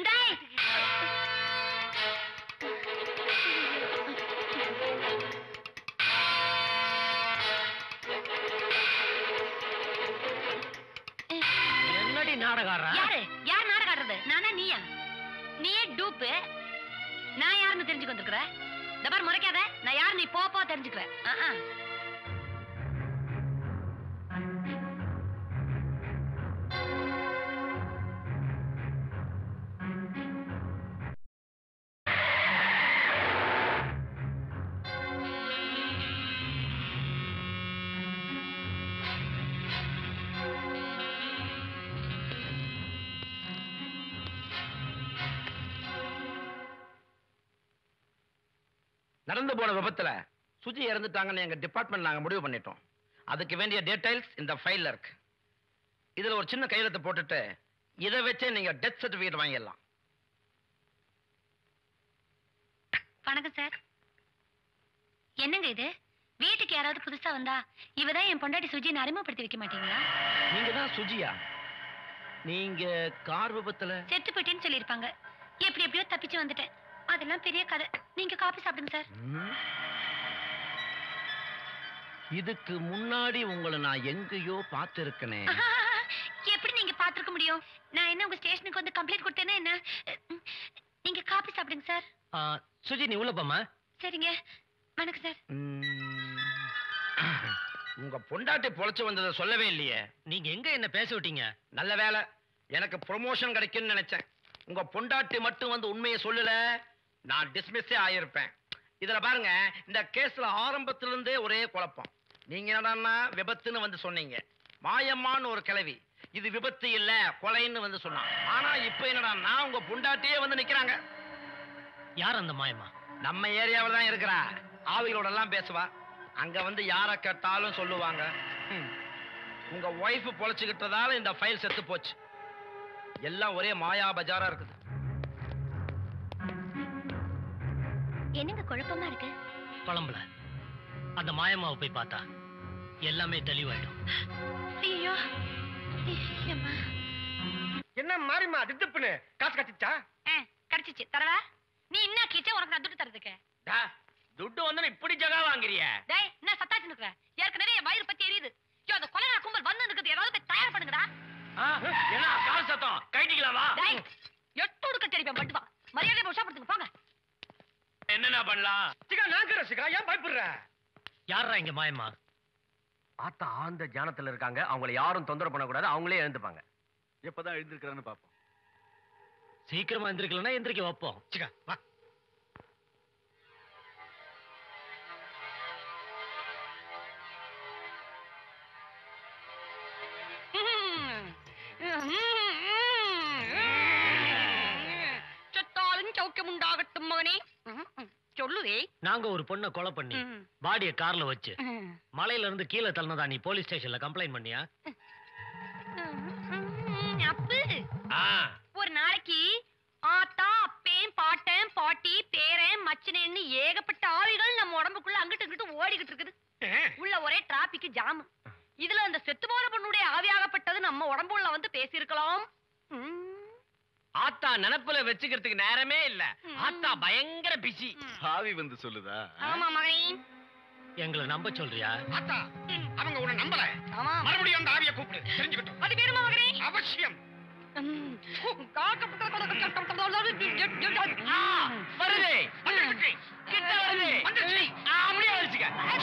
என்னடி நாடகாரா?
யார் நாடகம் ஆடுறது? நானா நீயா? நீயே டூப்பு, நான் யாருன்னு தெரிஞ்சுக்க வந்திருக்கிற. இந்த மாதிரி முறைக்காத, நான் யாரு நீ போ தெரிஞ்சுக்கிறேன்.
நடந்து போன விபத்துல சுஜி இறந்துட்டாங்கன்னு எங்க டிபார்ட்மெண்ட் நாங்க முடிவு பண்ணிட்டோம். அதுக்கு வேண்டிய டீடைல்ஸ் இந்த ஃபைல்ல இருக்கு. இதுல ஒரு சின்ன கையெழுத்து போட்டுட்டு இதை வச்சே நீங்க டெத் சர்டிபிகேட் வாங்கிடலாம்.
வணக்கம் சார். என்னங்க இது? வீட்டுக்கு யாராவது புதுசா வந்தா இவதான் என் பொண்டாட்டி சுஜியை அறிமுகப்படுத்தி வைக்க மாட்டீங்களா?
நீங்க தான் சுஜியா? நீங்க கார் விபத்துல
செத்து போயிட்டேன்னு சொல்லியிருப்பாங்க. எப்படியோ தப்பிச்சு வந்துட்டேன். அதெல்லாம் பெரிய கதை. நீங்க காபி சாப்பிடுங்க சார்.
இதுக்கு முன்னாடி உங்களை நான் எங்கேயோ பார்த்திருக்கனே.
எப்படி நீங்க பார்த்திருக்க முடியும்? நான் என்ன உங்க ஸ்டேஷனுக்கு வந்து கம்ப்ளைண்ட் கொடுத்தேன்னா என்ன? நீங்க காபி சாப்பிடுங்க சார்.
சுஜி நீ உள்ள போமா.
சரிங்க. வணக்கம் சார்.
உங்க பொண்டாட்டி பொழைச்சு வந்ததை சொல்லவே இல்லையே.
நீங்க எங்க என்ன பேச விட்டீங்க?
நல்ல வேலை, எனக்கு ப்ரொமோஷன் கிடைக்கும்னு நினைச்சேன். உங்க பொண்டாட்டி மட்டும் வந்து உண்மையை சொல்லல, நான் டிஸ்மிஸே ஆயிருப்பேன். இதுல பாருங்க, இந்த கேஸ்ல ஆரம்பத்துல இருந்தே ஒரே குழப்பம். நீங்க என்னடான்னா விபத்துன்னு வந்து சொன்னீங்க. மாயம்மான்னு ஒரு கிழவி இது விபத்து இல்ல கொலைன்னு வந்து சொன்னான். ஆனா இப்ப என்னடான்னா உங்க பொண்டாட்டியே வந்து நிக்கிறாங்க.
யார் அந்த மாயம்மா?
நம்ம ஏரியாவில தான் இருக்கிறா. ஆவிகளோட எல்லாம் பேசுவா. அங்க வந்து யார கேட்டாலும் சொல்லுவாங்க. உங்க ஒய்ஃப் பொழைச்சுக்கிட்டதால இந்த ஃபைல் செத்து போச்சு. எல்லாம் ஒரே மாயா பஜாரா இருக்குது.
என்னங்க குழப்பமா இருக்கு?
குழம்புல அந்த மாயம்மாவை போய் பார்த்தா எல்லாமே தெளிவாயிடும்.
ஐயோ
என்ன மாறிமா திட்டுப்புன்னு காசு கட்டிச்சா?
கிடைச்சிச்சு. தரவா? நீ என்ன கீச்சே உனக்கு நான் துட்டு தரதுக்கு?
துட்டு வந்து இப்படி ஜகா வாங்குறிய?
டேய் என்ன சத்தாச்சு நிக்கிற? ஏற்கனவே என் வயிறு பத்தி எரியுது. ஐயோ அந்த கொலைகார கும்பல் வந்து இருக்குது. ஏதாவது போய் தயார் பண்ணுங்கடா.
என்ன கால் சத்தம் கைட்டிக்கலாமா?
டேய் எட்டு உடுக்க தெரியும் மட்டும் தான். மரியாதை உஷாப்படுத்துங்க போங்க.
என்னென்ன பண்ணலாம்?
சிகா நாங்கற சிகா ஏன் பயப்படுற?
யாரா இங்க மாயம்மா?
ஆத்தா ஆந்த ஜானத்துல இருக்காங்க. அவங்கள யாரும் தொந்தரவு பண்ணக்கூடாது. அவங்களே எழுந்துப்பாங்க.
எப்பதான் எழுந்திருக்கிறான்னு பாப்போம்.
சீக்கிரமா எந்திரிக்கலன்னா எந்திரிக்க வைப்போம்.
சிகா வா.
செத்தாலும் சௌக்கியம் உண்டாகட்டும் மகனே. சொல்லுவே.
நாங்க ஒரு பொண்ணை கொலை பண்ணி பாடிய கார்ல வச்சு மலையில இருந்து கீழே தள்ளனதா நீ போலீஸ் ஸ்டேஷன்ல கம்ப்ளைண்ட் பண்ணியா?
அப்பு ஒரு நாளைக்கு ஆத்தா அப்பேன் பாட்டன் பாட்டி பேரன் மச்சனேன்னு ஏகப்பட்ட ஆவிகள் நம்ம உடம்புக்குள்ள அங்கிட்டு இங்கிட்டு ஓடிக்கிட்டு இருக்குது. உள்ள ஒரே டிராபிக் ஜாம். இதுல அந்த செத்து போன பொண்ணுடைய ஆவியாகப்பட்டது நம்ம உடம்புள்ள வந்து பேசியிருக்கலாம்.
ஆத்தா நினைப்புல வச்சுக்கிறதுக்கு நேரமே இல்ல. ஆத்தா பயங்கர பிஸி.
ஆவி வந்து சொல்லுதா?
ஆமா மகனே.
எங்களை நம்ப சொல்றியா?
ஆத்தா அவங்க உன்னை நம்பல. மறுபடியும் அந்த ஆவியை கூப்பிடு தெரிஞ்சுக்கட்டும்.
அது வேணுமா மகனே?
அவசியம்.
வருது கிட்ட வருது. அப்படியே வச்சுக்க.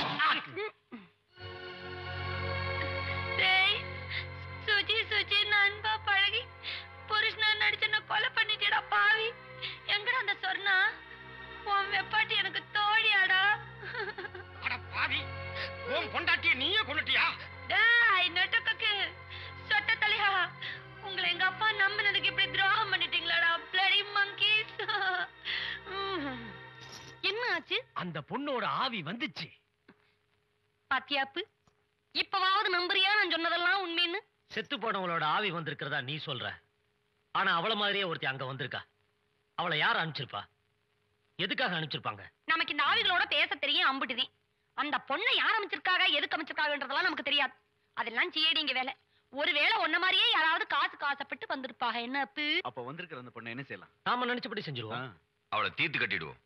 சுஜி சுஜி நண்பா பழகி புருஷனா நடிச்சன கொலை பண்ணிட்டேடா பாவி. எங்கடா அந்த சொர்ணா? உன் வெப்பாட்டி எனக்கு தோழியாடா.
அட பாவி, உன் பொண்டாட்டியை நீயே கொன்னுட்டியா?
டேய் நட்டக்கக்கு சொட்ட தலையா, உங்களை எங்க அப்பா நம்பினதுக்கு இப்படி துரோகம் பண்ணிட்டீங்களாடா பிளடி மங்கீஸ். ஆச்சு?
அந்த பொண்ணோட ஆவி வந்துச்சு.
பாத்தியாப்பு, இப்பவாவது நம்புறியா நான் சொன்னதெல்லாம் உண்மைன்னு?
செத்து போனவங்களோட ஆவி வந்திருக்கிறதா நீ சொல்ற. ஆனா அவள மாதிரியே ஒருத்தி அங்க வந்திருக்கா. அவளை யார் அனுப்பிச்சிருப்பா? எதுக்காக அனுப்பிச்சிருப்பாங்க?
நமக்கு இந்த ஆவிகளோட பேச தெரியும், அம்பிட்டுதேன். அந்த பொண்ணை யார் அமைச்சிருக்காங்க, எதுக்கு அமைச்சிருக்காங்கன்றதெல்லாம் நமக்கு தெரியாது. அதெல்லாம் சிஏடிங்க வேலை. ஒருவேளை ஒன்ன மாதிரியே யாராவது காசுக்கு ஆசைப்பட்டு வந்திருப்பாங்க. என்ன அப்பு?
அப்ப வந்திருக்கிற அந்த பொண்ணை என்ன செய்யலாம்?
நாம நினைச்சபடி செஞ்சிருவோம்.
அவளை தீர்த்து கட்டிடுவோம்.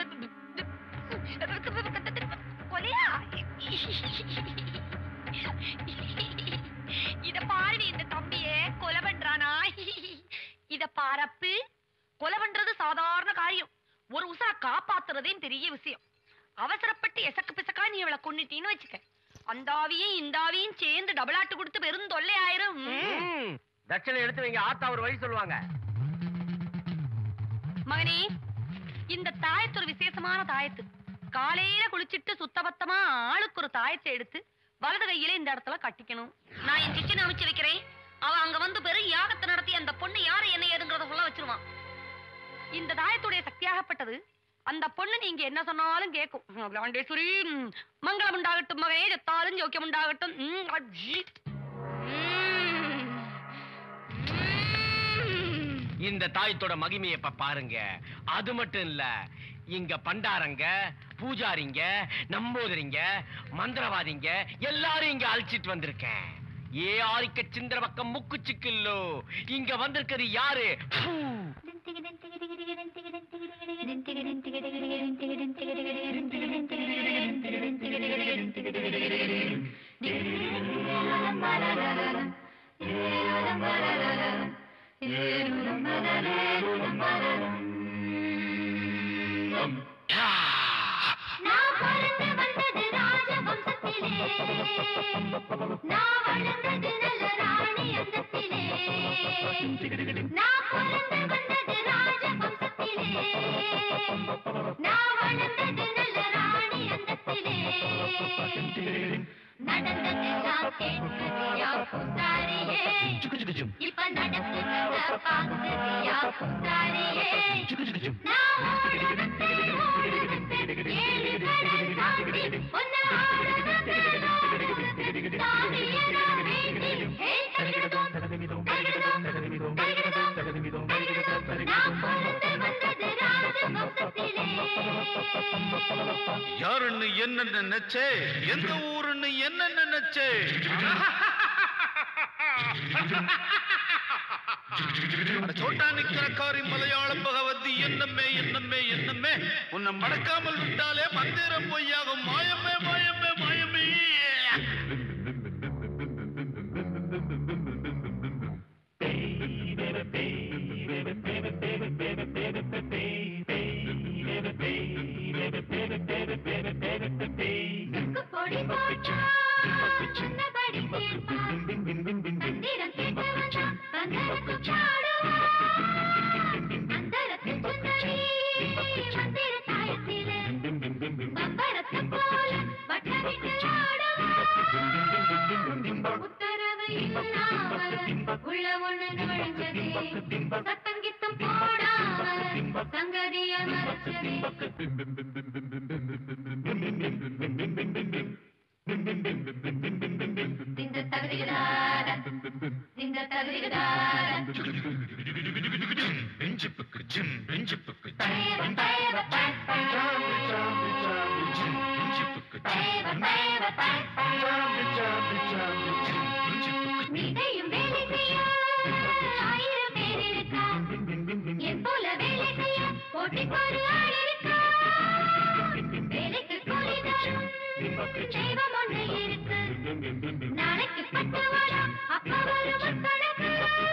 கொலையா? இத பாரு, இந்த தம்பியே கொலை பண்றானா? இத பாரப்பு, கொலை பண்றது சாதாரண காரியம். ஒரு உசரை காப்பாத்துறதே பெரிய விஷயம். அவசரப்பட்டு எசக்கு பிசக்கா நீ அவளை கொன்னுட்டீன்னு வச்சுக்க, அந்த ஆவியும் இந்த ஆவியும் சேர்ந்து டபுள் ஆட்டு கொடுத்து பெரும் தொல்லை ஆயிரும்.
தட்சணை எடுத்து வைங்க, ஆத்தா ஒரு வழி சொல்லுவாங்க.
மகனே, இந்த தாயத்து ஒரு விசேஷமான தாயத்து. காலையில குளிச்சிட்டு சுத்தபத்தமா ஆளுக்கு ஒரு தாயத்தை எடுத்து வலது கையில இந்த இடத்துல கட்டிக்கணும். நான் என் சிச்சனை அமைச்சு வைக்கிறேன். அவன் அங்க வந்து பெரும் யாகத்தை நடத்தி அந்த பொண்ணு யாரு என்ன ஏதுங்கிறத சொல்ல வச்சிருவான். இந்த தாயத்துடைய சக்தியாகப்பட்டது. அந்த பொண்ணு நீங்க என்ன சொன்னாலும் கேட்கும். அகிலாண்டேஸ்வரி மங்களம் உண்டாகட்டும் மகனே, செத்தாலும் ஜோக்கியம் உண்டாகட்டும்.
இந்த தாயத்தோட மகிமையை இப்ப பாருங்க. அது மட்டும் இல்ல, இங்க பண்டாரங்க, பூஜாரிங்க, நம்போதரிங்க, மந்திரவாதிங்க எல்லாரும் இங்க அழைச்சிட்டு வந்திருக்கேன். ஏ ஆரிக்க சிந்திர பக்கம் முக்கு சிக்கில்லோ. இங்க வந்திருக்கிறது யாரு?
நான் பிறந்து வந்தது ராஜவம்சத்திலே, நான் வளர்ந்தது நல்ல ராணி அந்தத்திலே. நான் பிறந்து வந்தது ராஜவம்சத்திலே, நான் வளர்ந்தது நல்ல ராணி அந்தத்திலே. நடந்ததெல்லாம் கேட்குறியா பூசாரியே, இப்ப நடக்குறத பார்க்குறியா பூசாரியே. நான் ஓடுறதுக்கு ஏழு கடல் தாண்டி உன்னை ஆடுறதுக்கு சாமியை நான் வேண்டி தருகிறதும் தருகிறதும் தருகிறதும் தருகிறதும். நான் பிறந்து வந்தது ராஜவம்சத்திலே.
யாருன்னு என்ன நினைச்சே, எந்த ஊருன்னு என்ன நினைச்சே. சோட்டா நிக்கிறக்காரி மலையாள பகவதி என்னமே என்னமே என்னமே. உன்னை மடக்காமல் விட்டாலே மந்திரம் பொய்யாகும். மாயமே மாயமே மாயமே.
பொடி போட்டா சொன்னபடி கேட்பா, தந்திரம் கேட்டு வந்தா தந்தரத்து பாடுவா. அந்தரத்து சுந்தரி மந்திர தாயத்திலே பம்பரத்து போல வட்டமிட்டு ஆடுவா. உத்தரவு இல்லாமல் உள்ள ஒண்ணு நுழைஞ்சதே, சத்தம் கித்தம் போடாமல் சங்கதிய மறைச்சதே. இந்த தகுதிகளார இந்த தகுதிகளார நீதையும் வேலை செய்ய ஆயிரம் பேர் இருக்கா, என் போல வேலை செய்ய போட்டிக்கு ஒரு ஆள் இருக்கா. வேலைக்கு கூலி தரும் தெய்வம் ஒன்று இருக்கு, நாளைக்கு 10 வருடம் அப்ப வரும் கணக்கு.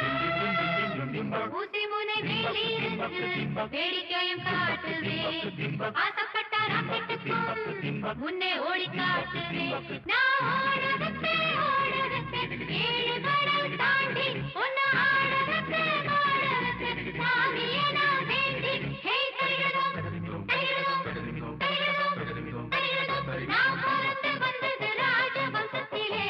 ஊசி முனை வேலியிருந்து வேடிக்கையும் காட்டுவே, ஆசைப்பட்ட ராக்கெட்டுக்கும் முன்னே ஓடி காட்டுவே. நான் ஓடுறதுக்கு ஓடுறதுக்கு ஏழு கடல் தாண்டி உன்னை ஆடுறதுக்கு ஆடுறதுக்கு சாமியை நான் வேண்டி ஹே தருகிறதும் தருகிறதும் தருகிறதும் தருகிறதும். நான் பிறந்து வந்தது ராஜவம்சத்திலே.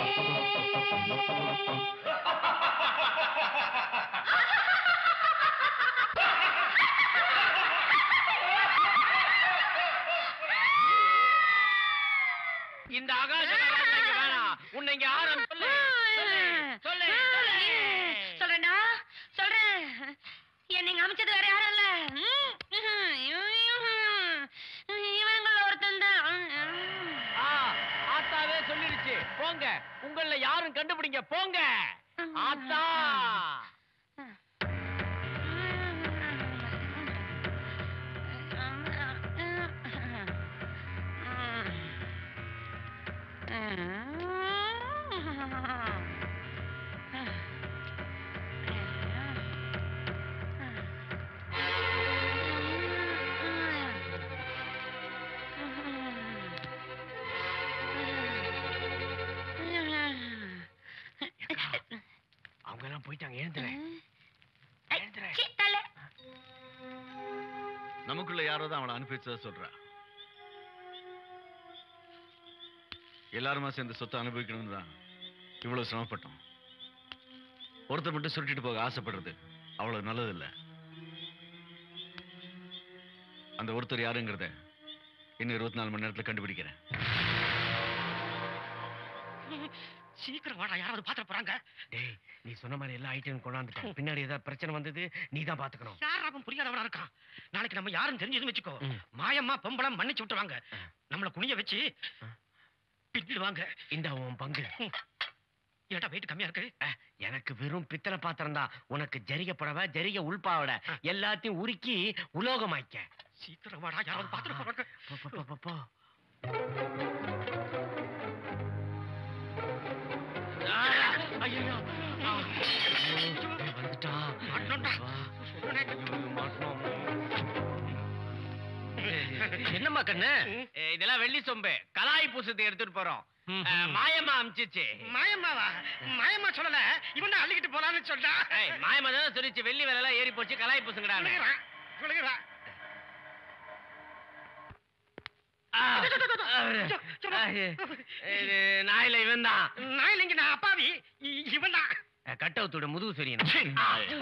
நீங்க யாரும் சொல்லு சொல்லு சொல்லு
சொல்றேன்டா சொல்றேன். என்ன நீங்க அமைச்சது வேற யாரும் இல்ல, இவங்கள ஒருத்தன் தான்.
ஆத்தாவே சொல்லிடுச்சு, போங்க. உங்கள யாரும் கண்டுபிடிங்க, போங்க. ஆத்தா அவங்க எல்லாம் போயிட்டாங்க. எழுந்துறேன்.
நமக்குள்ள யாரோ தான் அவளை அனுப்பிச்சதா சொல்றா. எல்லாருமா சேர்ந்து சொத்தை அனுபவிக்கணும்னு தான் இவ்வளவு சிரமப்பட்டோம். ஒருத்தர் மட்டும் சுருட்டிட்டு போக ஆசைப்படுறது அவ்வளவு நல்லது இல்ல. அந்த ஒருத்தர் யாருங்கிறத இன்னும் 24 மணி நேரத்துல கண்டுபிடிக்கிறேன்.
சீக்கிரம் வாடா, யாராவது பாத்துற போறாங்க. டேய், நீ சொன்ன மாதிரி எல்லா ஐட்டம் கொண்டாந்துட்டேன். பின்னாடி ஏதாவது பிரச்சனை வந்தது நீ தான் பாத்துக்கணும். யார் அவன் புரியாதவனா இருக்கான். நாளைக்கு நம்ம யாரும் தெரிஞ்சதுன்னு வச்சுக்கோ, மாயம்மா பொம்பளம் மன்னிச்சு விட்டுருவாங்க. நம்மள குனிய வச்சு பின்னிடுவாங்க. இந்த உன் பங்கு. ஏடா வெயிட் கம்மியா இருக்கு. எனக்கு வெறும் பித்தளை பாத்திரம் தான். உனக்கு ஜரிகை புடவை, ஜரிகை உள்பாவடை எல்லாத்தையும் உருக்கி உலோகமாய்க்க. சீக்கிரம் வாடா, யாராவது பாத்துற போறாங்க. என்னம்மா கண்ணு, இதெல்லாம் வெள்ளி சொம்பு கலாய் பூசத்தை எடுத்துட்டு போறோம். மாயம்மா அமிச்சிச்சு. மாயம்மாவா? மாயம்மா சொல்லல, இவன் தான் அள்ளிக்கிட்டு போலான்னு சொல்றா. மாயம்மா தான் சொல்லிச்சு, வெள்ளி வேலை எல்லாம் ஏறி போச்சு, கலாய் பூசுங்கடா. நாயில இவன் தான். நாயில இங்க நான் அப்பாவி, இவன் தான். கட்டவுத்தோட முதுகு சரியணும்.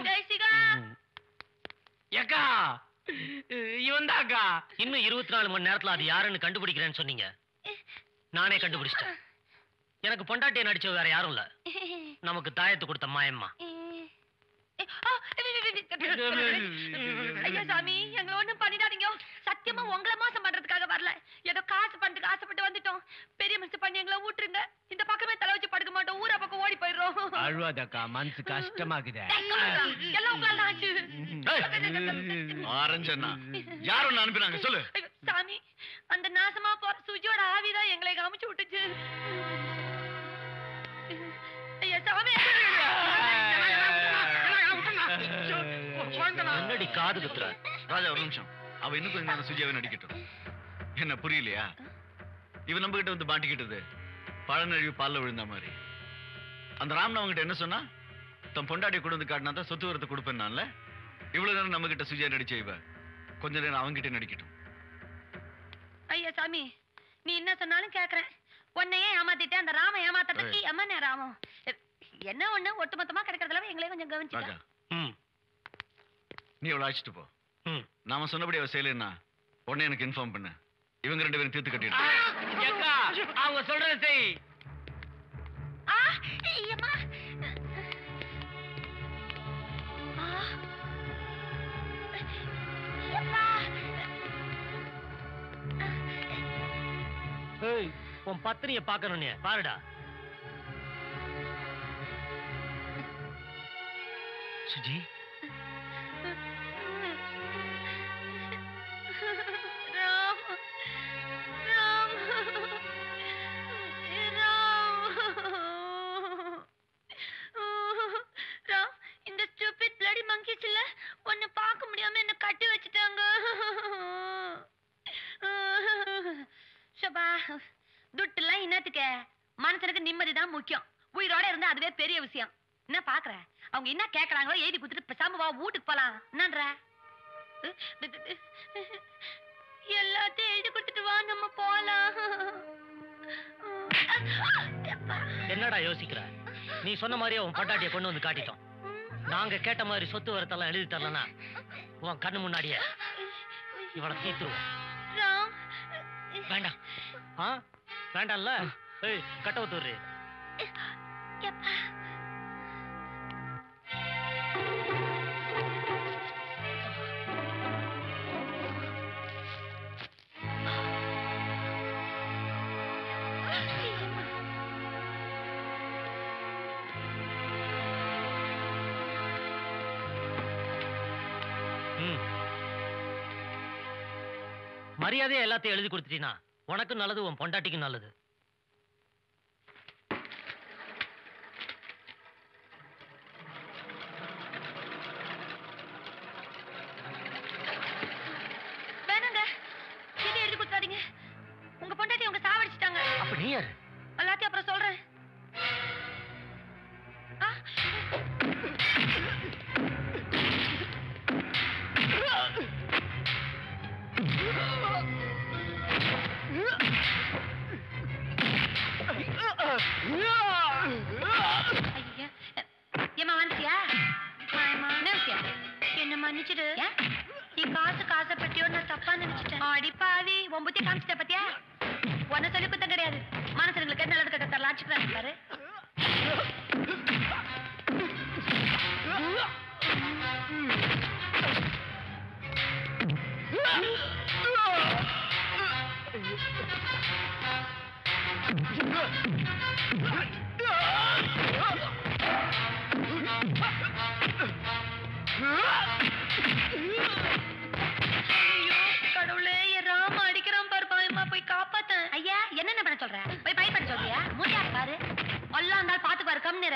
ஏக்கா இவன் தான் அக்கா. இன்னும் 24 மணி நேரத்துல அது யாருன்னு கண்டுபிடிக்கிறேன்னு சொன்னீங்க. நானே கண்டுபிடிச்சிட்டேன். எனக்கு பொண்டாட்டியை நடிச்ச வேற யாரும் இல்ல, நமக்கு தாயத்து கொடுத்த மாயம்மா.
ஐயா சாமி, எங்களை ஒண்ணும் பண்ணிடாதீங்க. சத்தியமா உங்களை மோசம் பண்றதுக்காக வரல. ஏதோ காசு பண்றதுக்கு ஆசைப்பட்டு வந்துட்டோம். பெரிய மனசு பண்ணி எங்களை ஊட்டுருங்க. இந்த பக்கமே தலை வச்சு படுக்க மாட்டோம். ஊரா பக்கம் ஓடி போயிடுறோம்.
அழுவாதக்கா, மனசு கஷ்டமாக்குதே.
எல்லாம் உங்களால ஆச்சு.
ஆரஞ்சண்ணா யாரும் அனுப்பினாங்க சொல்லு.
சாமி, அந்த நாசமா போற சுஜியோட ஆவிதான் எங்களை காமிச்சு விட்டுச்சு. ஐயா சாமி,
என்னடி காது குத்துற? ராஜா ஒரு நிமிஷம், அவ இன்னும் கொஞ்ச நேரம் சுஜியாவை நடிக்கட்டும். என்ன புரியலையா? இவன் நம்ம கிட்ட வந்து மாட்டிக்கிட்டது பழநழிவு பால்ல விழுந்த மாதிரி. அந்த ராம்னா அவங்கிட்ட என்ன சொன்னா, தன் பொண்டாட்டியை கொண்டு வந்து காட்டினா தான் சொத்து வரத்தை கொடுப்பேன்னால. இவ்வளவு நேரம் நம்ம கிட்ட சுஜியா நடிச்ச இவ கொஞ்ச நேரம் அவங்கிட்ட நடிக்கட்டும்.
ஐயா சாமி, நீ என்ன சொன்னாலும் கேக்குறேன். உன்னையே ஏமாத்திட்டு அந்த ராம ஏமாத்தறதுக்கு எம்மனே ராமம். என்ன ஒண்ணு ஒட்டுமொத்தமா கிடைக்கிறதுல எங்களே கொஞ்சம் கவனிச்சுக்க.
நீ அவளை அழைச்சிட்டு போ. நாம சொன்னபடி அவ செய்யலன்னா உடனே எனக்கு இன்ஃபார்ம் பண்ண. இவங்க 2 பேரும் தீர்த்து கட்டிடுறோம்.
அவங்க சொல்றது செய். உன் பத்தினிய பாக்கணும். நீ பாருடா. சுஜி,
ராம் ராம் ராம், இந்த ஸ்டூபிட் பிளடி மங்கீஸ் இல்ல ஒன்னு பார்க்க முடியாம என்ன கட்டி வச்சுட்டாங்க. ஷபா, துட்டுலாம் என்னத்துக்கு? மனுஷனுக்கு நிம்மதி தான் முக்கியம். உயிரோட இருந்தா அதுவே பெரிய விஷயம். என்ன பாக்குற? அவங்க என்ன கேக்குறாங்களோ எழுதி கொடுத்துட்டு பேசாம வா, வீட்டுக்கு போலாம். என்னன்ற? எல்லாத்தையும் எழுதி கொடுத்துட்டு வா, நம்ம போலாம்.
என்னடா யோசிக்கிற? நீ சொன்ன மாதிரியே உன் பொண்டாட்டியை கொண்டு வந்து காட்டிட்டோம். நாங்க கேட்ட மாதிரி சொத்து வரத்தெல்லாம் எழுதி தரலனா உன் கண்ணு முன்னாடியே இவளை தீத்துருவோம். வேண்டாம். வேண்டாம்ல. கட்ட ஊத்துரு.
எப்பா.
மரியாதையா எல்லாத்தையும் எழுதி கொடுத்துட்டீங்கன்னா உனக்கும் நல்லது, உன் பொண்டாட்டிக்கும் நல்லது.
வேணுங்க, எதையும் எழுதி கொடுத்தாதீங்க. உங்க பொண்டாட்டி உங்க சாவடிச்சிட்டாங்க.
அப்ப நீ யாரு?
எல்லாத்தையும் அப்புறம் சொல்றேன். ஏமா வந்துட்டியா? என்ன விஷயம்? என்ன மன்னிச்சிடு. நீ காசு பற்றியோ நான் தப்பா நினைச்சிட்டேன். அடி பாவி, உன் புத்தி காமிச்சிட்ட பத்தியா? உன்னை சொல்லி குத்தம் கிடையாது. மனசுங்களுக்கு நல்லது கட்ட தரலாச்சுக்கிறாங்க பாரு. கடவுளே, என் ராம அடிக்கிறான் பாரு. பாயமா போய் காப்பாத்தேன். ஐயா, என்னென்ன பண்ண சொல்ற? போய் பயப்பட சொல்றியா? மூஞ்சியா பாரு. எல்லாம் இருந்தாலும் பாத்து பாரு. கம்னிற.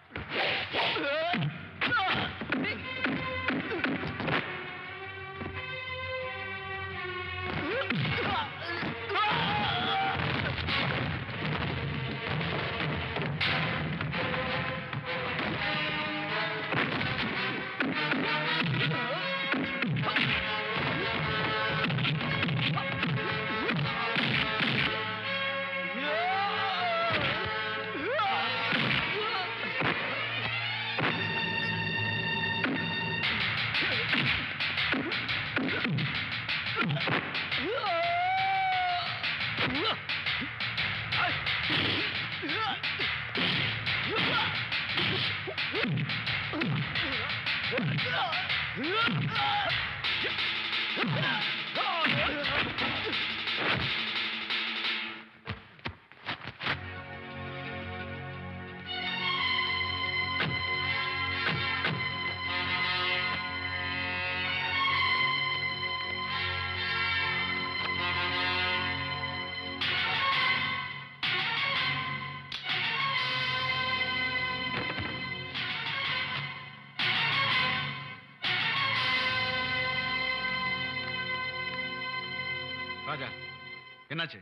ராஜா, என்னாச்சு?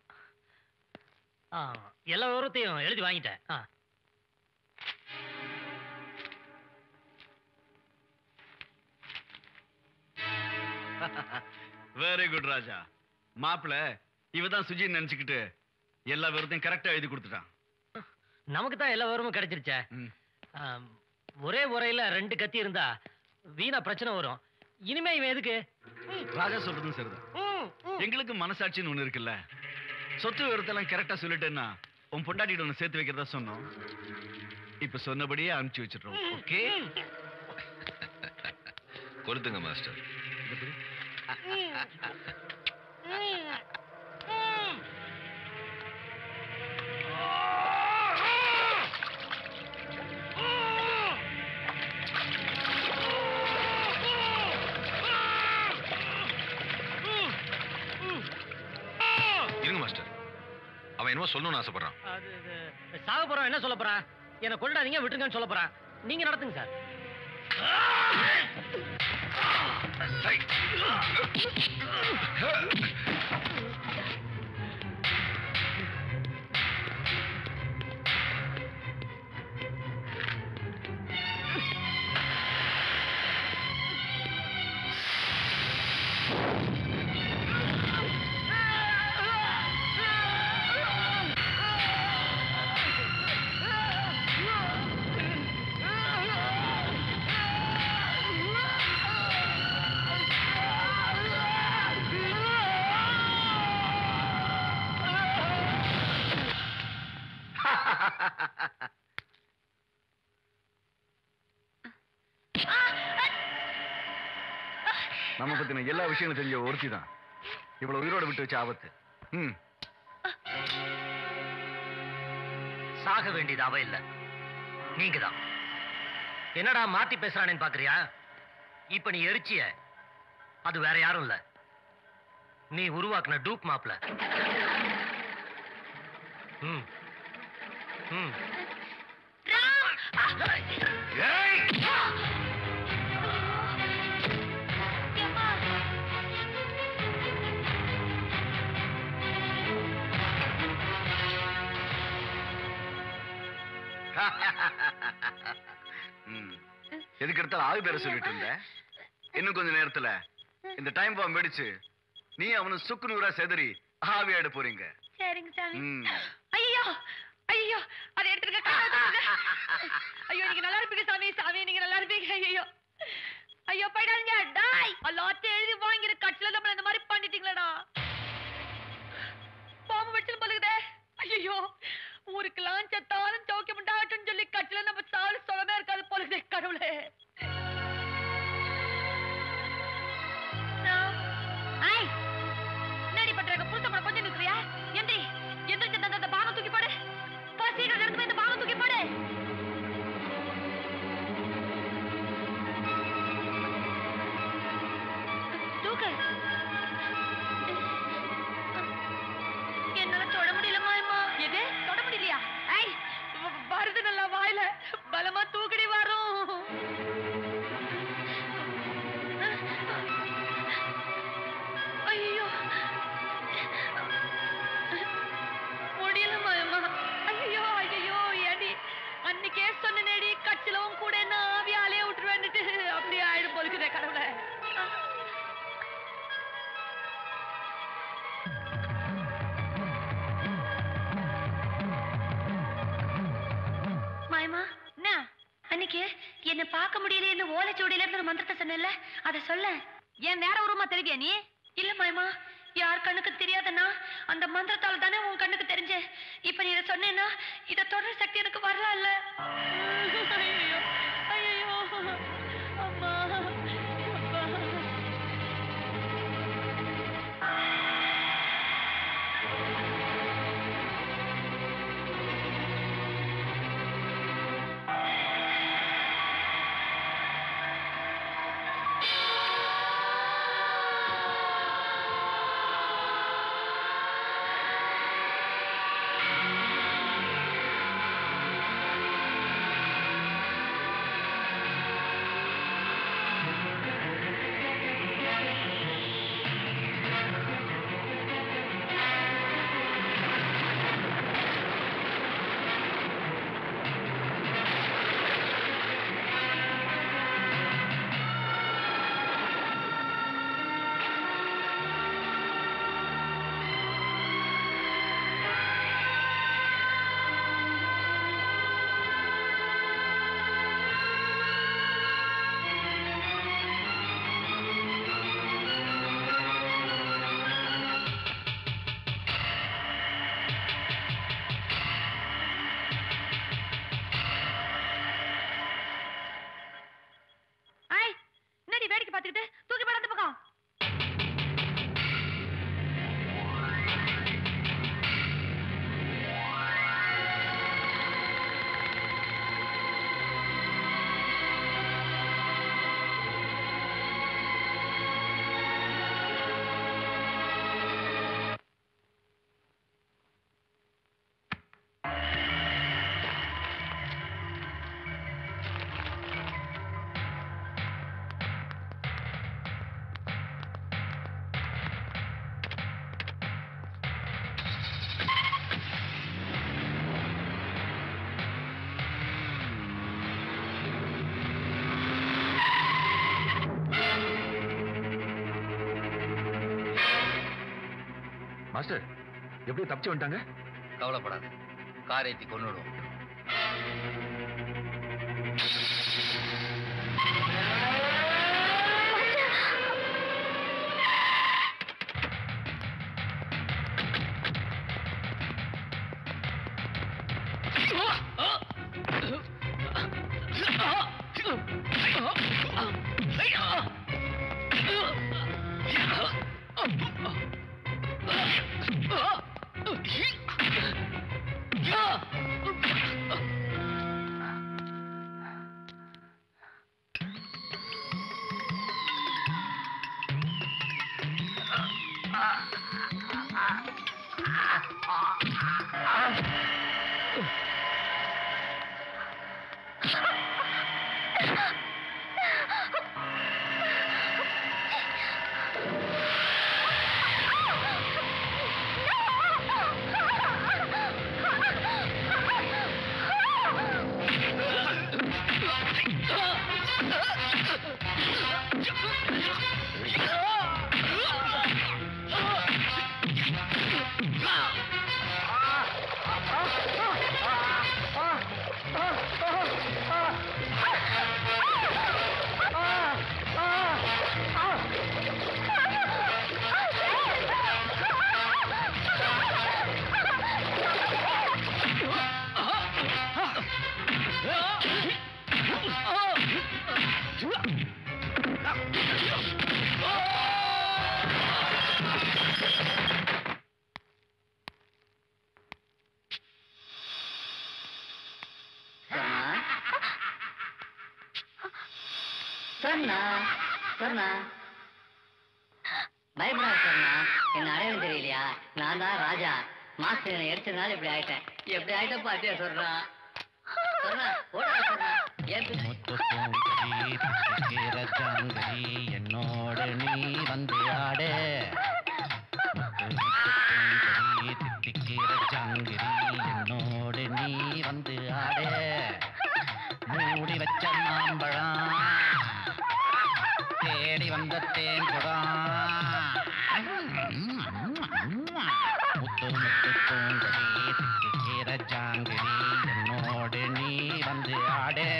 எல்லா விவரத்தையும் எழுதி வாங்கிட்டேன்.
Very good Raja. மாப்பிள்ள இவதான் சுஜி நினைச்சுக்கிட்டு எல்லா விவரத்தையும் கரெக்டா எழுதி கொடுத்துட்டான்.
நமக்கு தான் எல்லா விவரமும் கிடைச்சிருச்சே. ஒரே உரையில 2 கத்தி இருந்தா வீணா பிரச்சனை வரும். இனிமே இவன் எதுக்கு?
ராஜா சொல்றதும் சரிதான். எங்களுக்கு மனசாட்சின்னு ஒண்ணு இருக்குல்ல. சொத்து விவரத்தெல்லாம் கரெக்டா சொல்லிட்டேன்னா உன் பொண்டாட்டிட்டு ஒண்ணு சேர்த்து வைக்கிறதா சொன்னோம். இப்ப சொன்னபடியே அனுப்பிச்சு வச்சிடுறோம். ஓகே?
கொடுத்துங்க மாஸ்டர். இருங்க மாஸ்டர், அவன் என்னமோ சொல்லணும்னு ஆசைப்படுறான்.
சாக போறான். என்ன சொல்ல போறான்? என்ன கொண்டாதீங்க, விட்டுருங்கன்னு சொல்ல போறான். நீங்க நடத்துங்க சார்.
பத்தின எல்லா விஷயங்களும் தெரிஞ்ச ஒருத்தி தான் இவ்வளவு உயிரோட விட்டு வச்ச ஆபத்து.
சாக வேண்டியது அவ இல்ல, நீங்க தான். என்னடா மாத்தி பேசுறானேன்னு பாக்குறியா? இப்ப நீ எரிச்சிய அது வேற யாரும் இல்ல, நீ உருவாக்குன டூப் மாப்ல.
எதுக்கு எடுத்தாலும் ஆவி பேர சொல்லிட்டு இருந்த. இன்னும் கொஞ்ச நேரத்துல இந்த டைம் பாம் வெடிச்சு நீ அவனு சுக்கு நூறா செதறி ஆவி ஆயிட போறீங்க.
சரிங்க சாமி. ஐயோ ஐயோ அதை எடுத்துருக்க. ஐயோ நீங்க நல்லா இருப்பீங்க சாமி. சாமி நீங்க நல்லா இருப்பீங்க. ஐயோ ஐயோ போயிடாதீங்க. டாய் எல்லாத்தையும் எழுதி வாங்கிற கட்சியில நம்மள இந்த மாதிரி பண்ணிட்டீங்களடா. பாம்பு வெடிச்சு பழுகுதே. ஐயோ ஊருக்கெல்லாம் செத்தாலும் சௌக்கியம் உண்டாகட்டும்னு சொல்லி கட்சியில நம்ம சாலு சொல்லவே இருக்காது போலுதே. கடவுளே என்னடி பண்றாங்க? புருஷன் கூட கொஞ்சம் நிற்கிறியா? எந்திரி எந்திரிச்சு அந்த பாகம் தூக்கி போடு. சீக்கிரம் நடந்து இந்த பாகம் தூக்கி போடு. தூக்கு. என்னால தொட முடியலமா அம்மா. எது தொட முடியலையா? ஐய் வருது நல்லா வாயில பலமா தூக்கடி வரும். ஐயோ முடியலமா அம்மா. ஐயோ ஐயோ ஏடி அன்னைக்கே சொன்னேடி கட்சிலவும் கூட என்ன ஆவியாலே விட்டுருவேன்னுட்டு அப்படியே ஆயிடும் போலுக்குதே. கடவுளே மாயமா என்ன அன்னைக்கு என்ன பார்க்க முடியல என்ன ஓலைச்சோடியில இருந்து ஒரு மந்திரத்தை சொன்னேன்ல அத சொல்ல. ஏன் வேற உருவமா தெரிவியா நீ? இல்ல மாயமா யார் கண்ணுக்கு தெரியாதன்னா அந்த மந்திரத்தால தானே உன் கண்ணுக்கு தெரிஞ்சேன். இப்ப நீ இதை சொன்னேன்னா இதை தொடர சக்தி எனக்கு வரல இல்ல. ஐயோ ஐயோ அம்மா அப்பா. வேடிக்கை பார்த்துக்கிட்டு தூக்கி போட அந்த பக்கம்.
மாஸ்டர் எப்படி தப்பிச்சு வந்துட்டாங்க?
கவலைப்படாத, கார் ஏத்தி கொன்னுடுவோம்.
சொர்ணா சொர்ணா பயப்படாத சொர்ணா, என்ன அடையாளம் தெரியலையா? நான் தான் ராஜா. மாஸ்டர் என்னை எடுத்ததுனால இப்படி ஆயிட்டேன். எப்படி ஆயிட்ட பாத்தியா சொர்ணா? சொர்ணா ஓடா சொர்ணா.
என்னோட நீ வந்து ஆடு ஜாங்கிரி என்னோடு நீ வந்து ஆடு மூடி வச்ச மாம்பழம் தேடி வந்த தேன் குடம் முத்து முத்து பூங்கடி திக்கிற ஜாங்கிரி என்னோடு நீ வந்து ஆடு.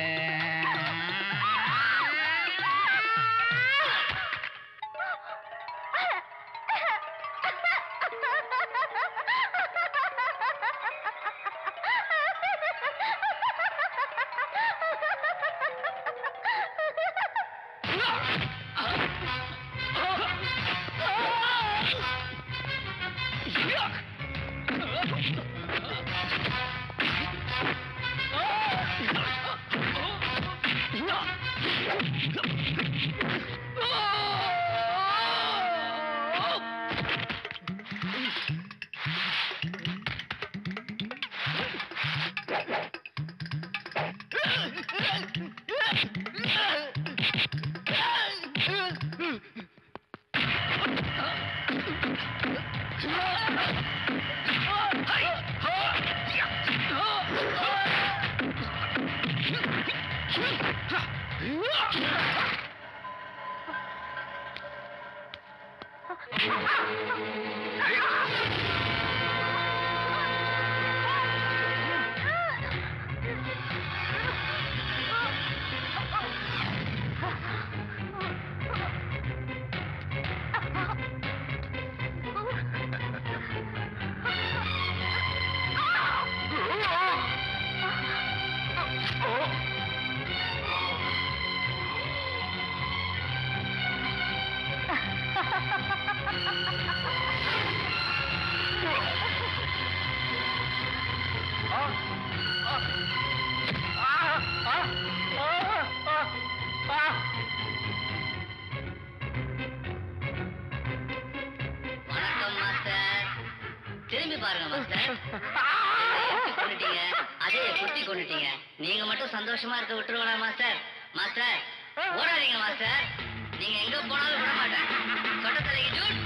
நீங்க மட்டும் சந்தோஷமா இருக்க விட்டுருவா மாஸ்டர்? மாஸ்டர் ஓடாதீங்க மாஸ்டர், நீங்க எங்க போனாலும் விட மாட்டேன். சொட்ட தலைக்கு ஜூட்.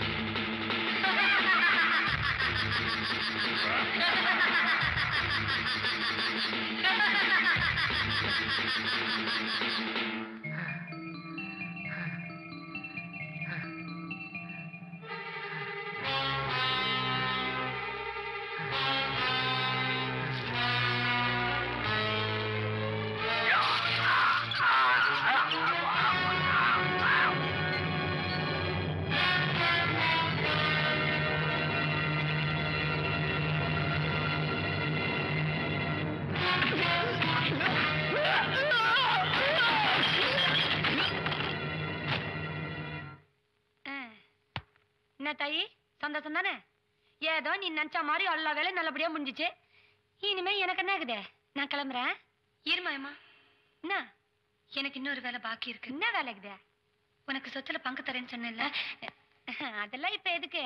என்ன தாயி, சந்தோஷம் தானே? ஏதோ நீ நினைச்ச மாதிரி எல்லா வேலையும் நல்லபடியா முடிஞ்சிச்சு. இனிமே எனக்கு என்ன ஆகுது? நான் கிளம்புறேன். இருமாயம்மா, என்ன எனக்கு இன்னொரு வேலை பாக்கி இருக்கு. என்ன வேலை இருக்குது? உனக்கு சொத்துல பங்கு தரேன்னு சொன்னேன்ல, அதெல்லாம் இப்ப எதுக்கு?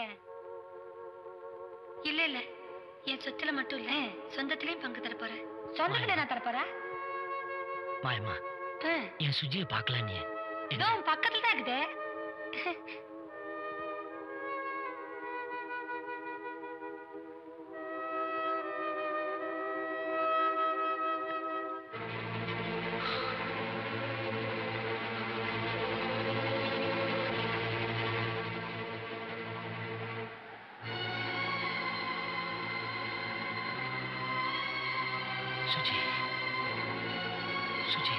இல்ல இல்ல, என் சொத்துல மட்டும் இல்ல, சொந்தத்திலயும் பங்கு தர போறேன். சொந்தத்துல நான் தர போறேன்.
மாயம்மா, என் சுஜியை பார்க்கலாம். நீ
இதோ பக்கத்துல தான் இருக்குது.
சுஜி, சுஜி,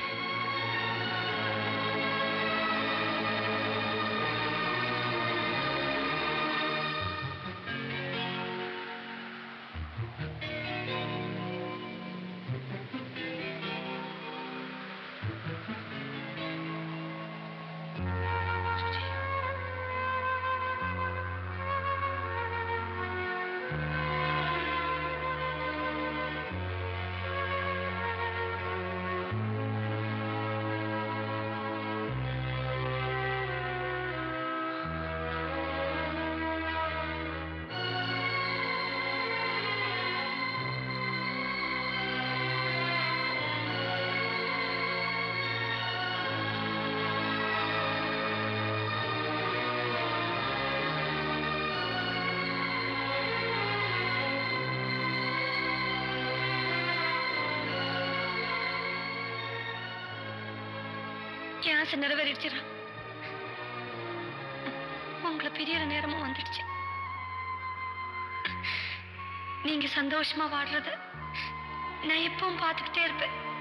என் ஆசை நிறைவேறிடுச்சுடா. உங்களை பிரியற நேரமும் வந்துடுச்சு. நீங்க சந்தோஷமா வாடுறத நான் எப்பவும் பார்த்துக்கிட்டே இருப்பேன்.